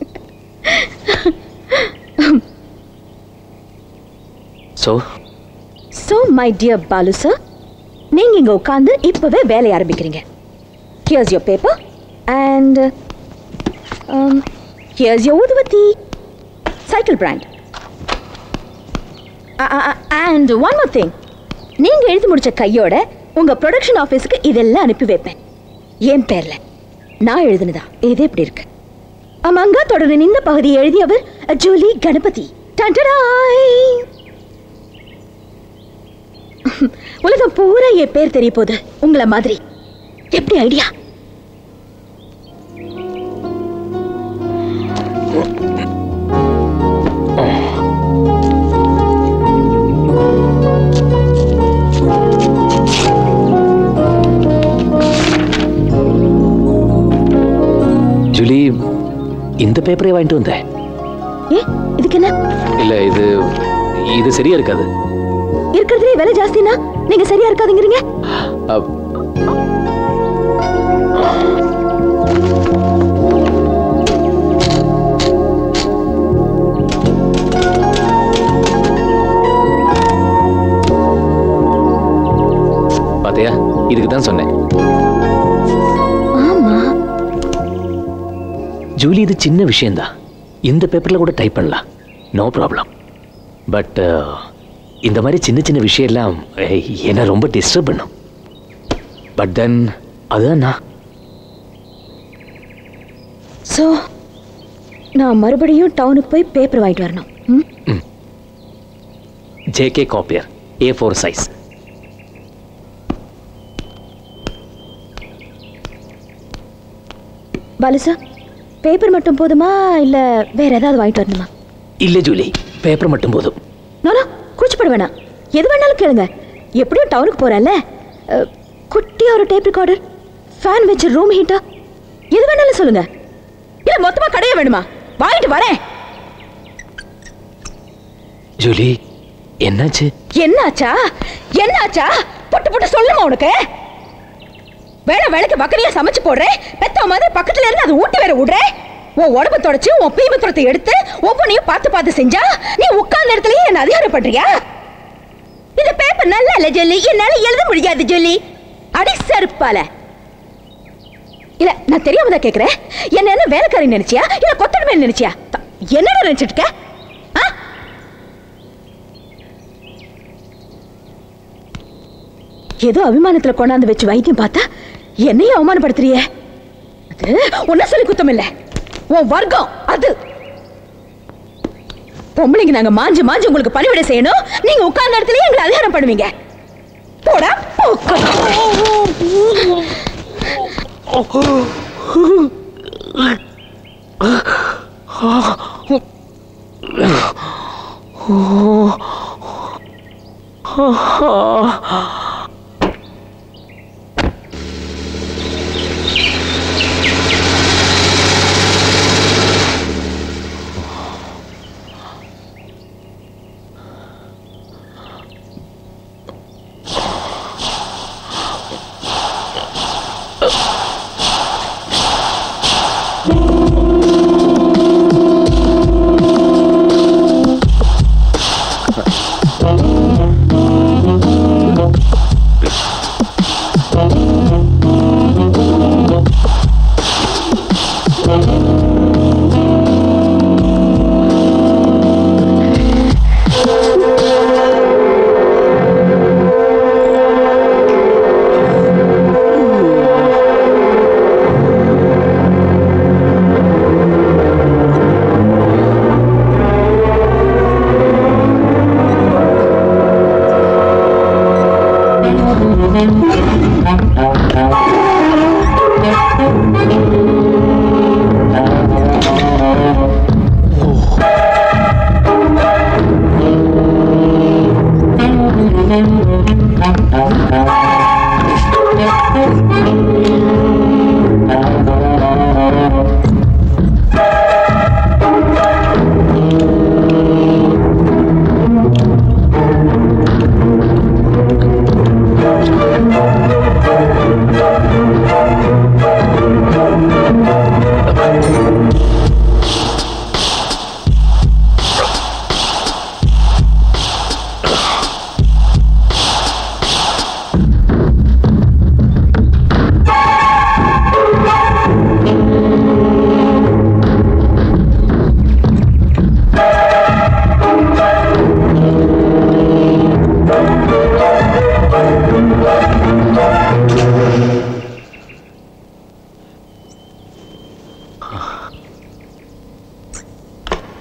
So my dear Balu sir, நீங்க இங்க உட்கார்ந்து இப்பவே வேலைய ஆரம்பிக்கிறீங்க. Here's your paper and here's your ஊதுவத்தி, cycle brand. And one more thing, நீங்க எழுதி முடிச்ச கையோட உங்க ப்ரொடக்ஷன் ஆபீஸ்க்கு இதெல்லாம் அனுப்பி வைப்பேன். என் பேர்ல நான் எழுதுனதா. இது எப்படி இருக்கு? மங்கா தொடரின் இந்த பகுதியை எழுதியவர் ஜூலி கணபதி. உலகம் பூரா என் பேர் தெரிய போகுது உங்களை மாதிரி. எப்படி ஐடியா? ஜூலி, இந்த பேப்பரே வாங்கிட்டு வந்தேன். இதுக்கு என்ன? இல்ல, இது சரியா இருக்காது. இருக்கிறதுலே விலை ஜாஸ்தினா நீங்க சரியா இருக்காதுங்கிறீங்க. பாத்தியா, இதுக்கு தான் சொன்னேன். ஜூலி, இது சின்ன விஷயம்தான். இந்த பேப்பர்ல கூட டைப் பண்ணலாம், நோ ப்ராப்ளம். பட் இந்த மாதிரி சின்ன சின்ன விஷயம் எல்லாம் என்ன ரொம்ப டிஸ்டர்ப் பண்ணும். பட் தென் அதுதான் நான். ஸோ நான் மறுபடியும் டவுனுக்கு போய் பேப்பர் வாங்கிட்டு வரணும். JK copier, A4 size. Balu sir, paper மட்டும் போதுமா இல்ல வேற ஏதாவது வாங்கிட்டு வரணுமா? இல்ல ஜூலி, பேப்பர் மட்டும் போதும். நானா கூச்சப்பட வேணாம், எது வேணாலும் கேளுங்க. எப்படியும் டவுனுக்கு போறேன்ல, குட்டியா ஒரு டேப் ரெக்கார்டர், ஃபேன் வச்ச ரூம் ஹீட்டர், எது வேணாலும் சொல்லுங்க. இல்ல மொத்தமா கடையே வேணுமா? வாங்கிட்டு வரேன். ஜூலி, என்னாச்சு? என்னாச்சா? பொட்டு பொட்டு சொல்லுமா உனக்கு? வேலைக்கு வக்கரையா சமைச்சு போடுறேன், பெத்த மாதிரி பக்கத்துல இருந்து அது ஊட்டி வேற விடுறேன். உன் உடம்பு தொடச்சு உன் பீமத்திரத்தை எடுத்து ஒவ்வொன்னையும் பார்த்து செஞ்சா நீ உட்கார்ந்த இடத்துலயே என்ன அதிகாரப்படுறியா? இந்த பேப்பர் நல்லா இல்ல ஜொல்லி, என்னால எழுத முடியாது ஜொல்லி. அடி செருப்பால. இல்ல, நான் தெரியாம தான் கேக்குறேன். என்ன வேலைக்காரி நினைச்சியா இல்ல கொத்தடிமை நினைச்சியா? என்னடா நினைச்சிட்டு இருக்க? ஏதோ அபிமானத்துல கொண்டாந்து வச்சு வைத்தியம் பார்த்தா என்னையும் அவமானப்படுத்துறியே. அது உன்ன சொல்லி குத்தம் இல்ல, உன் வர்க்கம் அது. பொம்பளைங்க நாங்க மாஞ்சு உங்களுக்கு பணிவிடை செய்யணும், நீங்க உட்கார்ந்த இடத்துலயே எங்களை அதிகாரம் பண்ணுவீங்க. போடா போக்கு.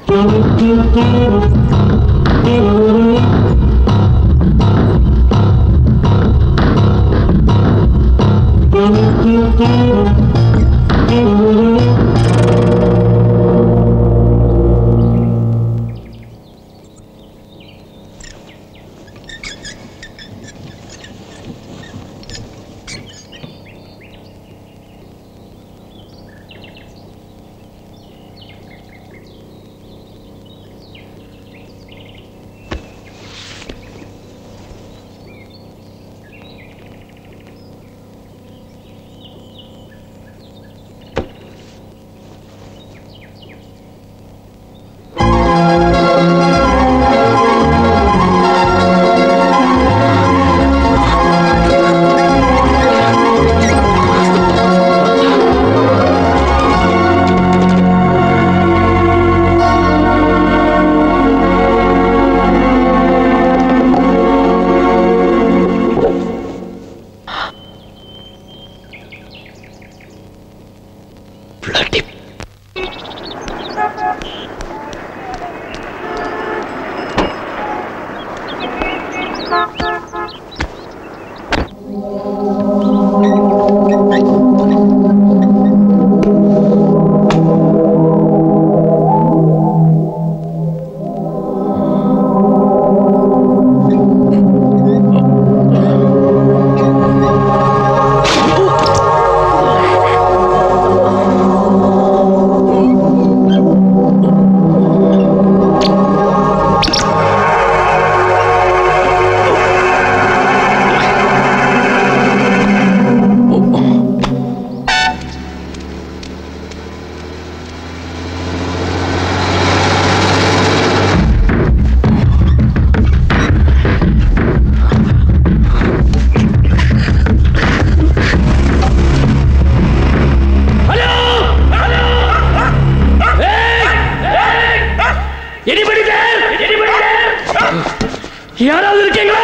யாராவது இருக்கீங்களா?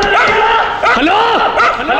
ஹலோ ஹலோ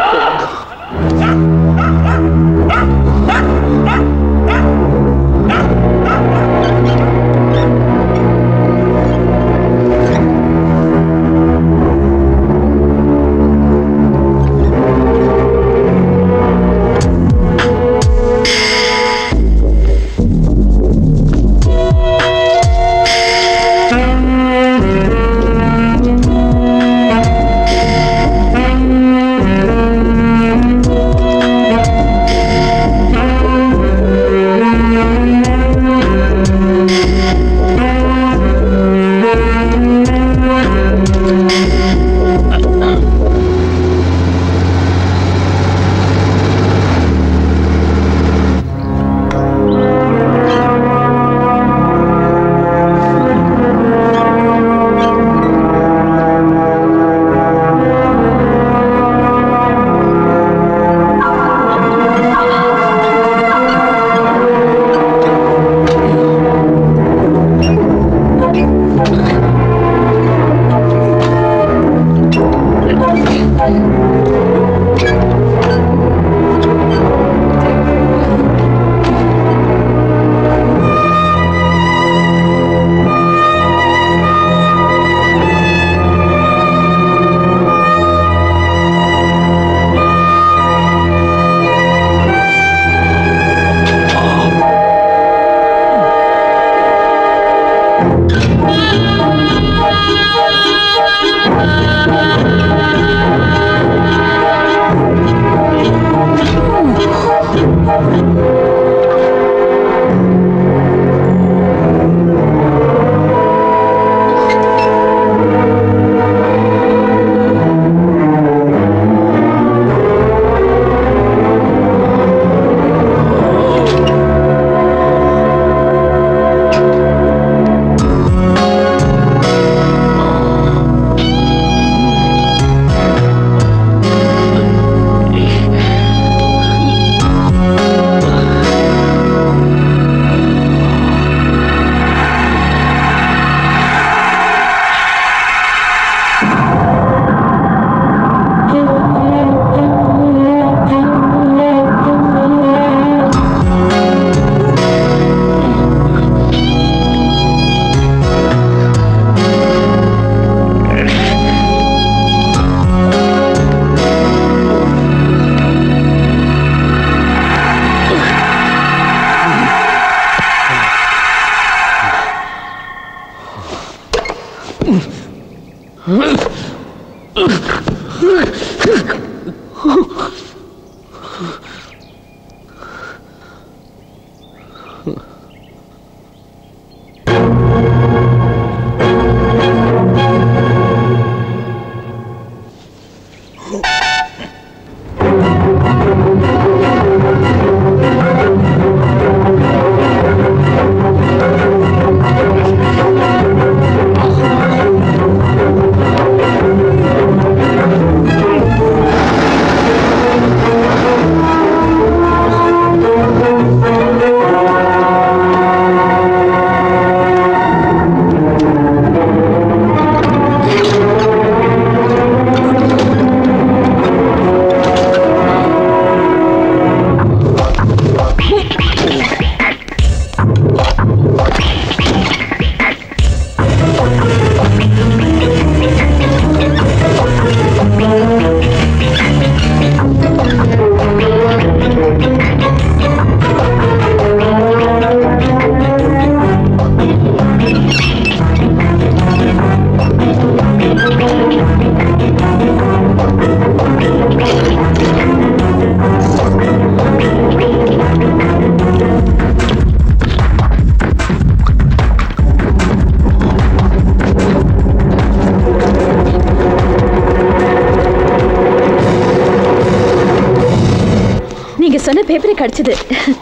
சொன்ன பேப்பரை கிடைச்சது.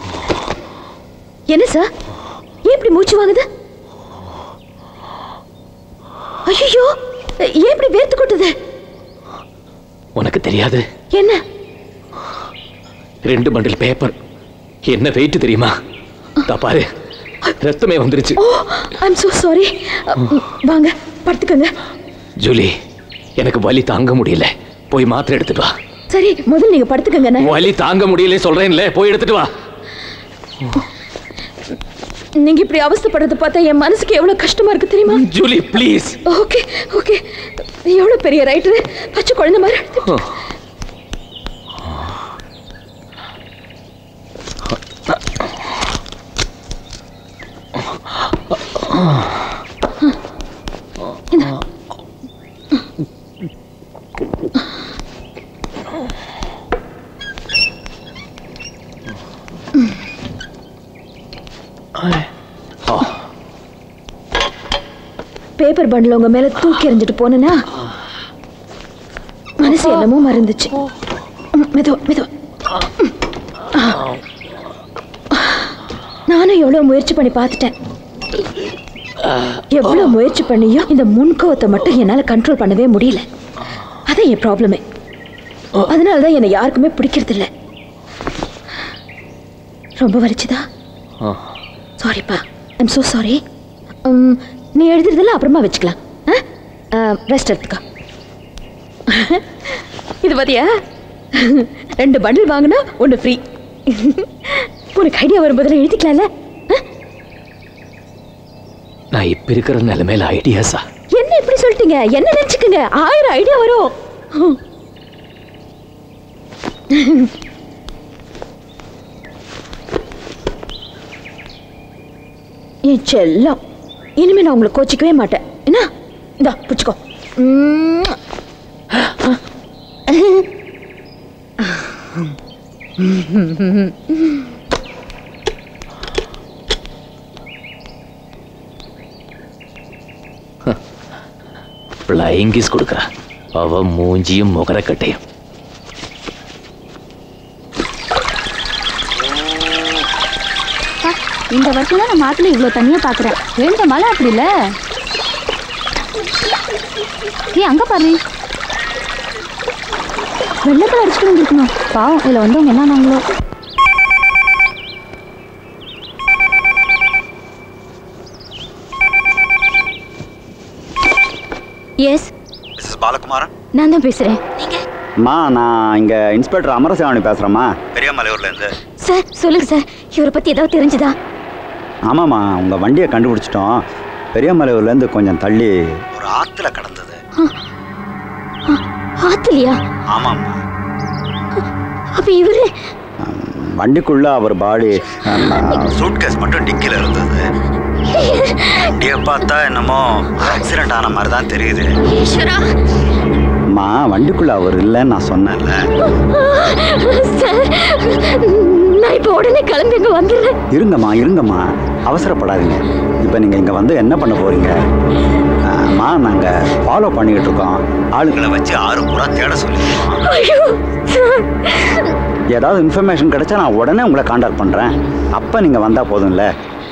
என்ன சார், ஏன் இப்படி மூச்சு வாங்குது? ஐயோ, ஏன் இப்படி வேர்த்து கொட்டுது? உனக்கு தெரியாது? என்ன? 2 பண்டில் பேப்பர். என்ன வெயிட் தெரியுமா? பாரு, ரத்தமே வந்துருச்சு. Oh, I'm so sorry. வாங்க படுத்துக்கங்க. ஜூலி, எனக்கு வலி தாங்க முடியல, போய் மாத்திரை எடுத்துட்டு வா. சரி, முதல்ல நீங்க படுத்துக்கங்க. வலி தாங்க முடியல சொல்றேன்ல, போய் எடுத்துட்டு வா. நீங்க இப்படி அவஸ்தைப்படுறத பார்த்தா என் மனசுக்கு எவ்வளவு கஷ்டமா இருக்கு தெரியுமா? Julie please. ஓகே ஓகே, எவ்வளவு பெரிய ரைட்டர், பச்சை குழந்தை மாதிரி. பேப்பர் பண்டில் உங்க மேல தூக்கி எறிஞ்சிட்டு போனா மனசு என்னமோ மறந்துச்சு. மெதுவா மெதுவா. நானும் எவ்வளவு முயற்சி பண்ணி பார்த்துட்டேன். எவ்வளவு முயற்சி பண்ணியும் இந்த முன்கோவத்தை மட்டும் என்னால கண்ட்ரோல் பண்ணவே முடியல. அதான் என் ப்ராப்ளமே. அதனாலதான் என்னை யாருக்குமே பிடிக்கிறது இல்லை. ரொம்ப வலிச்சுதா? சாரிப்பா, ஐம் சோ சாரி. நீ எழுதுறதெல்லாம் அப்புறமா வச்சுக்கலாம். ரெஸ்ட் எடுத்துக்கோ. இது பாத்தியா, 2 பண்டில் வாங்கினா 1 ஃப்ரீ. உனக்கு ஐடியா வரும்போதெல்லாம் எழுதிக்கலாம்ல. நான் இப்ப இருக்கிற நிலைமையில ஐடியாஸா? என்ன இப்படி சொல்லிட்டீங்க? என்ன நினைச்சுக்கங்க, 1000 ஐடியா வரும். என் செல்லம், இனிமே நான் உங்களை கோச்சிக்கவே மாட்டேன். என்ன, இந்தா பிடிச்சுக்கோ. ஃப்ளையிங் கிஸ் கொடுக்குறா. அவ மூஞ்சியும் முகரக்கட்டையும். இந்த வருஷம் தான் நான் மாட்டில் இவ்வளோ தண்ணியாக பார்க்குறேன். வேண்ட மழை அப்படி இல்லை. ஏன் அங்கே பாரு, வெள்ளத்தில் அடிச்சுட்டு வந்துருக்கணும். பாவம், இதில் வந்தவங்க என்ன நாங்களோ. எஸ் மிஸ்ஸஸ் பாலகுமாரன், நான் தான் பேசுகிறேன். அம்மா, நான் இங்கே இன்ஸ்பெக்டர் அமரசிவாணி பேசுகிறேம்மா, பெரியமலையூர்லேருந்து. சார் சொல்லுங்க சார், இவரை பற்றி ஏதாவது தெரிஞ்சுதா? ஆமாம்மா, உங்கள் வண்டியை கண்டுபிடிச்சிட்டோம். பெரியமலையூர்லேருந்து கொஞ்சம் தள்ளி ஒரு ஆற்றுல கடந்தது. ஆத்துலையா? ஆமாம்மா. அப்போ இவரு வண்டிக்குள்ள அவர் பாடி, சூட்கேஸ் மட்டும் டிக்கில இருந்தது. வண்டியை பார்த்தா என்னமோ ஆக்சிடென்ட் ஆன மாதிரி தான் தெரியுது. அம்மா வண்டிக்குள்ள அவர் இல்லைன்னு நான் சொன்னேன்ல. நான் இப்போ உடனே கிளம்பி இங்க வந்துடுறேன். இருங்கம்மா அவசரப்படாதீங்க. இப்போ நீங்கள் இங்கே வந்து என்ன பண்ண போறீங்க? அம்மா நாங்கள் ஃபாலோ பண்ணிக்கிட்டு இருக்கோம். ஆளுங்களை வச்சு 6 பூரா தேட சொல்லியிருக்கோம். ஏதாவது இன்ஃபர்மேஷன் கிடைச்சா நான் உடனே உங்களை காண்டாக்ட் பண்ணுறேன். அப்போ நீங்கள் வந்தால் போதும்ல.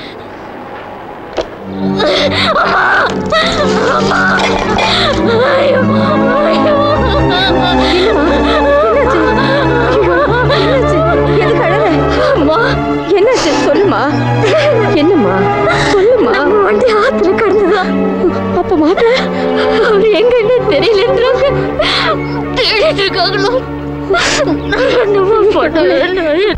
என்னாச்சு சொல்லுமா? என்னம்மா சொல்லுமா? வண்டி ஆத்துல கடந்துதா? அப்ப மாப்பிள்ள அவர் எங்கன்னு தெரியலன்றாங்க. தேடிட்டு இருக்காங்களோ? என்னமா பண்ணல?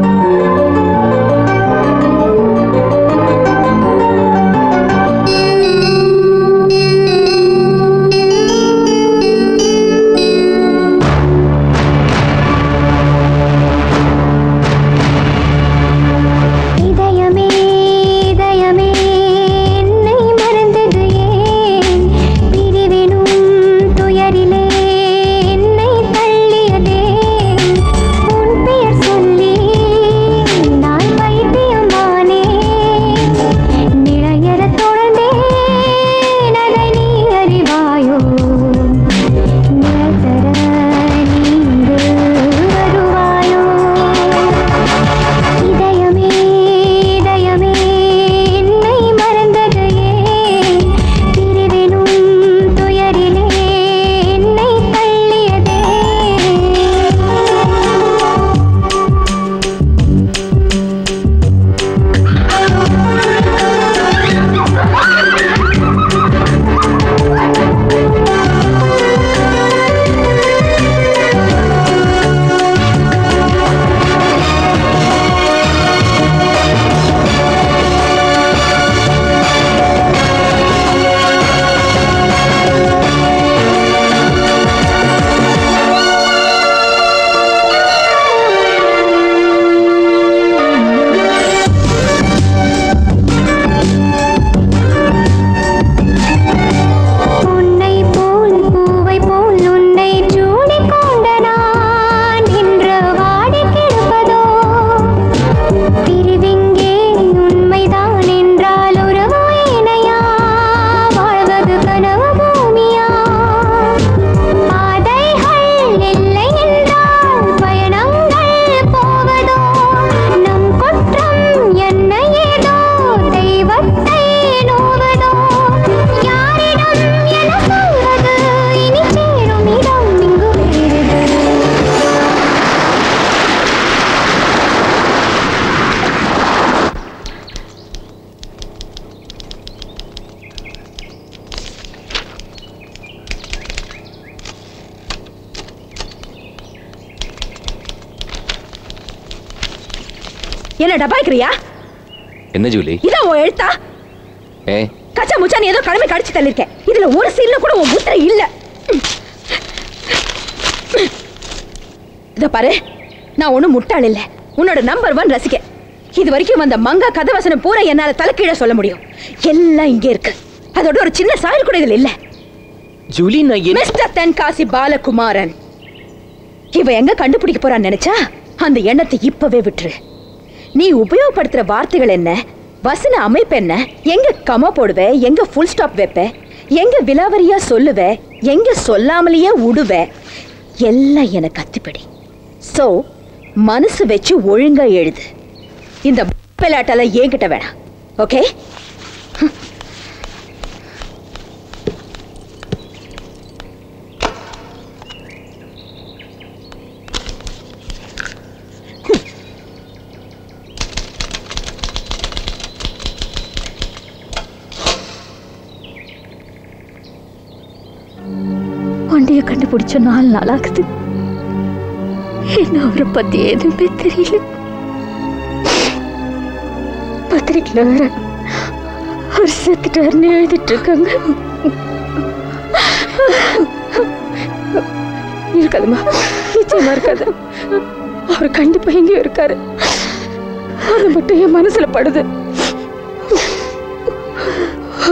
என்ன டபாய்க்கிறியா? என்ன ஜூலி? இதான் உன் எழுத்தா? கச்சா முச்சா நீ ஏதோ கடமை கடிச்சு தள்ளிருக்க. இதுல ஒரு சீல்ல கூட உன் முத்திரை இல்ல. இத பாரு, நான் ஒண்ணும் முட்டாள் இல்ல. உன்னோட நம்பர் 1 ரசிக்க. இது வரைக்கும் வந்த மங்கா கதை வசனம் பூரா என்னால தலைக்கீழ சொல்ல முடியும். எல்லாம் இங்கே இருக்கு. அதோட ஒரு சின்ன சாயல் கூட இதுல இல்ல. ஜூலி, நான் மிஸ்டர் தென்காசி பாலகுமாரன் இவ எங்க கண்டுபிடிக்க போறான்னு நினைச்சா அந்த எண்ணத்தை இப்பவே விட்டுரு. நீ உபயோகப்படுத்துற வார்த்தைகள் என்ன, வசன அமைப்பு என்ன, எங்க கமா போடுவ, எங்க ஃபுல் ஸ்டாப் வைப்ப, எங்க விலாவரியா சொல்லுவ, எங்க சொல்லாமலேயே உடுவ, எல்லாம் எனக்கு அத்திப்படி. சோ மனசு வச்சு ஒழுங்கா எழுது. இந்த விளையாட்டெல்லாம் என்கிட்ட வேணாம். ஓகே? வண்டியை கண்டுபிடிச்ச 4 நாள் ஆகுது. என்ன அவரை பத்தி எதுவுமே தெரியல. பத்திரிக்கையில வேற அவர் செத்துட்டாருன்னு எழுதிட்டு இருக்காங்க. இருக்காதுமா, நிச்சயமா இருக்காது. அவர் கண்டிப்பா எங்கேயும் இருக்காரு. அது மட்டும் என் மனசுல படுது.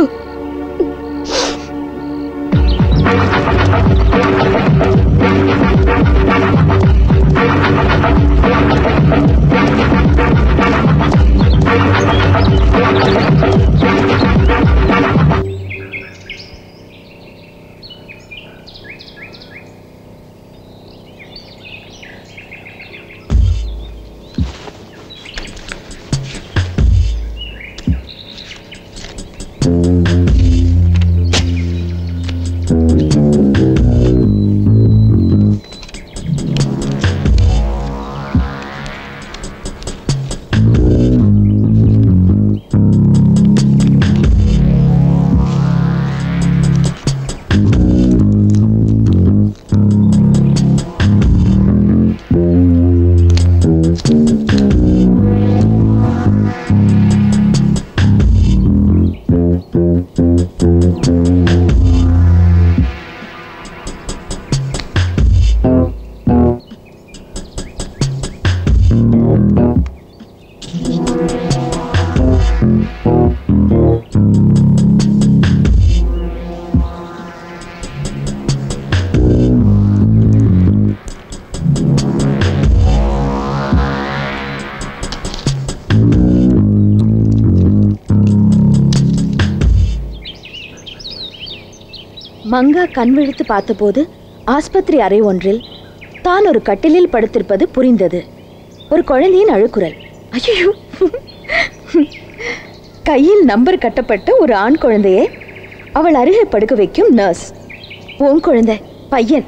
மங்கா கண் விழித்து பார்த்தபோது ஆஸ்பத்திரி அறை ஒன்றில் தான் ஒரு கட்டிலில் படுத்திருப்பது புரிந்தது. ஒரு குழந்தையின் அழுக்குரல். ஐயோ! கையில் நம்பர் கட்டப்பட்ட ஒரு ஆண் குழந்தையை அவள் அருகே படுக்க வைக்கும் நர்ஸ். உன் குழந்தை பையன்.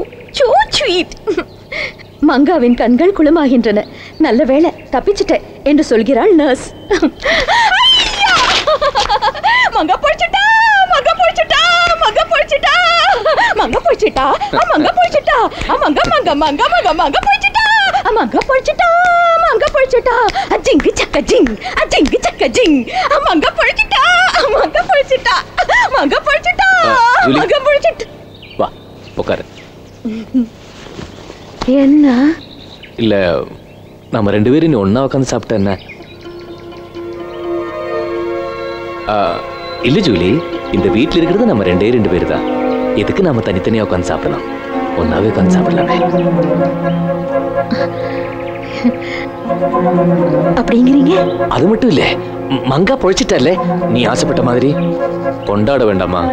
மங்காவின் கண்கள் குளமாகின்றன. நல்ல வேளை தப்பிச்சிட்ட என்று சொல்கிறாள் நர்ஸ். மங்கா போய்ச்சிட்டா, மங்கா போய்ச்சிட்டா, மங்கா போய்ச்சிட்டா, மங்கா போய்ச்சிட்டா, மங்கா போய்ச்சிட்டா, மங்கா மங்கா மங்கா மங்கா மங்கா போய்ச்சிட்டா, மங்கா போய்ச்சிட்டா, மங்கா போய்ச்சிட்டா, ஜிங்கு சக்க ஜிங், ஜிங்கு சக்க ஜிங், மங்கா போய்ச்சிட்டா, மங்கா போய்ச்சிட்டா, மங்கா போய்ச்சிட்டா, மங்கா போய்ச்சிட்டா. வா உட்காரு. என்ன? இல்ல நம்ம 2 பேரும் நீ ஒன்னா உட்காந்து சாப்பிட்ட என்ன? இல்ல ஜூலி, இந்த வீட்டில் இருக்கிறது நம்ம 2 பேர் தான். எதுக்கு நாம தனித்தனியா உட்காந்து சாப்பிடலாம்? ஒன்னாவே உட்காந்து சாப்பிடலாமே. அப்படிங்கிறீங்க? அது மட்டும் இல்ல, மங்கா பொழிச்சிட்டால, நீ ஆசைப்பட்ட மாதிரி கொண்டாட வேண்டாமா?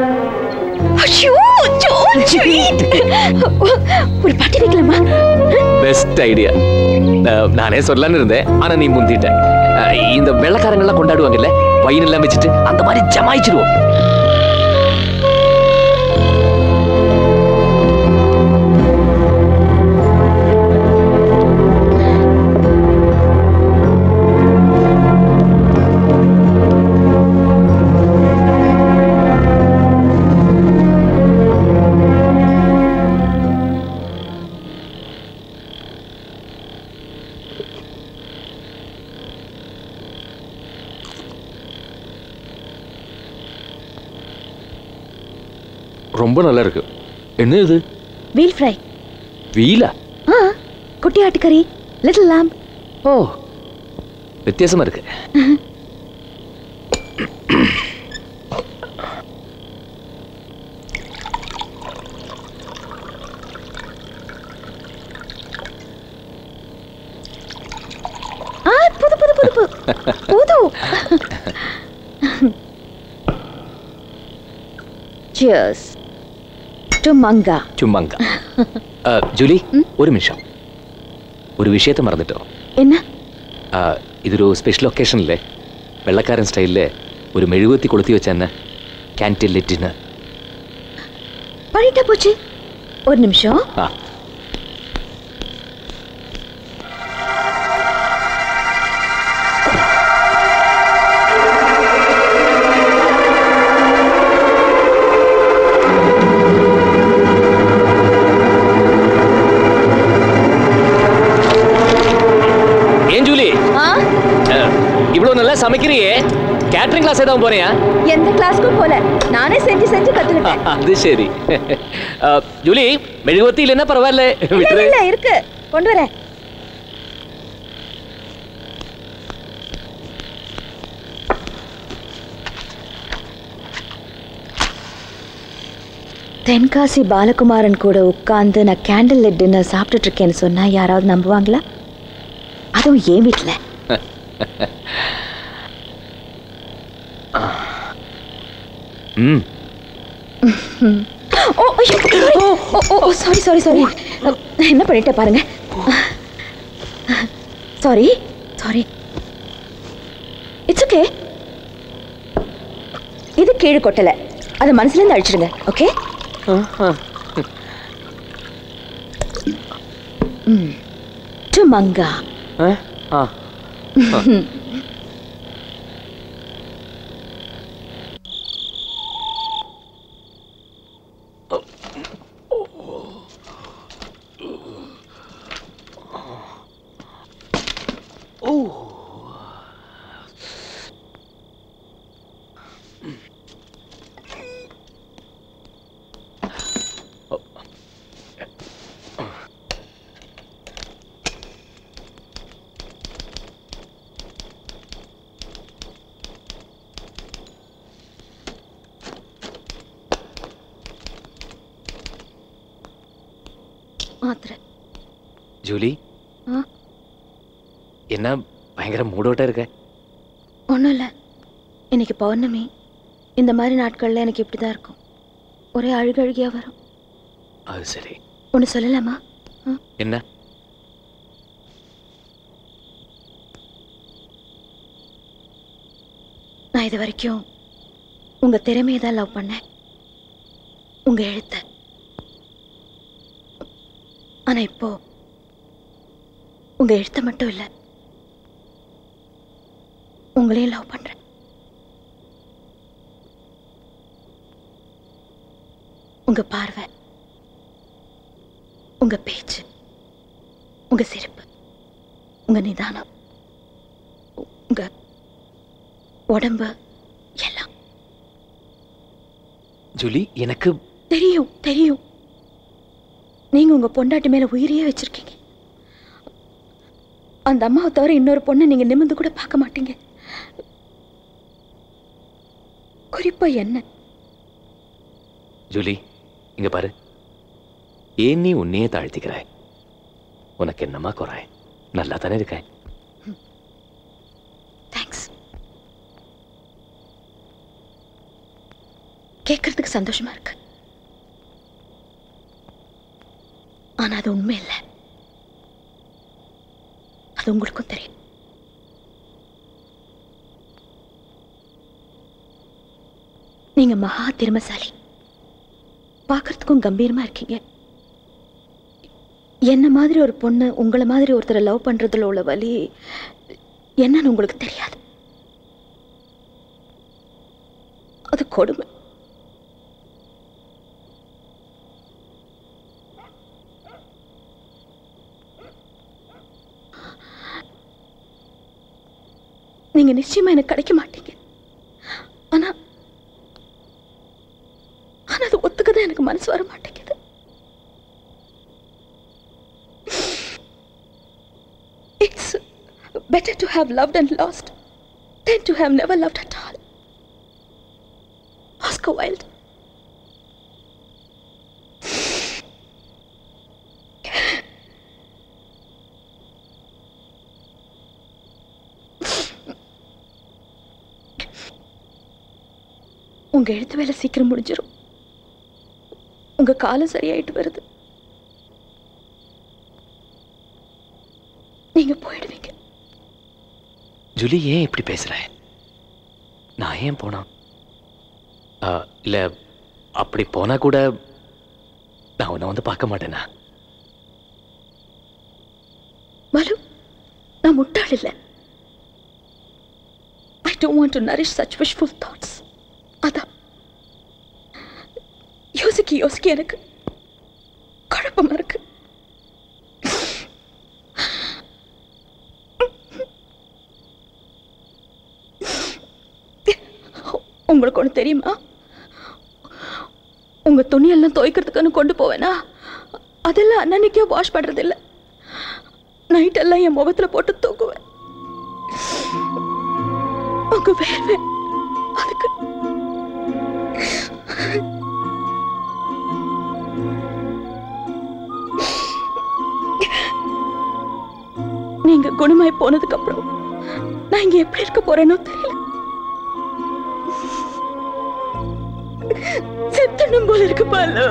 ஒரு பாட்டி வைக்கலாமா? Best idea. நானே சொல்லலான்னு இருந்தேன், ஆனா நீ முந்திட்ட. இந்த வெள்ளக்காரங்கள்லாம் கொண்டாடுவாங்கல்ல, பையன் எல்லாம் வச்சுட்டு அந்த மாதிரி ஜமாயிச்சிடுவோம். ரொம்ப நல்லா இருக்கு. என்ன இது? Veal fry. வீலா? குட்டி ஆட்டுக்கறி, லிட்டில் lamb. ஓ, வித்தியாசமா இருக்கு. புது புது புது புது. Cheers to Manga. சும்மாங்க. ஜூலி, ஒரு நிமிஷம். ஒரு விஷயத்தை மறந்துட்டோம். என்ன? இது ஒரு ஸ்பெஷல் ஒகேஷன்ல வெள்ளக்காரன் ஸ்டைல்ல ஒரு மெழுகுவத்தி கொளுத்தி வச்சேன்ன, கேண்டில் டின்னர். பண்ணிட்டா போச்சு. ஒரு நிமிஷம். இவ்வளவு நல்லா சமைக்கிறியே, கேட்டரிங் கிளாஸ் ஏதாவது போறியா? எந்த கிளாஸ்க்கும் போல, நானே செஞ்சு செஞ்சு கத்துக்கிட்டேன். அது சரி. ஜூலி, மெழுகுவத்தி இல்லைன்னா பரவாயில்ல, விட்டுரு. இல்ல இருக்கு, கொண்டு வரேன். தென்காசி பாலகுமாரன் கூட உட்கார்ந்து நான் கேண்டில் லிட் டின்னர் சாப்பிட்டுட்டு இருக்கேன்னு சொன்னா யாராவது நம்புவாங்களா? அதுவும் ஏன் வீட்டில். சாரி சாரி சாரி, என்ன பண்ணிட்ட பாருங்க. Sorry sorry, it's okay. இது கீழே கொட்டலை, அதை மனசுல இருந்து அழிச்சிடுங்க. ஓகே? டு மங்கா. ஜூலி, என்ன பயங்கர மூடோட்டா இருக்க? ஒன்றும் இல்லை, இன்னைக்கு பௌர்ணமி. இந்த மாதிரி நாட்களில் எனக்கு இப்படி தான் இருக்கும். ஒரே அழுகழுகியா வரும். அது சரி. ஒன்று சொல்லலாமா? என்ன? நான் இது வரைக்கும் உங்க திறமையை தான் லவ் பண்ணேன், உங்க எழுத்த. ஆனா இப்போ உங்க எழுத்த மட்டும் இல்ல, உங்களையும் லவ் பண்றேன். உங்க பார்வை, உங்க பேச்சு, உங்க சிரிப்பு, உங்க நிதானம், உங்க உடம்பு எல்லாம். ஜூலி, எனக்கு தெரியும் தெரியும், நீங்க உங்க பொண்டாட்டி மேல உயிரையே வச்சிருக்கீங்க. அந்த அம்மாவை தவிர இன்னொரு பொண்ணை நீங்க நிமிர்ந்து கூட பார்க்க மாட்டீங்க. குறிப்பா என்ன? ஜூலி, இங்க பாரு. ஏன் நீ உன்னையே தாழ்த்திக்கிறாய்? உனக்கு என்னமா குறை? நல்லா தானே இருக்கேன். தேங்க்ஸ். கேட்கறதுக்கு சந்தோஷமா இருக்கு, ஆனா அது உண்மை இல்லை. அது உங்களுக்கும் தெரியும். நீங்க மகா திறமைசாலி, பார்க்கறதுக்கும் கம்பீரமா இருக்கீங்க. என்ன மாதிரி ஒரு பொண்ணு உங்களை மாதிரி ஒருத்தரை லவ் பண்றதுல உள்ள வலி என்னன்னு உங்களுக்கு தெரியாது. அது கொடுமை. நீங்க நிச்சயமா எனக்கு கிடைக்க மாட்டீங்க. ஆனா ஆனா அது ஒத்துக்கதான் எனக்கு மனசு வர மாட்டேங்குது. It's better to have loved and lost than to have never loved at all. Oscar Wilde. உங்க எழுத்து வேலை சீக்கிரம் முடிஞ்சிடும். உங்க காலம் சரியாயிட்டு வருது. நீங்க போயிடுவீங்க. ஜூலி, ஏன் இப்படி பேசுற? நான் ஏன் போனா? இல்ல, அப்படி போனா கூட நான் உன்னை வந்து பார்க்க மாட்டேனா? பாலு, நான் முட்டாள் இல்லை. I don't want to nourish such wishful thoughts. அதான் யோசிக்க எனக்கு குழப்பமா இருக்கு. உங்களுக்கு ஒன்று தெரியுமா? உங்க துணியெல்லாம் துவைக்கிறதுக்குன்னு கொண்டு போவேனா, அதெல்லாம் அன்னன்னைக்கே வாஷ் பண்றது இல்லை. நைட் எல்லாம் என் முகத்துல போட்டு தூக்குவேன். உங்க வேலை அதுக்கு நீங்க குணமாய் போனதுக்கு அப்புறம் நான் இங்க எப்படி இருக்க போறேனோ தெரியல. செத்தனும் போல இருக்கு பாலு.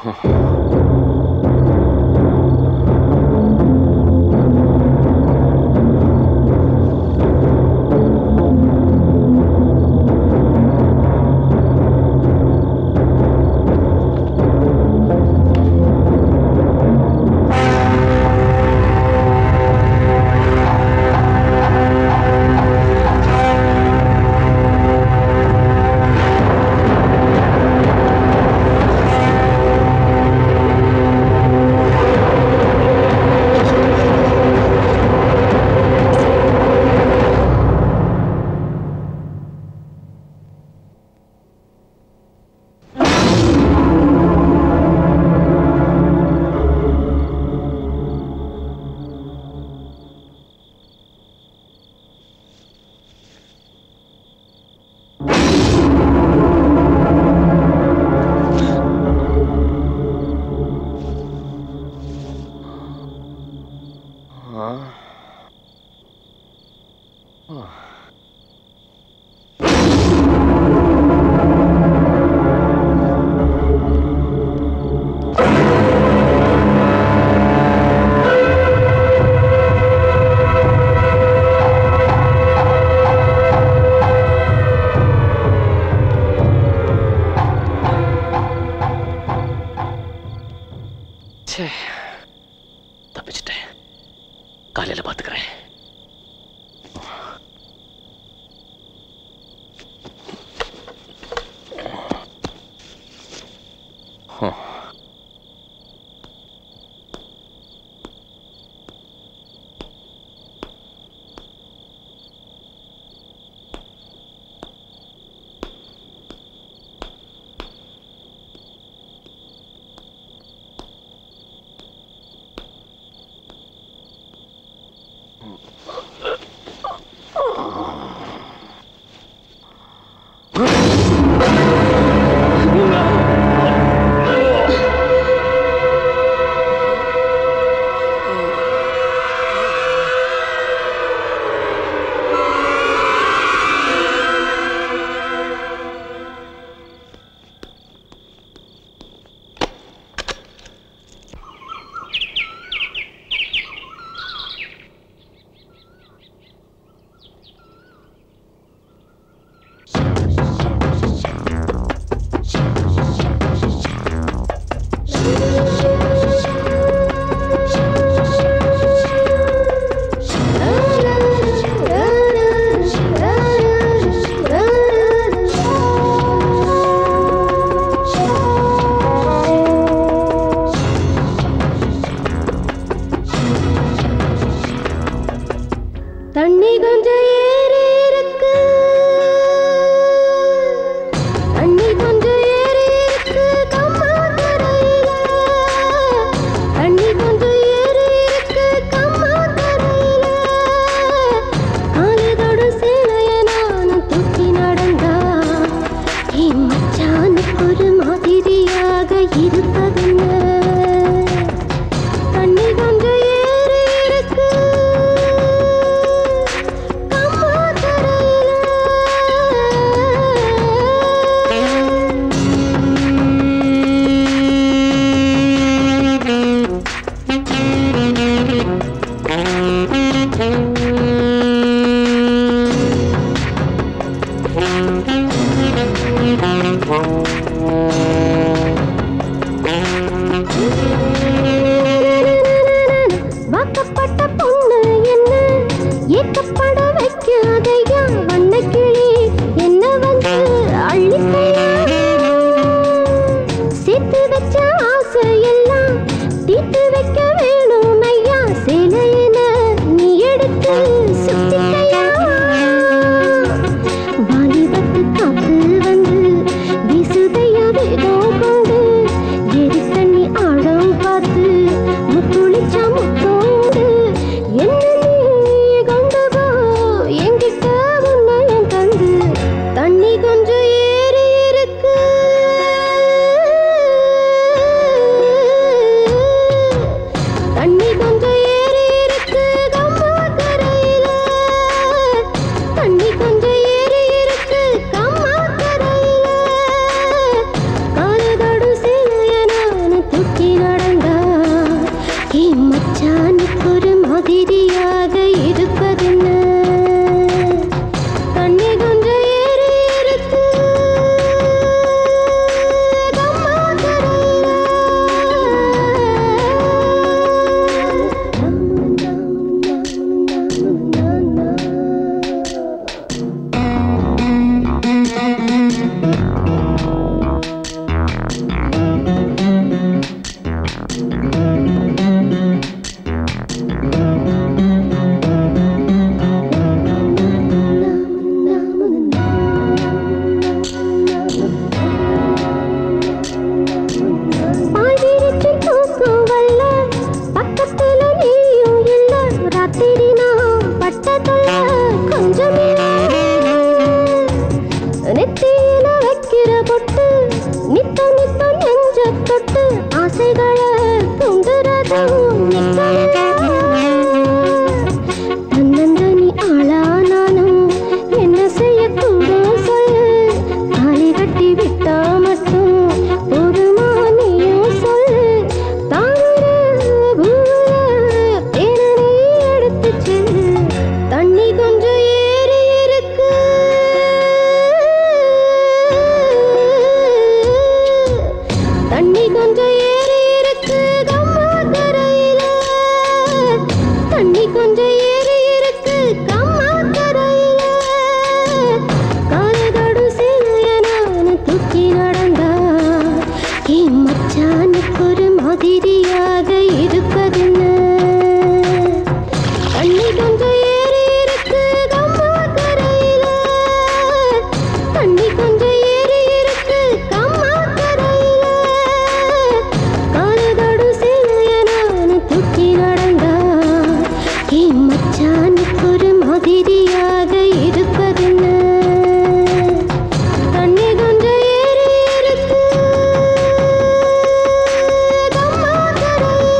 தப்பிச்சிட்டேன். காலையில் பார்த்துக்கிறேன். ஆசைகளை தூண்டுறதும் தன்னந்தனி ஆளானாலும் என்ன செய்யக்கூடும் சொல்லு. தாலி கட்டி விட்டா மட்டும் போதுமா நீயும் சொல்லு. தாங்குற பூல தேனடி எடுத்து செல்லு. தண்ணி கொஞ்சம் ஏறி இருக்கு. தண்ணி கொஞ்சம் ஏறி இருக்கு கம்மா கரையில. தண்ணி கொஞ்சம் ஏறி இருக்கு கம்மா கரையில. காலதோடு சேலைய நானு தூக்கி நடந்தா என் மச்சானுக்கு ஒரு மாதிரியாக இருப்பதுன்னு. தண்ணி கொஞ்சம் ஏறி இருக்கு கம்மா கரையில. தண்ணி கொஞ்சம் ஏறி இருக்கு கம்மா கரையில. காலதோடு சேலைய நானு தூக்கி நடந்தா என் மச்சானுக்கு ஒரு மாதிரியாக இருப்பதுன்னு. தண்ணி கொஞ்சம் ஏறி இருக்கு கம்மா கரையில.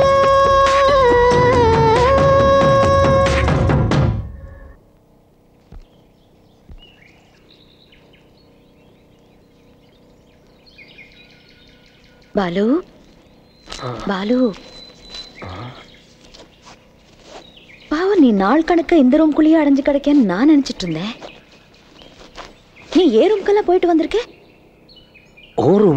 பாலு பாலு பாவம், நீ நாள் கணக்க இந்த ரூம்குள்ளேயே அடைஞ்சு கிடைக்கன்னு நான் நினைச்சிட்டு இருந்தேன். நீ ஏ ரூம்க்கெல்லாம் போயிட்டு வந்திருக்க? Oh room?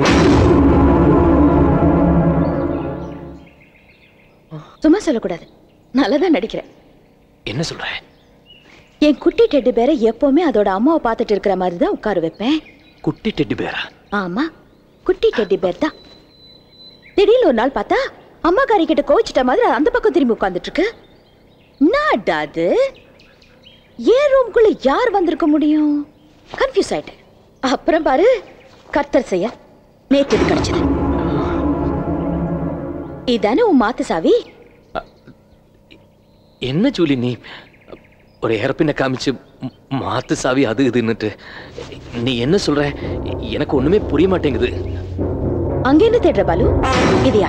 சும்மா சொல்லக்கூடாது, நல்லதான் நடிக்கிறேன். என்ன சொல்ற? என் குட்டி டெட்டி பேரை எப்பவுமே அதோட அம்மாவை பார்த்துட்டு இருக்கிற மாதிரி தான் உட்கார வைப்பேன். குட்டி டெட்டி பேரா? ஆமா, குட்டி டெட்டி பேர் தான். திடீர்னு ஒரு நாள் பார்த்தா அம்மா காரி கிட்ட கோவிச்சிட்ட மாதிரி அந்த பக்கம் திரும்பி உட்கார்ந்துட்டு இருக்கு. நாடாது ஏன் ரூம்குள்ள யார் வந்திருக்க முடியும்? கன்ஃபியூஸ் ஆயிட்டேன். அப்புறம் பாரு, கர்த்தர் செய்ய நேத்து இது கிடைச்சது. இதானே உன் மாத்து சாவி? என்ன ஜூலி நீ ஒரு ஏர்பின்னை காமிச்சு மாத்து சாவி அது இதுன்னுட்டு நீ என்ன சொல்ற? எனக்கு ஒண்ணுமே புரிய மாட்டேங்குது. அங்க என்ன தேடுற பாலு? இதையா?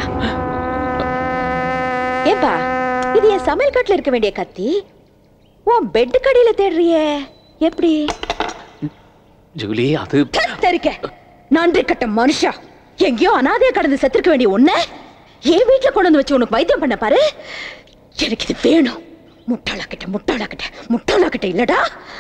ஏப்பா, இது என் சமையல் கட்டில இருக்க வேண்டிய கத்தி. உன் பெட் கடையில தேடுறியே, எப்படி? ஜூலி அது தெரிக்க நன்றி கட்ட மனுஷா. எங்கேயோ அனாதையா கடந்து செத்துருக்க வேண்டிய உன்ன என் வீட்டுல கொண்டு வந்து வச்சு உனக்கு வைத்தியம் பண்ண பாரு. எனக்கு இது வேணும். முட்டாளாக்கிட்ட முட்டாளாக்கிட்ட முட்டாளாக்கிட்ட இல்லடா.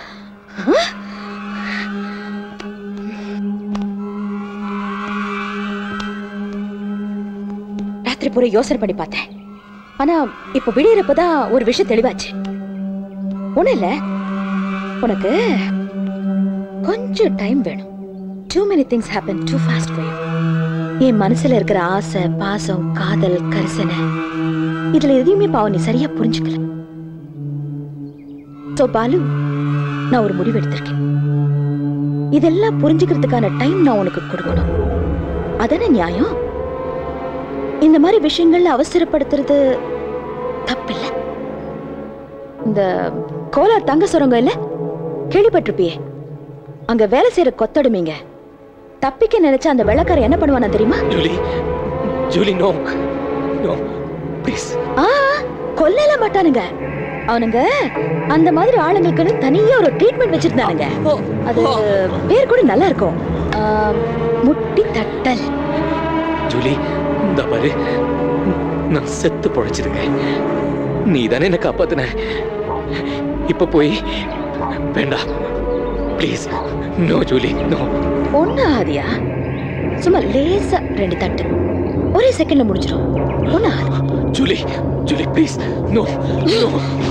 ராத்திரி பூரா யோசனை பண்ணி பார்த்தேன். ஆனா இப்ப விடியறப்பதான் ஒரு விஷயம் தெளிவாச்சு. ஒண்ணு இல்ல, உனக்கு கொஞ்சம் டைம் வேணும். Too many things happen too fast for you. என் மனசுல இருக்கிற ஆசை, பாசம், காதல், கரிசனை, இதுல எதையுமே பாவம் நீ சரியா புரிஞ்சுக்கல. சோ பாலு, நான் ஒரு முடிவு எடுத்திருக்கேன். இதெல்லாம் புரிஞ்சுக்கிறதுக்கான டைம் நான் உனக்கு கொடுக்கணும். அதானே நியாயம்? இந்த மாதிரி விஷயங்கள்ல அவசரப்படுத்துறது தப்பில்லை. இந்த கோலார் தங்க சுரங்கம் இல்ல, கேள்விப்பட்டிருப்பியே? அங்க வேலை செய்யற கொத்தடுமைங்க தப்பிக்க நினைச்சா அந்த வெள்ளக்கார என்ன பண்ணுவானா தெரியுமா? Julie, Julie no no please. கொல்லல மாட்டானுங்க அவனுங்க. அந்த மாதிரி ஆளுங்களுக்குன்னு தனியா ஒரு ட்ரீட்மெண்ட் வச்சிருந்தானுங்க. அது பேர் கூட நல்லா இருக்கும், முட்டி தட்டல். ஜூலி, இந்த பாரு, நான் செத்து பொழைச்சிருக்கேன். நீ தானே என்ன காப்பாத்தின. இப்ப போய் வேண்டாம் ப்ளீஸ். No Julie no. ஒண்ணு ஆதியா, சும்மா லேசா 2 தட்டு ஒரே செகண்ட்ல முடிஞ்சிடும். ஒண்ணு ஆதி. Julie, Julie please no no.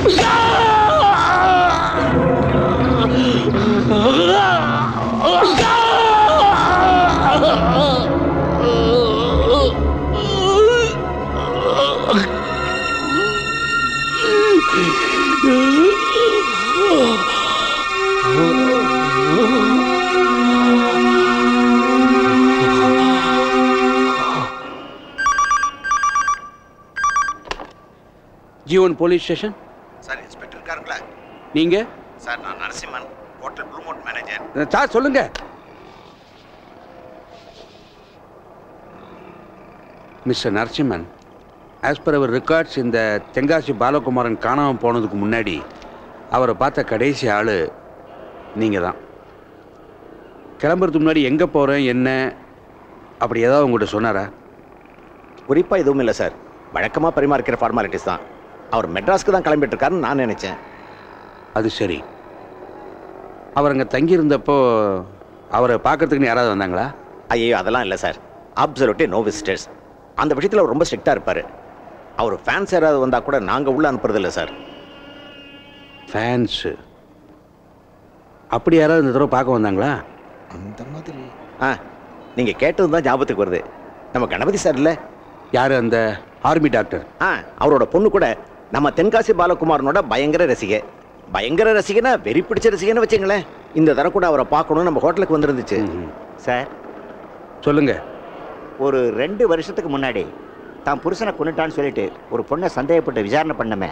Jeevan police station. Sir, inspector இருக்காருங்களா? நீங்க? சார், நான் Narasimhan, hotel Blue Mount manager. Sir சொல்லுங்க. Mister Narasimhan, as per our records இந்த தென்காசி பாலகுமாரன் காணாமல் போனதுக்கு முன்னாடி அவரை பார்த்த கடைசி ஆள் நீங்கள் தான். கிளம்புறதுக்கு முன்னாடி எங்கே போகிறேன் என்ன அப்படி ஏதாவது உங்கள்கிட்ட சொன்னாரா? குறிப்பாக எதுவும் இல்லை சார். வழக்கமாக பரிமாறிக்கிற ஃபார்மாலிட்டிஸ் தான். அவர் மெட்ராஸ்க்கு தான் கிளம்பிட்டு இருக்காருன்னு நான் நினச்சேன். அது சரி. அவர் அங்கே தங்கியிருந்தப்போ அவரை பார்க்கறதுக்குன்னு யாராவது வந்தாங்களா? ஐயோ அதெல்லாம் இல்லை சார். Absolutely no visitors. அந்த விஷயத்தில் அவர் ரொம்ப ஸ்ட்ரிக்டாக இருப்பார். அவர் ஃபேன்ஸ் யாராவது வந்தால் கூட நாங்கள் உள்ளே அனுப்புறதில்லை சார். ஃபேன்ஸு அப்படி யாராவது இந்த தடவை பார்க்க வந்தாங்களா? அந்த மாதிரி நீங்கள் கேட்டது தான் ஞாபகத்துக்கு வருது. நம்ம கணபதி சார் இல்லை, யார் அந்த ஆர்மி டாக்டர்? அவரோட பொண்ணு கூட நம்ம தென்காசி பாலகுமாரனோட பயங்கர ரசிகை. பயங்கர ரசிகனா வெறி பிடிச்ச ரசிகன்னு வச்சுங்களேன். இந்த தடவை கூட அவரை பார்க்கணும்னு நம்ம ஹோட்டலுக்கு வந்துருந்துச்சு சார். சொல்லுங்க. ஒரு 2 வருஷத்துக்கு முன்னாடி தான் புருஷனை கொண்டுட்டான்னு சொல்லிட்டு ஒரு பொண்ணை சந்தேகப்பட்டு விசாரணை பண்ணமே.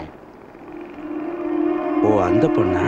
ஓ, அந்த பொண்ணா?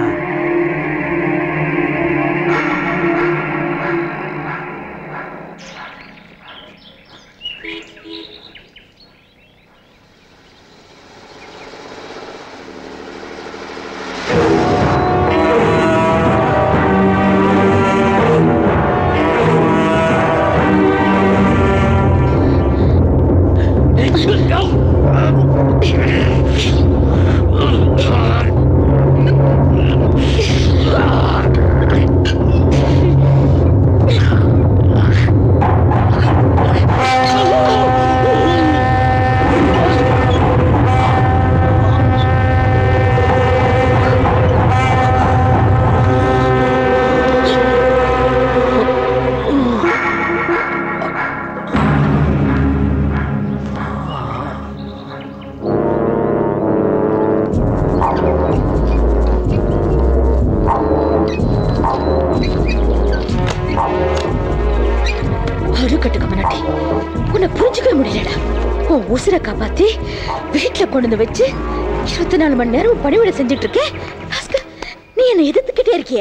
உசுரை காப்பாத்தி வீட்டுல கொண்டு வச்சு 24 மணி நேரம் பணிவிட செஞ்சுட்டு இருக்கேன். நீ என்ன எதிர்த்துக்கிட்டே இருக்கிய.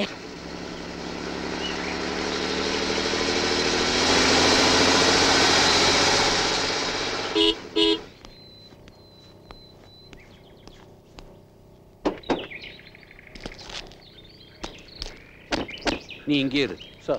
நீ இங்கே இரு சார்.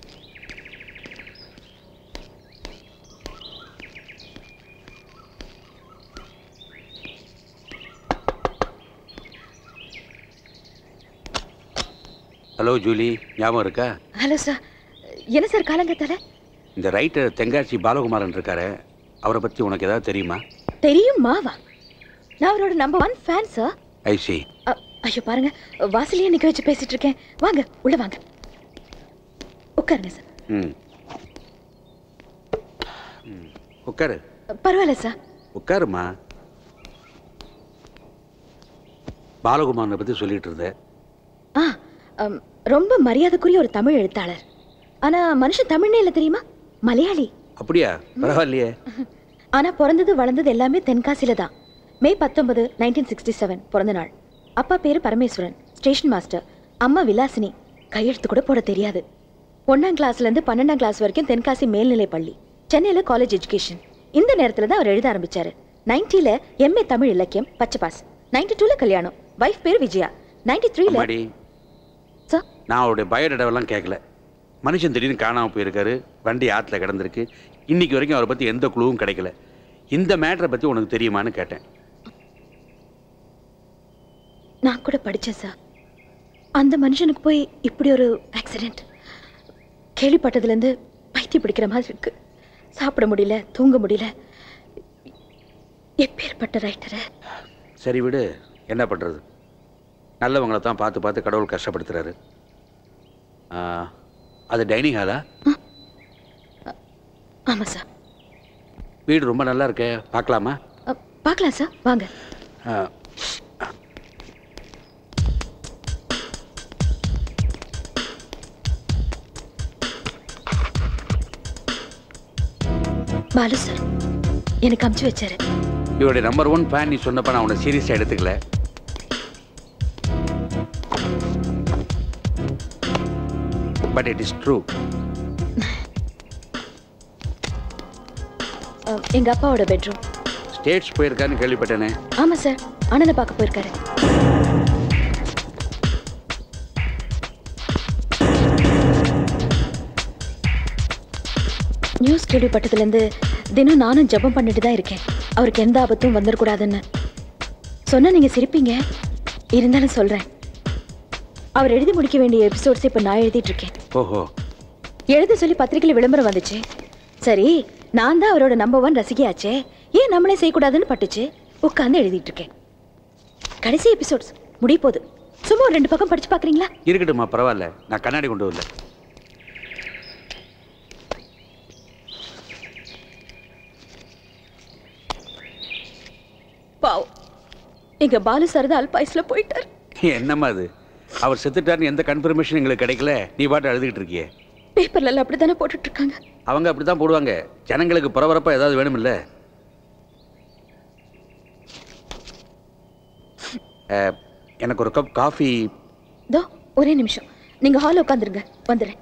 ஹலோ ஜூலி, ஞாபகம் இருக்கா? Hello sir. என்ன சார் காலங்கத்தால? இந்த ரைட்டர் தென்காசி பாலகுமாரன் இருக்காரு, அவரை பற்றி உனக்கு ஏதாவது தெரியுமா? தெரியுமாவா? நான் அவரோட number 1 fan sir. I see. ஐயோ பாருங்க, வாசலையே நிற்க வச்சு பேசிட்டு இருக்கேன். வாங்க உள்ள வாங்க, உட்காருங்க சார். உட்காரு. பரவாயில்ல சார். உட்காருமா. பாலகுமாரனை பற்றி சொல்லிட்டு இருந்தேன். ரொம்ப மரியாதைக்குரிய ஒரு தமிழ் எழுத்தாளர். ஆனா மனுஷன் தமிழ்னே இல்லை தெரியுமா, மலையாளி. அப்படியா? பரவாயில்லையே. ஆனா பிறந்தது வளர்ந்தது எல்லாமே தென்காசியில தான். மே 19, 1967 பிறந்த நாள். அப்பா பேரு பரமேஸ்வரன், ஸ்டேஷன் மாஸ்டர். அம்மா விலாசினி, கையெழுத்து கூட போட தெரியாது. 1ஆம் கிளாஸ்ல இருந்து 12ஆம் கிளாஸ் வரைக்கும் தென்காசி மேல்நிலை பள்ளி, சென்னையில காலேஜ் எஜுகேஷன். இந்த நேரத்துல தான் அவர் எழுத ஆரம்பிச்சாரு. 90ல MA தமிழ் இலக்கியம் பச்சை பாஸ். 92ல கல்யாணம், வைஃப் பேரு விஜயா. 93ல நான் அவருடைய பயோடேட்டாவெல்லாம் கேட்கல. மனுஷன் திடீர்னு காணாமல் போயிருக்காரு, வண்டி ஆற்றுல கிடந்திருக்கு. இன்னைக்கு வரைக்கும் அவரை பற்றி எந்த குழுவும் கிடைக்கல. இந்த மேட்டரை பற்றி உனக்கு தெரியுமான்னு கேட்டேன். நான் கூட படித்தேன் சார். அந்த மனுஷனுக்கு போய் இப்படி ஒரு ஆக்சிடென்ட் கேள்விப்பட்டதுலேருந்து பைத்தியம் பிடிக்கிற மாதிரி இருக்கு. சாப்பிட முடியல, தூங்க முடியல. எப்பேற்பட்ட ரைட்டரை. சரி விடு, என்ன பண்ணுறது? நல்லவங்களை தான் பார்த்து பார்த்து கடவுள் கஷ்டப்படுத்துறாரு. அது டைனிங் ஹாலா? ஆமாம் சார். வீடு ரொம்ப நல்லா இருக்கே, பார்க்கலாமா? பார்க்கலாம் சார், வாங்க. பாலு சார் எனக்கு அமுச்சு வச்சாரு. இவருடைய நம்பர் 1 ஃபேன். நீ சொன்னப்ப நான் உன்னை சீரியஸாக எடுத்துக்கல. But it is true. எங்க அப்பாவோட பெட்ரூம். ஸ்டேட்ஸ் போயிருக்கான்னு கேள்விப்பட்டேனே. ஆமா சார், அண்ணனை பார்க்க போயிருக்காரு. நியூஸ் கேள்விப்பட்டதுலேருந்து தினம் நானும் ஜெபம் பண்ணிட்டு தான் இருக்கேன், அவருக்கு எந்த ஆபத்தும் வந்துடக்கூடாதுன்னு. சொன்னா நீங்க சிரிப்பீங்க, இருந்தாலும் சொல்றேன். அவர் எழுதி முடிக்க வேண்டிய எபிசோட்ஸ் இப்போ நான் எழுதிட்டு இருக்கேன். ஓஹோ. எழுத சொல்லி பத்திரிகையில் விளம்பரம் வந்துச்சு. சரி, நான் தான் அவரோட நம்பர் 1 ரசிகையாச்சே, ஏன் நம்மளே செய்யக்கூடாதுன்னு பட்டுச்சு. உட்காந்து எழுதிட்டு இருக்கேன். கடைசி எபிசோட்ஸ் முடிய போகுது. சும்மா ஒரு 2 பக்கம் படிச்சு பார்க்குறீங்களா? இருக்கட்டும்மா, பரவாயில்ல. நான் கண்ணாடி கொண்டு வரல. பாவம், எங்க பாலு சார் தான் அல்பாயுஸ்ல போயிட்டார். என்னம்மா அது? அவர் செத்துட்டாருன்னு எந்த கன்ஃபர்மேஷன் எங்களுக்கு கிடைக்கல, நீ பாட்டு எழுதிக்கிட்டு இருக்கியே. பேப்பர்ல எல்லாம் அப்படித்தானே போட்டுட்டு இருக்காங்க. அவங்க அப்படித்தான் போடுவாங்க. ஜனங்களுக்கு பரபரப்பா ஏதாவது வேணுமில்ல. எனக்கு ஒரு கப் காஃபி. தோ ஒரே நிமிஷம், நீங்க ஹாலில் உட்காந்துருங்க, வந்துடுறேன்.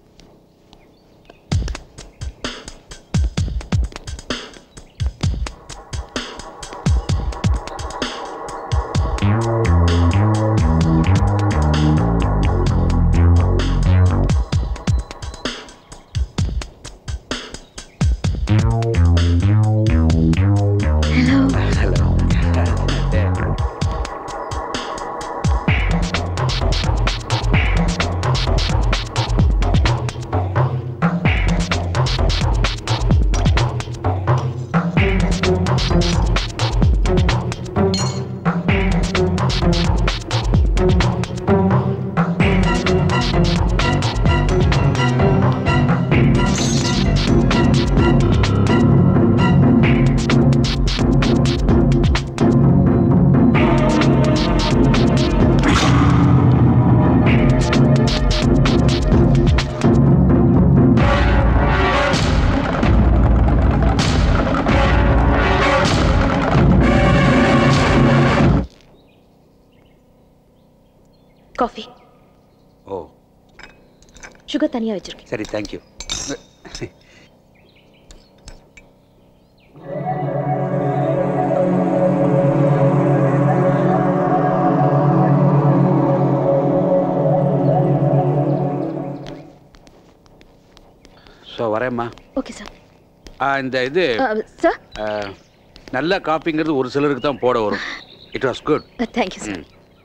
காஃபி. ஓ, சுகர் தனியா வச்சிருக்கேன். சரி, தேங்க்யூ. ஸோ வரேம்மா. Okay sir. இந்த இது சார், நல்ல காப்பிங்கிறது ஒரு சிலருக்கு தான் போட வரும். It was good. Thank you sir.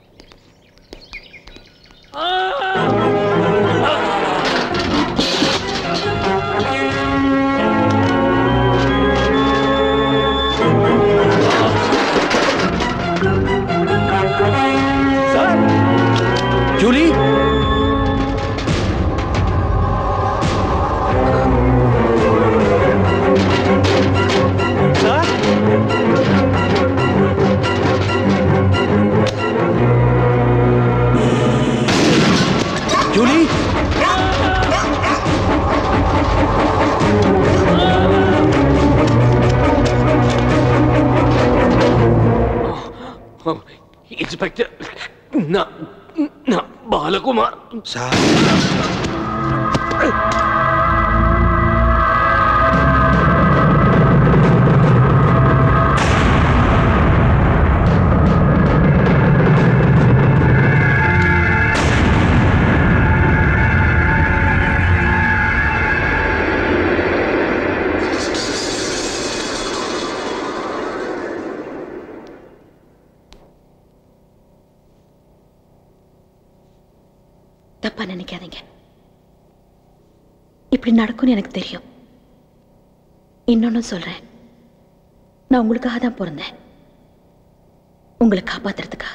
Julie, Julie, inspector, நான் பாலகுமார் சார். தப்பா நினைக்காதீங்க. இப்படி நடக்கும்னு எனக்கு தெரியும். இன்னொன்னு சொல்றேன், நான் உங்களுக்காக தான் பிறந்தேன், உங்களை காப்பாத்துறதுக்காக.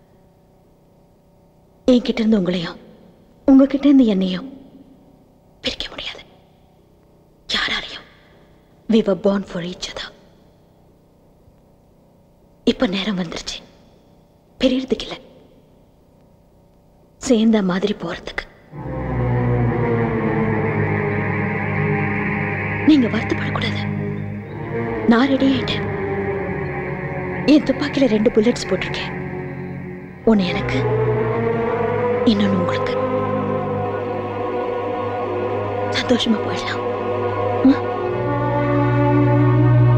என்கிட்ட இருந்து உங்களையும் உங்ககிட்ட இருந்து என்னையும் பிரிக்க முடியாது யாராலையும். We were born for each other. இப்ப நேரம் வந்துருச்சு, பெரியறதுக்கு இல்லை, சேர்ந்த மாதிரி போறதுக்கு. நீங்க வருத்தப்படக்கூடாது. நான் ரெடி ஆயிட்டேன். என் துப்பாக்கியில 2 புல்லட்ஸ் போட்டிருக்கேன். ஒன்னு எனக்கு, இன்னொன்னு உங்களுக்கு. சந்தோஷமா போயிடலாம்.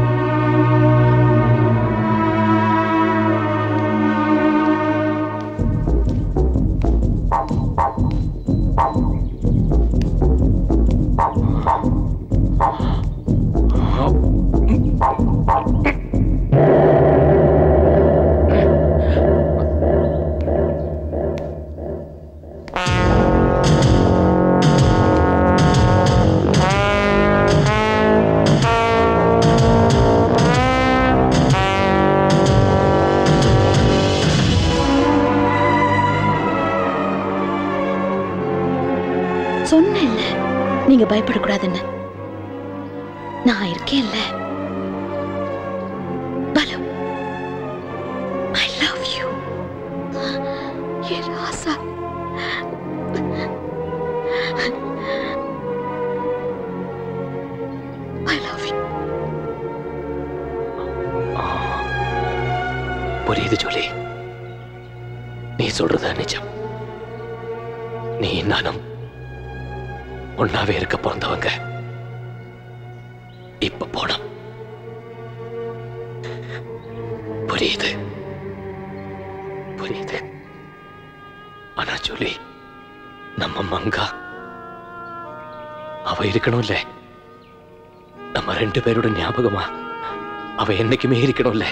நீங்க பயப்படக்கூடாதுன்னு. நான் இருக்கேன்ல. பலு, I love you. ஏ ராசா. I love you. புரியுது ஜூலி, நீ சொல்றது நிஜம். நீ நானும் ஒன்னாவே இருக்க பிறந்தவங்க. இப்ப போனோம். புரியுது புரியுது. ஆனா ஜூலி, நம்ம மங்கா அவ இருக்கணும்ல. நம்ம 2 பேரோட ஞாபகமா அவ என்னைக்குமே இருக்கணும்ல.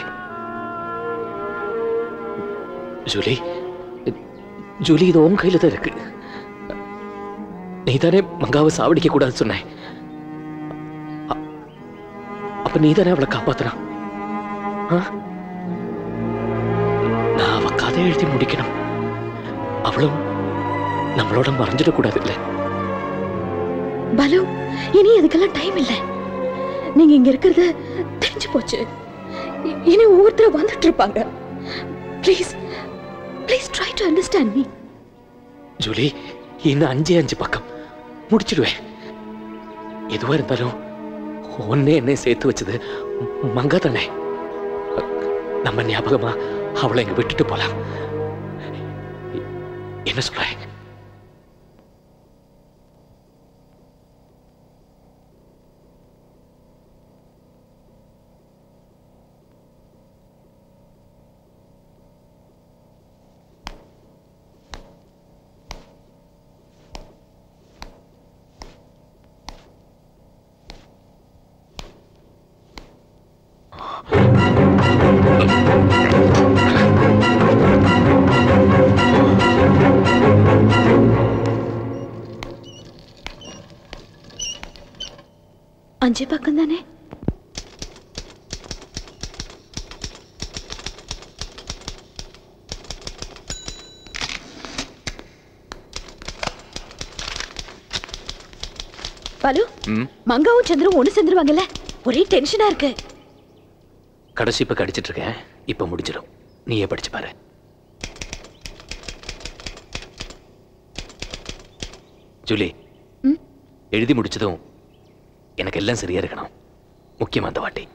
ஜூலி, ஜூலி, இது உன் கையில தான் இருக்கு. நீ தானே மங்காவை சாவடிக்க கூடாது சொன்ன. அப்ப நீ தானே அவளை காப்பாத்துனா. நான் அவ கதை எழுதி முடிக்கணும். அவளும் நம்மளோட மறைஞ்சிடக்கூடாது இல்ல. பலு, இனி அதுக்கெல்லாம் டைம் இல்ல. நீங்க இங்க இருக்கிறது தெரிஞ்சு போச்சு. இனி ஒவ்வொருத்தரும் வந்துட்டு இருப்பாங்க. Please please try to understand me. Julie, இன்னும் 5 பக்கம் முடிச்சிடுவேன். எதுவா இருந்தாலும் ஒன்னே என்னை சேர்த்து வச்சது மங்கா தானே. நம்ம ஞாபகமா அவளை இங்க விட்டுட்டு போலாம். என்ன சொல்ற? அஞ்சு பக்கம் தானே? பாலு, மங்காவும் சந்திரவும் ஒண்ணு சேர்ந்துருவாங்கல்ல? ஒரே டென்ஷனா இருக்கு. கடைசி இப்ப கடிச்சிட்டு இருக்கேன். இப்ப முடிஞ்சிடும். நீயே படிச்சு பாரு. ஜூலி, எழுதி முடிச்சதும் எனக்கு எல்லாம் சரியா இருக்கணும். முக்கியமா அந்த வாட்டி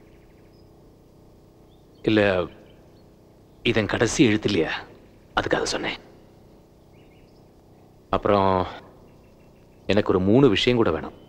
இல்ல, இதன் கடைசி எழுத்து இல்லையா, அதுக்காக சொன்னேன். அப்புறம் எனக்கு ஒரு 3 விஷயம் கூட வேணும்.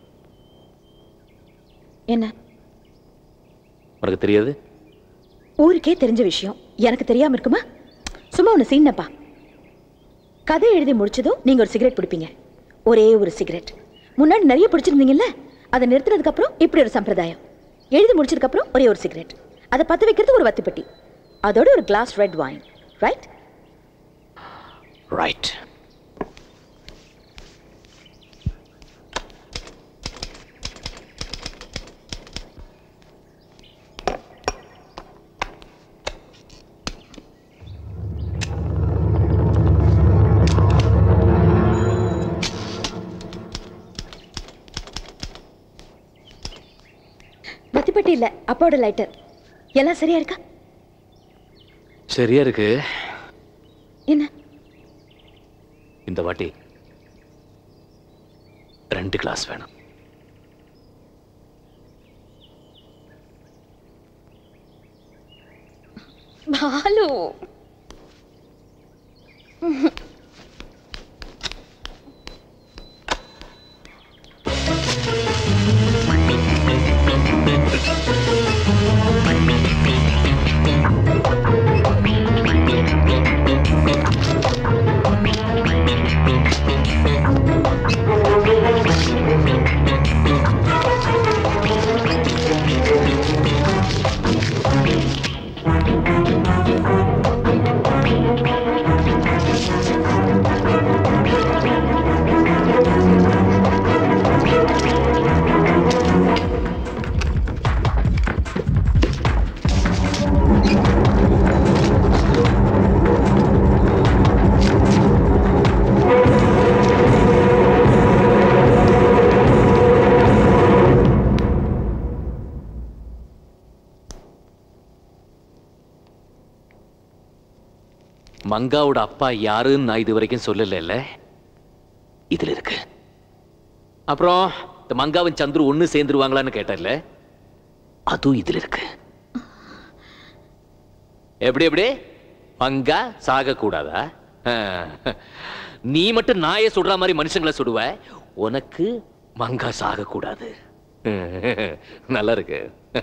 என்ன? உனக்கு தெரியாது? ஊருக்கே தெரிஞ்ச விஷயம் எனக்கு தெரியாம இருக்குமா? சும்மா ஒண்ணு சீனப்பா. கதை எழுதி முடிச்சதும் நீங்க ஒரு சிகரெட் பிடிப்பீங்க. ஒரே ஒரு சிகரெட். முன்னாடி நிறைய பிடிச்சிருந்தீங்கல்ல, அதை நிறுத்தினதுக்கு அப்புறம் இப்படி ஒரு சம்பிரதாயம். எழுதி முடிச்சதுக்கு அப்புறம் ஒரே ஒரு சிகரெட். அதை பத்த வைக்கிறதுக்கு ஒரு வத்திப்பெட்டி. அதோட ஒரு glass red wine. Right? Right. வத்திப்பெட்டி இல்ல, அப்பாவோட லைட்டர். எல்லாம் சரியா இருக்கா? சரியா இருக்கு. என்ன? இந்த வாட்டி 2 கிளாஸ் வேணும். பாலு, மங்காவோட அப்பா யாருன்னு நான் இது வரைக்கும் சொல்லல. இதுல இருக்கு. அப்புறம் இந்த மங்காவும் சந்துரு ஒண்ணு சேர்ந்துருவாங்களான்னு கேட்டல, அதுவும் இதுல இருக்கு. எப்படி எப்படி மங்கா சாக கூடாதா? நீ மட்டும் நாயை சுடுற மாதிரி மனுஷங்களை சுடுவ, உனக்கு மங்கா சாக கூடாது. நல்லா இருக்கு.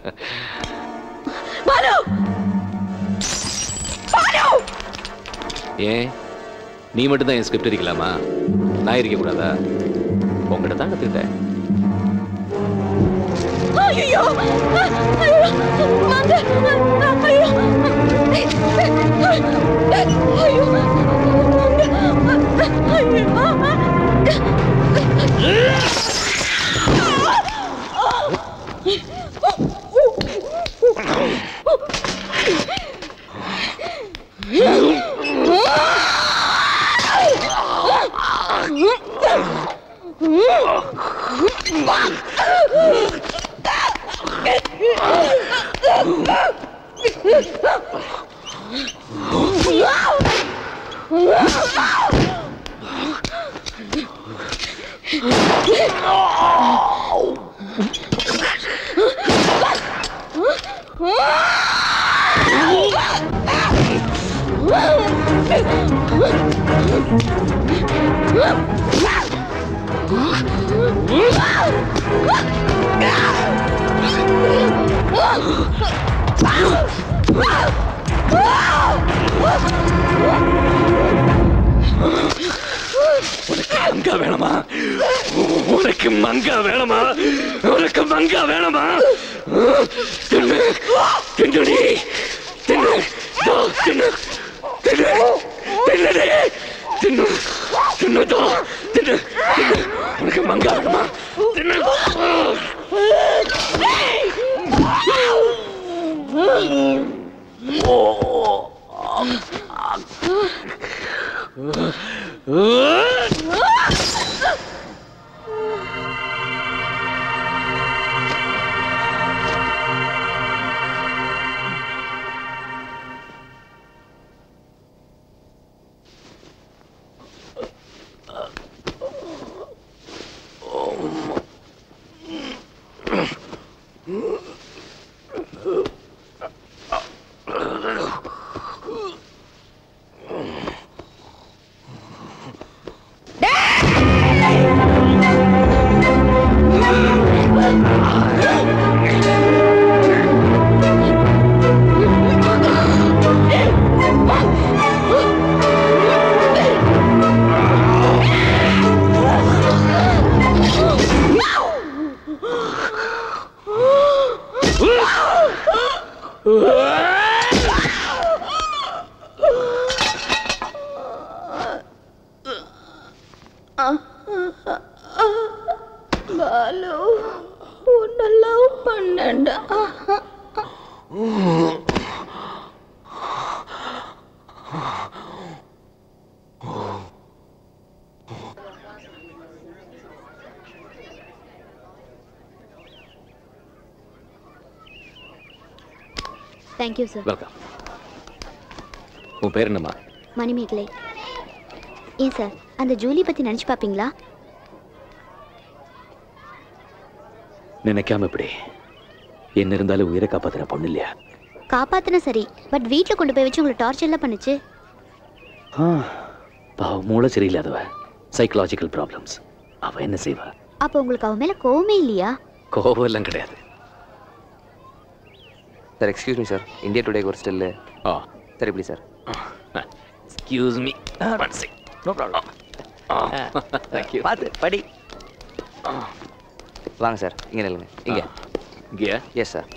ஏன் நீ மட்டும் தான் என் ஸ்கிரிப்ட் இருக்கலாமா? நான் இருக்க கூடாதா? உங்ககிட்ட தான் கத்துக்கிட்டேன். மங்கா வேணுமா? உனக்கு மங்கா வேணுமா? உனக்கு மங்கா வேணுமா? தின்னு தின்னு தின்னு தின்னு தின்னு தின்னு தின்னு தின்னு தின்னு உனக்கு மங்கா வேணுமா? தின்னு பாலு உன்னை லவ் பண்ணேன்டா. Thank you sir. வெல்கம். உன் பேர் என்னம்மா? மணிமேகலை. ஏன் சார் அந்த ஜூலி பற்றி நினச்சி பார்ப்பீங்களா? நினைக்காம இப்படி என்ன இருந்தாலும் உயிரை காப்பாத்தின பொண்ணு இல்லையா? காப்பாத்தின சரி, பட் வீட்டில் கொண்டு போய் வச்சு உங்களை டார்ச்சர்லாம் பண்ணுச்சு. பாவம், மூளை சரியில்லாதவ, சைக்கலாஜிக்கல் ப்ராப்ளம்ஸ். அவ என்ன செய்வா? அப்போ உங்களுக்கு அவன் மேலே கோவமே இல்லையா? கோவம் எல்லாம் கிடையாது. Sir excuse me sir, India டுடேக்கு ஒரு ஸ்டில்லு. சரி please sir. Excuse me. No problem. Thank you. பார்த்து படி. வாங்க சார், இங்கே நில்லுங்க. இங்கே இங்கேயா? Yes sir.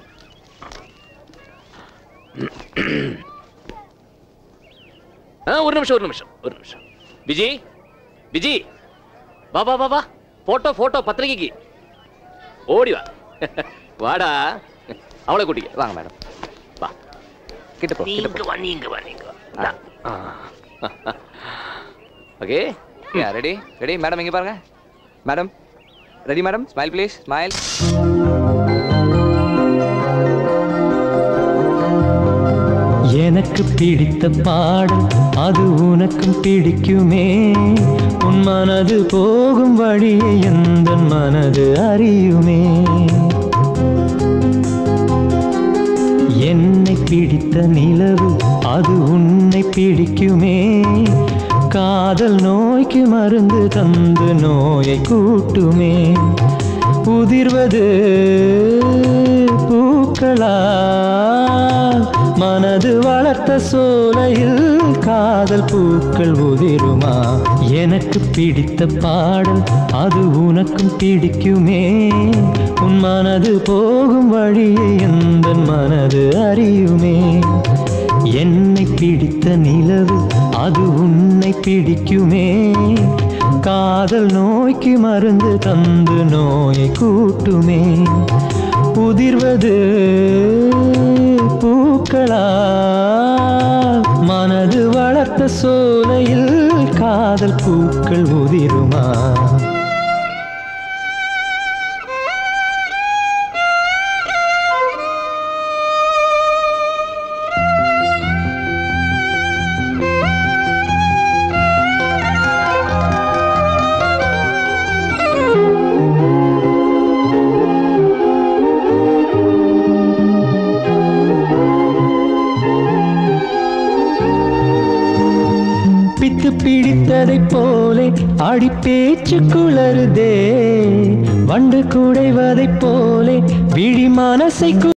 ஒரு நிமிஷம். விஜி, விஜி, வா வா வா வா. போட்டோ பத்திரிகைக்கு ஓடி வா. வாடா, அவளை கூட்டிக்க. வாங்க மேடம், வா. கிட்ட போ. நீங்க வா. Okay, ready ready. மேடம் இங்கே பாருங்க. Madam ready madam? Smile please, smile. எனக்கு பிடித்த பாடல் அது உனக்கும் பிடிக்குமே உன் மனது போகும் வழியை எந்த மனது அறியுமே என்னை பிடித்த நிலவு அது உன்னை பிடிக்குமே காதல் நோய்க்கு மருந்து தந்து நோயை கூட்டுமே உதிர்வது பூக்களா மனது வளர்த்த சோலையில் காதல் பூக்கள் உதிருமா எனக்கு பிடித்த பாடல் அது உனக்கும் பிடிக்குமே உன் மனது போகும் வழியை எந்த மனது அறியுமே என்னை பிடித்த நிலவு அது உன்னை பிடிக்குமே காதல் நோய்க்கு மருந்து தந்து நோயை கூட்டுமே உதிர்வது பூக்களா மனது வளர்த்த சோலையில் காதல் பூக்கள் உதிருமா பிடித்ததைப் போலே அடி பேச்சு குளறுதே வண்டு குடைவதைப் போலே விழி மனசை